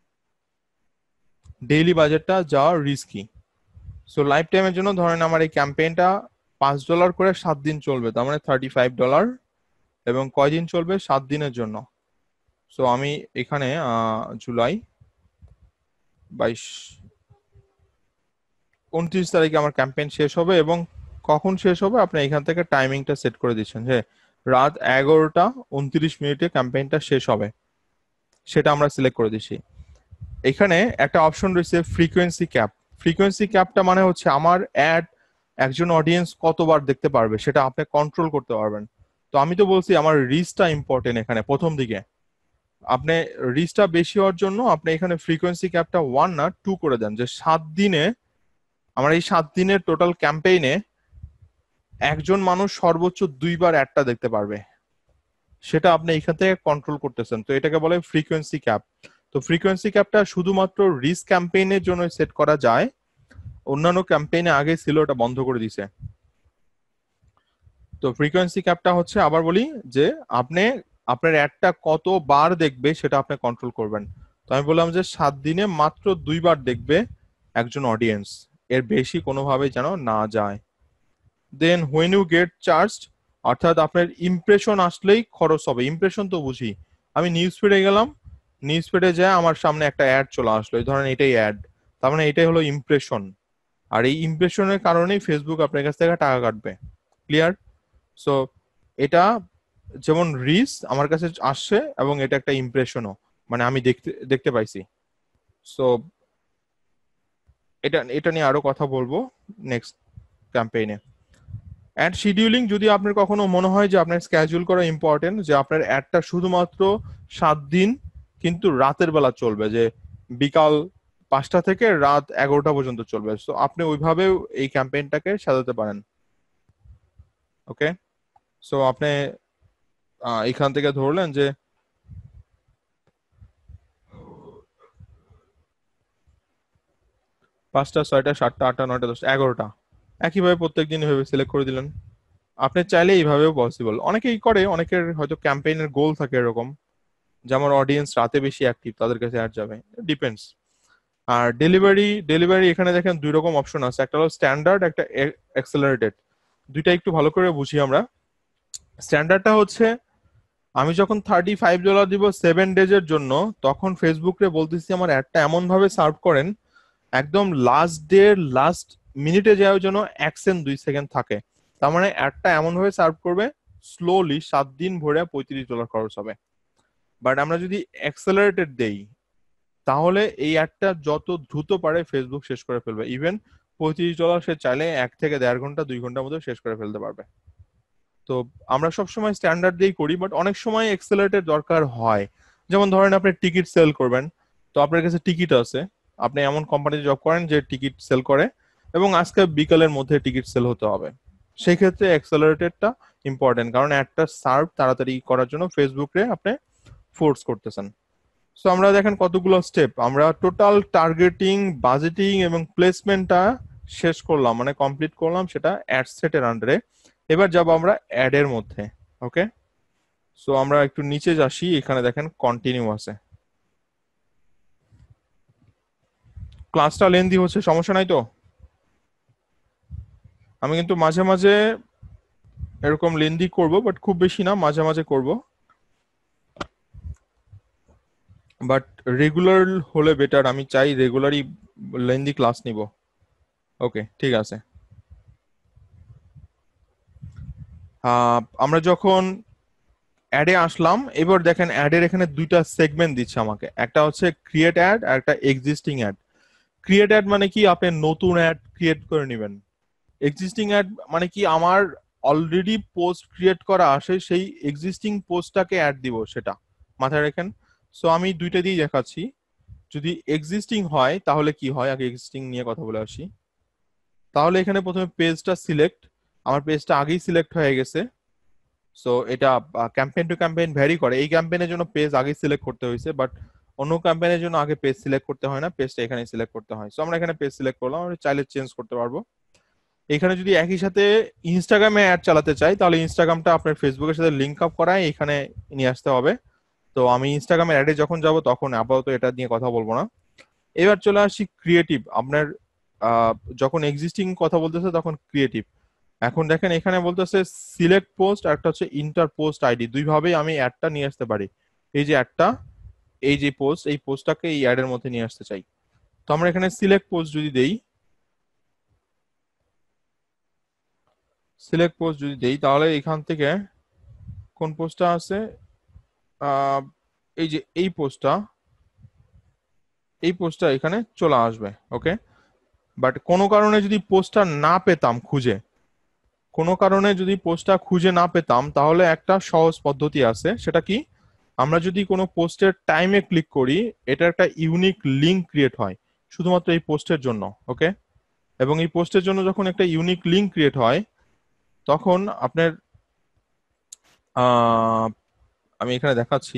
ডেইলি বাজেটটা যাওয়া রিস্কি। সো লাইফ টাইমের জন্য ধরেন আমার এই ক্যাম্পেইনটা $5 করে 7 দিন চলবে, তার মানে $35, এবং কয়দিন চলবে, 7 দিনের জন্য। সো আমি এখানে জুলাই 29 তারিখে আমার ক্যাম্পেইন শেষ হবে, এবং কখন শেষ হবে আপনি এখান থেকে টাইমিংটা সেট করে দিচ্ছেন যে রাত 11টা 29 মিনিটে ক্যাম্পেইনটা শেষ হবে, সেটা আমরা সিলেক্ট করে দিচ্ছি। এখানে একটা অপশন রয়েছে ফ্রিকোয়েন্সি ক্যাপ। ফ্রিকোয়েন্সি ক্যাপটা মানে হচ্ছে আমার অ্যাড একজন অডিয়েন্স কতবার দেখতে পারবে সেটা আপনি কন্ট্রোল করতে পারবেন। তো আমি তো বলছি আমার রিচটা ইম্পর্টেন্ট এখানে প্রথম দিকে, আপনি রিচটা বেশি হওয়ার জন্য আপনি এখানে ফ্রিকোয়েন্সি ক্যাপটা 1 না 2 করে দেন, যে 7 দিনে আমার এই 7 দিনের টোটাল ক্যাম্পেইনে একজন মানুষ সর্বোচ্চ 2বার অ্যাডটা দেখতে পারবে, সেটা আপনি এখান থেকে কন্ট্রোল করতেছেন। তো এটাকে বলে ফ্রিকোয়েন্সি ক্যাপ। তো ফ্রিকোয়েন্সি ক্যাপটা শুধুমাত্র রিচ ক্যাম্পেইনের জন্য সেট করা যায়, অন্যান্য ক্যাম্পেইনে আগে ছিল, ওটা বন্ধ করে দিছে। তো ফ্রিকোয়েন্সি ক্যাপটা হচ্ছে, আবার বলি, যে আপনি আপনার অ্যাডটা কতবার দেখবে সেটা আপনি কন্ট্রোল করবেন। তো আমি বললাম যে 7 দিনে মাত্র 2বার দেখবে একজন অডিয়েন্স, এর বেশি কোনোভাবে যেন না যায়। Then when you get charged, অর্থাৎ আপনার ইমপ্রেশন আসলেই খরচ হবে। ইমপ্রেশন তো বুঝি, আমি নিউজ ফিডে গেলাম, নিউজ ফিডে যায় আমার সামনে একটা অ্যাড চলে আসলো, এই ধরেন এটাই অ্যাড, তার মানে এটাই হলো ইমপ্রেশন, আর এই ইমপ্রেশনের কারণেই ফেসবুক আপনার কাছ থেকে টাকা কাটবে। ক্লিয়ার? সো এটা যেমন রিচ আমার কাছে আসছে, এবং এটা একটা ইমপ্রেশনও, মানে আমি দেখতে দেখতে পাইছি। সো এটা এটা নিয়ে আরো কথা বলবো নেক্সট ক্যাম্পেইনে। অ্যাড শিডিউলিং, যদি আপনার কখনো মনে হয় যে আপনার স্কেজুল করা ইম্পর্টেন্ট, যে আপনার অ্যাডটা শুধুমাত্র 7 দিন কিন্তু রাতের বেলা চলবে, যে বিকাল 5টা থেকে রাত 11টা পর্যন্ত চলবে, তো আপনি ওইভাবেও এই ক্যাম্পেইনটাকে সাজাতে পারেন। ওকে, সো আপনি এখান থেকে ধরলেন যে 5টা 6টা 7টা 8টা 9টা 10টা 11টা, একইভাবে প্রত্যেকদিন এভাবে সিলেক্ট করে দিলেন। আপনি চাইলে এইভাবেও পসিবল, অনেকেই করে, অনেকের হয়তো ক্যাম্পেইনের গোল থাকে এরকম, যে আমার অডিয়েন্স রাতে বেশি অ্যাক্টিভ, তাদের কাছে অ্যাড যাবে, ডিপেন্ডস। আর ডেলিভারি, ডেলিভারি এখানে দেখেন 2 রকম অপশন আছে, একটা হলো স্ট্যান্ডার্ড, একটা অ্যাক্সেলারেটেড। দুইটা একটু ভালো করে বুঝি আমরা। স্ট্যান্ডার্ডটা হচ্ছে আমি যখন $35 দিব 7 ডেজের জন্য, তখন ফেসবুকে বলতেছি আমার অ্যাডটা এমন ভাবে সার্ভ করেন একদম লাস্ট ডে লাস্ট মিনিটে যাওয়ার জন্য 1 সেকেন্ড 2 সেকেন্ড থাকে। তার মানে অ্যাডটা এমন ভাবে সার্ভ করবে স্লোলি, 7 দিন ভরে $35 খরচ হবে। বাট আমরা যদি অ্যাক্সেলারেটেড দেই, তাহলে এই অ্যাডটা যত দ্রুত পারে ফেসবুক শেষ করে ফেলবে। ইভেন $35 সে চাইলে 1 থেকে 1.5 ঘন্টা 2 ঘন্টার মধ্যে শেষ করে ফেলতে পারবে। তো আমরা সবসময় স্ট্যান্ডার্ড দিয়েই করি, বাট অনেক সময় এক্সেলারেটেড দরকার হয়। যেমন ধরেন আপনি টিকিট সেল করবেন, তো আপনার কাছে টিকিট আছে, আপনি এমন কোম্পানিতে জব করেন যে টিকিট সেল করে, এবং আজকে বিকালের মধ্যে টিকিট সেল হতে হবে, সেই ক্ষেত্রে অ্যাক্সেলারেটেডটা ইম্পর্টেন্ট, কারণ একটা সার্ভ তাড়াতাড়ি করার জন্য ফেসবুকে আপনি ফোর্স করতেছেন। সো আমরা দেখেন কতগুলো স্টেপ, আমরা টোটাল টার্গেটিং, বাজেটিং এবং প্লেসমেন্টটা শেষ করলাম, মানে কমপ্লিট করলাম সেটা অ্যাড সেটের আন্ডারে। এবার যাব আমরা অ্যাড এর মধ্যে। ওকে, সো আমরা একটু নিচে যাচ্ছি, এখানে দেখেন কন্টিনিউ আছে। ক্লাসটা লেন্দি হচ্ছে, সমস্যা নাই তো? আমি কিন্তু মাঝে মাঝে এরকম লেন্দি করব, বাট খুব বেশি না, মাঝে মাঝে করব, বাট রেগুলার হলে বেটার। আমি চাই রেগুলারই লেন্দি ক্লাস নিব। ওকে, ঠিক আছে। আমরা যখন অ্যাডে আসলাম, এবার দেখেন অ্যাডের এখানে দুইটা সেগমেন্ট দিচ্ছে আমাকে, একটা হচ্ছে ক্রিয়েট অ্যাড আর একটা এক্সিস্টিং অ্যাড। ক্রিয়েট অ্যাড মানে কি, আপনি নতুন অ্যাড ক্রিয়েট করে নেবেন। এক্সিস্টিং অ্যাড মানে কি, আমার অলরেডি পোস্ট ক্রিয়েট করা আসে, সেই এক্সিস্টিং পোস্টটাকে অ্যাড দিব, সেটা মাথায় রাখেন। সো আমি দুইটা দিয়ে দেখাচ্ছি। যদি এক্সিস্টিং হয় তাহলে কি হয়, আগে এক্সিস্টিং নিয়ে কথা বলে আসি। তাহলে এখানে প্রথমে পেজটা সিলেক্ট, আমার পেজটা আগেই সিলেক্ট হয়ে গেছে। সো এটা ক্যাম্পেইন টু ক্যাম্পেইন ভ্যারি করে, এই ক্যাম্পেইনের জন্য পেজ আগে সিলেক্ট করতে হয়েছে, বাট অন্য ক্যাম্পেইনের জন্য আগে পেজ সিলেক্ট করতে হয় না, পেজটা এখানে সিলেক্ট করতে হয়। সো আমরা এখানে পেজ সিলেক্ট করলাম, আমরা চাইলে চেঞ্জ করতে পারবো। এখানে যদি একই সাথে ইনস্টাগ্রামে অ্যাড চালাতে চাই, তাহলে ইনস্টাগ্রামটা আপনার ফেসবুকের সাথে লিঙ্ক আপ করায় এখানে নিয়ে আসতে হবে। তো আমি ইনস্টাগ্রামের অ্যাডে যখন যাব তখন আপাতত এটা নিয়ে কথা বলবো না। এবার চলে আসি ক্রিয়েটিভ। আপনার আহ, যখন এক্সিস্টিং কথা বলতেছে তখন ক্রিয়েটিভ। এখন দেখেন এখানে বলতেছে সিলেক্ট পোস্ট, আর একটা হচ্ছে ইন্টার পোস্ট আইডি, দুইভাবেই আমি অ্যাডটা নিয়ে আসতে পারি। এই যে অ্যাডটা, এই যে পোস্ট, এই পোস্টটাকে এই অ্যাডের মধ্যে নিয়ে আসতে চাই। তো আমরা এখানে সিলেক্ট পোস্ট যদি দেই, তাহলে এখান থেকে কোন পোস্টটা আছে, আহ, এই যে এই পোস্টটা এখানে চলে আসবে। ওকে, বাট কোনো কারণে যদি পোস্টটা না পেতাম খুঁজে, কোনো কারণে যদি পোস্টটা খুঁজে না পেতাম, তাহলে একটা সহজ পদ্ধতি আছে। সেটা কি, আমরা যদি কোনো পোস্টের টাইমে ক্লিক করি, এটা একটা ইউনিক লিঙ্ক ক্রিয়েট হয় শুধুমাত্র এই পোস্টের জন্য। ওকে, এবং এই পোস্টের জন্য যখন একটা ইউনিক লিঙ্ক ক্রিয়েট হয়, তখন আপনার আহ, আমি এখানে দেখাচ্ছি,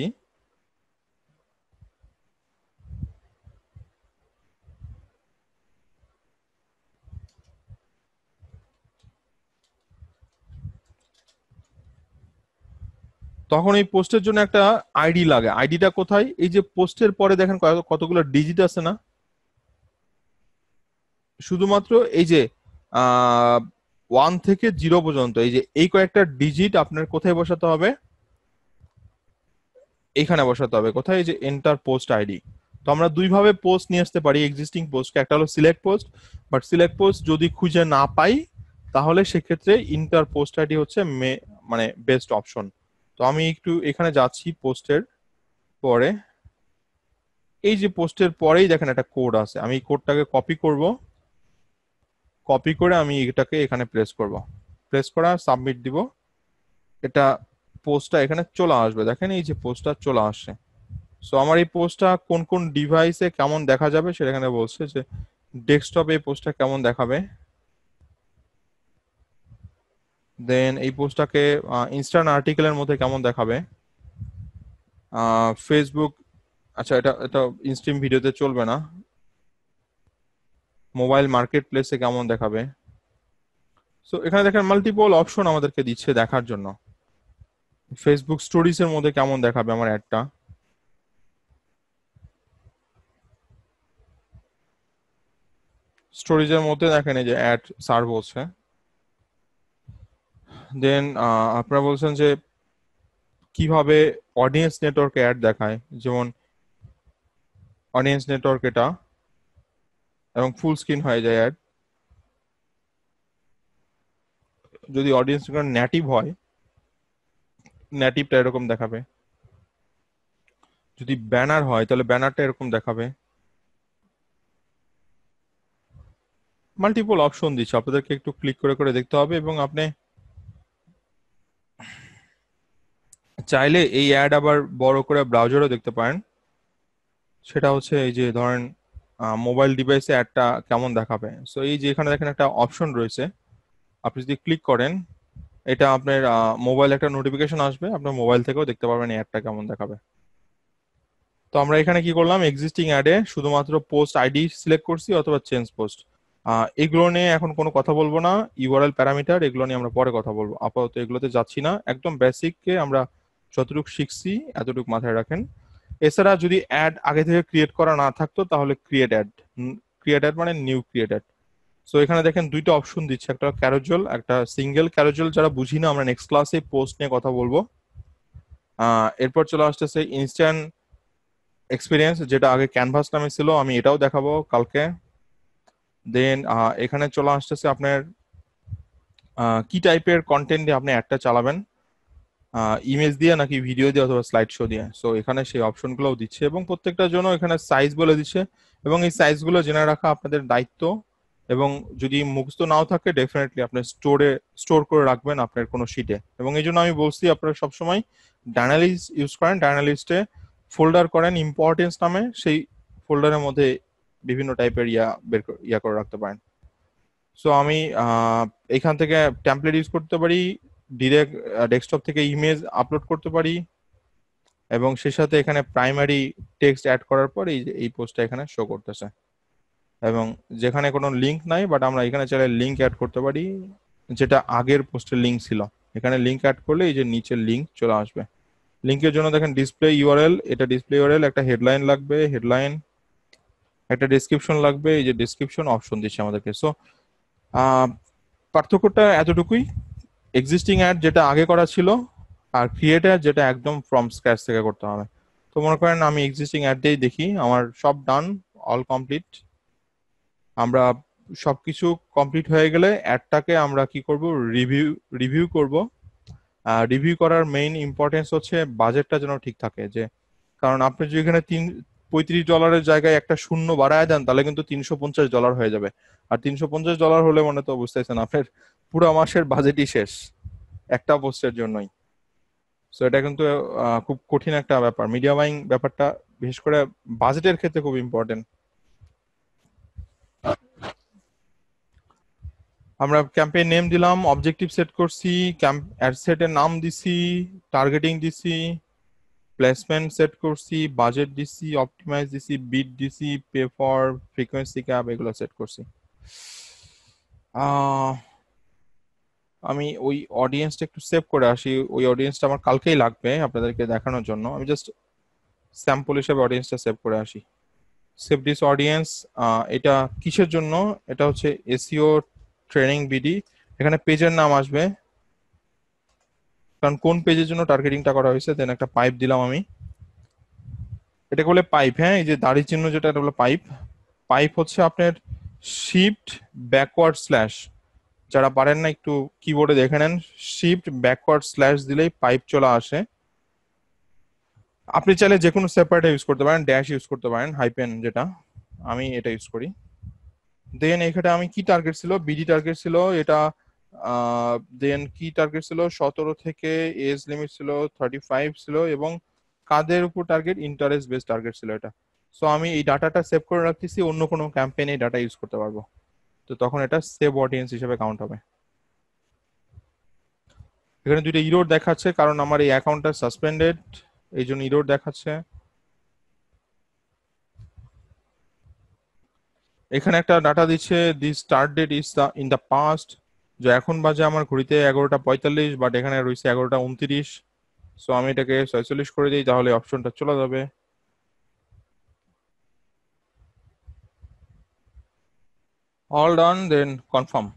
তখন এই পোস্টের জন্য একটা আইডি লাগে। আইডিটা কোথায়, এই যে পোস্টের পরে দেখেন কতগুলো ডিজিট আছে না, শুধুমাত্র এই যে 1 থেকে 0 পর্যন্ত, এই যে এই কয়েকটা ডিজিট আপনার কোথায় বসাতে হবে, এখানে বসাতে হবে। কোথায়, এই যে এন্টার পোস্ট আইডি। তো আমরা দুইভাবে পোস্ট নিয়ে আসতে পারি এক্সিস্টিং পোস্টকে, একটা হলো select post, but select post যদি খুঁজে না পাই, তাহলে সেক্ষেত্রে ইন্টার পোস্ট আইডি হচ্ছে মানে বেস্ট অপশন। তো আমি একটু এখানে যাচ্ছি পোস্টের পরে, এই যে পোস্টের পরেই দেখেন একটা কোড আছে, আমি এই কোডটাকে কপি করব, কপি করে আমি এটাকে এখানে প্লেস করব, প্লেস করা সাবমিট দিব। এটা পোস্টটা এখানে চলে আসবে, দেখেন এই যে পোস্টটা চলে আসছে। সো আমার এই পোস্টটা কোন কোন ডিভাইসে কেমন দেখা যাবে সেটা এখানে বলছে, যে ডেস্কটপে এই পোস্টটা কেমন দেখাবে, দেন এই পোস্টটাকে ইনস্ট্যান্ট আর্টিকেলের মধ্যে কেমন দেখাবে, ফেসবুক, আচ্ছা এটা এটা ইনস্ট্রিম ভিডিওতে চলবে না, মোবাইল মার্কেট প্লেসে কেমন দেখাবে। সো এখানে দেখেন মাল্টিপল অপশন আমাদেরকে দিচ্ছে দেখার জন্য। ফেসবুক স্টোরিজ এর মধ্যে কেমন দেখাবে আমার অ্যাডটা, স্টোরেজের মধ্যে দেখেন এই যে অ্যাড সার্ভ হচ্ছে। দেন আপনারা বলছেন যে কিভাবে অডিয়েন্স নেটওয়ার্কে অ্যাড দেখায়, যেমন অডিয়েন্স নেটওয়ার্ক এটা, এবং ফুল স্ক্রিন হয়ে যায় অ্যাড। যদি অডিয়েন্স নেটিভ হয়, নেটিভটা এরকম দেখাবে। যদি ব্যানার হয় তাহলে ব্যানারটা এরকম দেখাবে। মাল্টিপল অপশন দিচ্ছে, আপনাদেরকে একটু ক্লিক করে করে দেখতে হবে, এবং আপনি চাইলে এই অ্যাড আবার বড় করে ব্রাউজারও দেখতে পারেন। সেটা হচ্ছে এই যে ধরেন মোবাইল ডিভাইসে অ্যাডটা কেমন দেখাবে। সো এই যে এখানে দেখেন একটা অপশন রয়েছে, আপনি যদি ক্লিক করেন, এটা আপনার মোবাইল একটা নোটিফিকেশন আসবে, আপনার মোবাইল থেকেও দেখতে পারবেন এই অ্যাডটা কেমন দেখাবে। তো আমরা এখানে কি করলাম, এক্সিস্টিং অ্যাডে শুধুমাত্র পোস্ট আইডি সিলেক্ট করছি অথবা চেঞ্জ পোস্ট। এগুলো নিয়ে এখন কোনো কথা বলবো না, ইউআরএল প্যারামিটার এগুলো নিয়ে আমরা পরে কথা বলবো, আপাতত এগুলোতে যাচ্ছি না, একদম বেসিককে আমরা যতটুকু শিখছি এতটুকু মাথায় রাখেন। এছাড়া যদি অ্যাড আগে থেকে ক্রিয়েট করা না থাকতো তাহলে ক্রিয়েট অ্যাড, ক্রিয়েট অ্যাড মানে নিউ ক্রিয়েট অ্যাড। সো এখানে দেখেন দুইটা অপশন দিচ্ছে, একটা ক্যারোজেল একটা সিঙ্গেল ক্যারোজেল, যারা বুঝি না আমরা নেক্সট ক্লাসে পোস্ট নিয়ে কথা বলবো। এরপর চলে আসতেছে ইনস্ট্যান্ট এক্সপিরিয়েন্স, যেটা আগে ক্যানভাস নামে ছিল, আমি এটাও দেখাবো কালকে। দেন এখানে চলে আসতেছে আপনার কি টাইপের কন্টেন্ট দিয়ে আপনি অ্যাডটা চালাবেন, ইমেজ দিয়ে নাকি ভিডিও দিয়ে অথবা স্লাইড শো দিয়ে। সো এখানে সেই অপশনগুলোও দিচ্ছে এবং প্রত্যেকটার জন্য এখানে সাইজ বলে দিচ্ছে, এবং এই সাইজগুলো জেনে রাখা আপনাদের দায়িত্ব। এবং যদি মুখস্থ নাও থাকে ডেফিনেটলি আপনি স্টোর করে রাখবেন আপনার কোনো শিটে, এবং এই জন্য আমি বলছি আপনারা সবসময় ডায়নালিস্ট ইউজ করেন, ডায়নালিস্টে ফোল্ডার করেন ইম্পর্টেন্স নামে, সেই ফোল্ডারের মধ্যে বিভিন্ন টাইপের ইয়া করে রাখতে পারেন। সো আমি এখান থেকে টেমপ্লেট ইউজ করতে পারি, ডিরেক্ট ডেস্কটপ থেকে ইমেজ আপলোড করতে পারি, এবং সে সাথে এখানে প্রাইমারি টেক্সট অ্যাড করার পর এই পোস্টটা এখানে শো করতেছে। এবং যেখানে কোনো লিঙ্ক নাই, বাট আমরা এখানে চাইলে লিঙ্ক অ্যাড করতে পারি, যেটা আগের পোস্টের লিঙ্ক ছিল, এখানে লিঙ্ক অ্যাড করলে এই যে নিচের লিঙ্ক চলে আসবে। লিঙ্কের জন্য দেখেন ডিসপ্লে ইউআরএল, এটা ডিসপ্লে ইউআরএল, একটা হেডলাইন লাগবে, হেডলাইন, একটা ডেসক্রিপশন লাগবে, এই যে ডেসক্রিপশন অপশন দিচ্ছে আমাদেরকে। সো পার্থক্যটা এতটুকুই, এক্সিস্টিং অ্যাড যেটা আগে করা ছিল, আর ক্রিয়েটার যেটা একদম ফ্রম স্ক্র্যাচ থেকে করতে হবে। তো মনে করেন আমি এক্সিস্টিং অ্যাড দিয়েই দেখি, আমার সব ডান, অল কমপ্লিট। আমরা সবকিছু কমপ্লিট হয়ে গেলে অ্যাডটাকে আমরা কি করব, রিভিউ করব। রিভিউ করার মেইন ইম্পর্টেন্স হচ্ছে বাজেটটা যেন ঠিক থাকে, যে কারণ আপনি যদি এখানে $35 জায়গায় একটা শূন্য বাড়ায় দেন তাহলে কিন্তু $350 হয়ে যাবে, আর $350 হলে মানে তো বুঝতেছেন আপনার পুরো মাসের বাজেটই শেষ একটা পোস্টের জন্যই। সো এটা কিন্তু খুব কঠিন একটা ব্যাপার, মিডিয়া বাইং ব্যাপারটা বিশেষ করে বাজেটের ক্ষেত্রে খুব ইম্পর্টেন্ট। আমরা ক্যাম্পেইন নেম দিলাম, অবজেক্টিভ সেট করছি, অ্যাড সেটের নাম দিছি, টার্গেটিং দিছি, প্লেসমেন্ট সেট করছি, বাজেট দিছি, অপটিমাইজ দিছি, বিট দিছি, পে ফর, ফ্রিকোয়েন্সি ক্যাপ এগুলো সেট করছি। আমি ওই অডিয়েন্সটা একটু সেভ করে আসি, ওই অডিয়েন্সটা আমার কালকেই লাগবে আপনাদেরকে দেখানোর জন্য, আমি জাস্ট স্যাম্পল হিসেবে অডিয়েন্সটা সেভ করে আসি। সেভ দিস অডিয়েন্স, এটা কিসের জন্য, এটা হচ্ছে এসইও ট্রেনিং বিডি, এখানে পেজের নাম আসবে, কারণ কোন পেজের জন্য টার্গেটিংটা করা হয়েছে। দেন একটা পাইপ দিলাম আমি, এটাকে বলে পাইপ, হ্যাঁ, এই যে দাড়ি চিহ্ন যেটা, এটা বলে পাইপ। পাইপ হচ্ছে আপনার শিফট ব্যাকওয়ার্ড স্ল্যাশ, যারা পারেন না একটু কিবোর্ডে দেখে নেন, শিফট ব্যাকওয়ার্ড স্ল্যাশ দিলেই পাইপ চলে আসে। আপনি চাইলে যে কোনো সেপারেট ইউজ করতে পারেন, ড্যাশ ইউজ করতে পারেন, হাইপেন যেটা, আমি এটা ইউজ করি। দেন এখানে আমি কি টার্গেট ছিল, বিডি টার্গেট ছিল এটা। দেন কি টার্গেট ছিল, 17 থেকে, এজ লিমিট ছিল 35 ছিল, এবং কাদের উপর টার্গেট, ইন্টারেস্ট বেস টার্গেট ছিল এটা। সো আমি এই ডাটাটা সেভ করে রাখতেছি, অন্য কোনো ক্যাম্পেইনে এই ডাটা ইউজ করতে পারবো, তো তখন এটা সেভ অডিয়েন্স হিসেবে কাউন্ট হবে। এখানে দুইটা ইরোর দেখাচ্ছে কারণ আমার এই অ্যাকাউন্টটা সাসপেন্ডেড, এই জন্য ইরোর দেখাচ্ছে। এখানে একটা ডাটা দিচ্ছে, the start date is in the past, যে এখন বাজে আমার ঘড়িতে 11:45, বাট এখানে রয়েছে 11:29। সো আমি এটাকে 46 করে দিই, তাহলে অপশনটা চলে যাবে। All done, then confirm.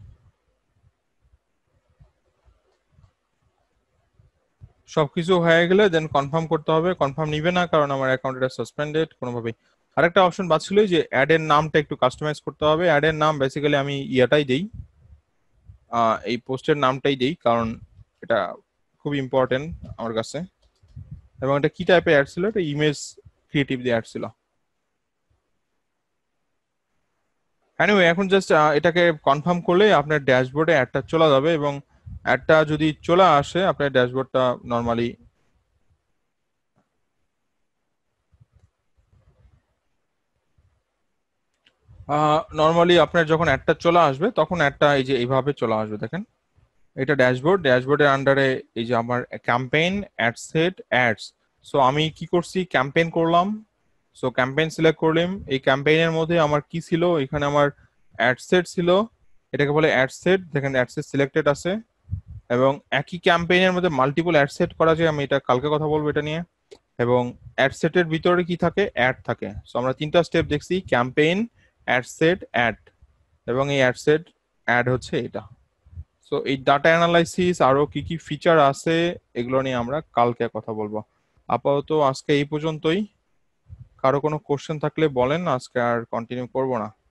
সবকিছু হয়ে গেলে দেন কনফার্ম করতে হবে, কনফার্ম নিবে না কারণ আমার অ্যাকাউন্ট এটা সাসপেন্ডেড কোনোভাবেই। আরেকটা অপশন বাঁচছিল যে অ্যাড এর নামটা একটু কাস্টমাইজ করতে হবে। অ্যাড এর নাম বেসিক্যালি আমি ইয়াটাই দেই, এই পোস্টের নামটাই দেই, কারণ এটা খুব ইম্পর্টেন্ট আমার কাছে। এবং এটা কি টাইপের অ্যাড ছিল, এটা ইমেজ ক্রিয়েটিভ দিয়ে অ্যাড ছিল। এনিওয়ে এখন জাস্ট এটাকে কনফার্ম করলে আপনার ড্যাশবোর্ডে অ্যাডটা চলে যাবে, এবং অ্যাডটা যদি চলে আসে আপনার ড্যাশবোর্ডটা নর্মালি আপনার যখন অ্যাডটা চলে আসবে তখন অ্যাডটা এই যে এইভাবে চলে আসবে, দেখেন এটা ড্যাশবোর্ড, ড্যাশবোর্ডের আন্ডারে এই যে আমার campaign, ad set, ads. So আমি কি করছি, ক্যাম্পেইন করলাম, সো ক্যাম্পেইন সিলেক্ট করলাম, এই ক্যাম্পেইনের মধ্যে আমার কি ছিল, এখানে আমার অ্যাড সেট ছিল, এটাকে বলে অ্যাড সেট, দেখেন অ্যাড সেট সিলেক্টেড আছে। এবং একই ক্যাম্পেইনের মধ্যে মাল্টিপল অ্যাড সেট করা যায়, আমি এটা কালকে কথা বলবো এটা নিয়ে। এবং অ্যাড সেটের ভিতরে কি থাকে, অ্যাড থাকে। সো আমরা তিনটা স্টেপ দেখছি, ক্যাম্পেইন, অ্যাড সেট, অ্যাড। এবং এই অ্যাড সেট অ্যাড হচ্ছে এটা। সো এই ডাটা অ্যানালাইসিস আরো কি কি ফিচার আছে এগুলো নিয়ে আমরা কালকে কথা বলবো। আপাতত আজকে এই পর্যন্তই। কারো কোনো কোশ্চেন থাকলে বলেন, আজকে আর কন্টিনিউ করবো না।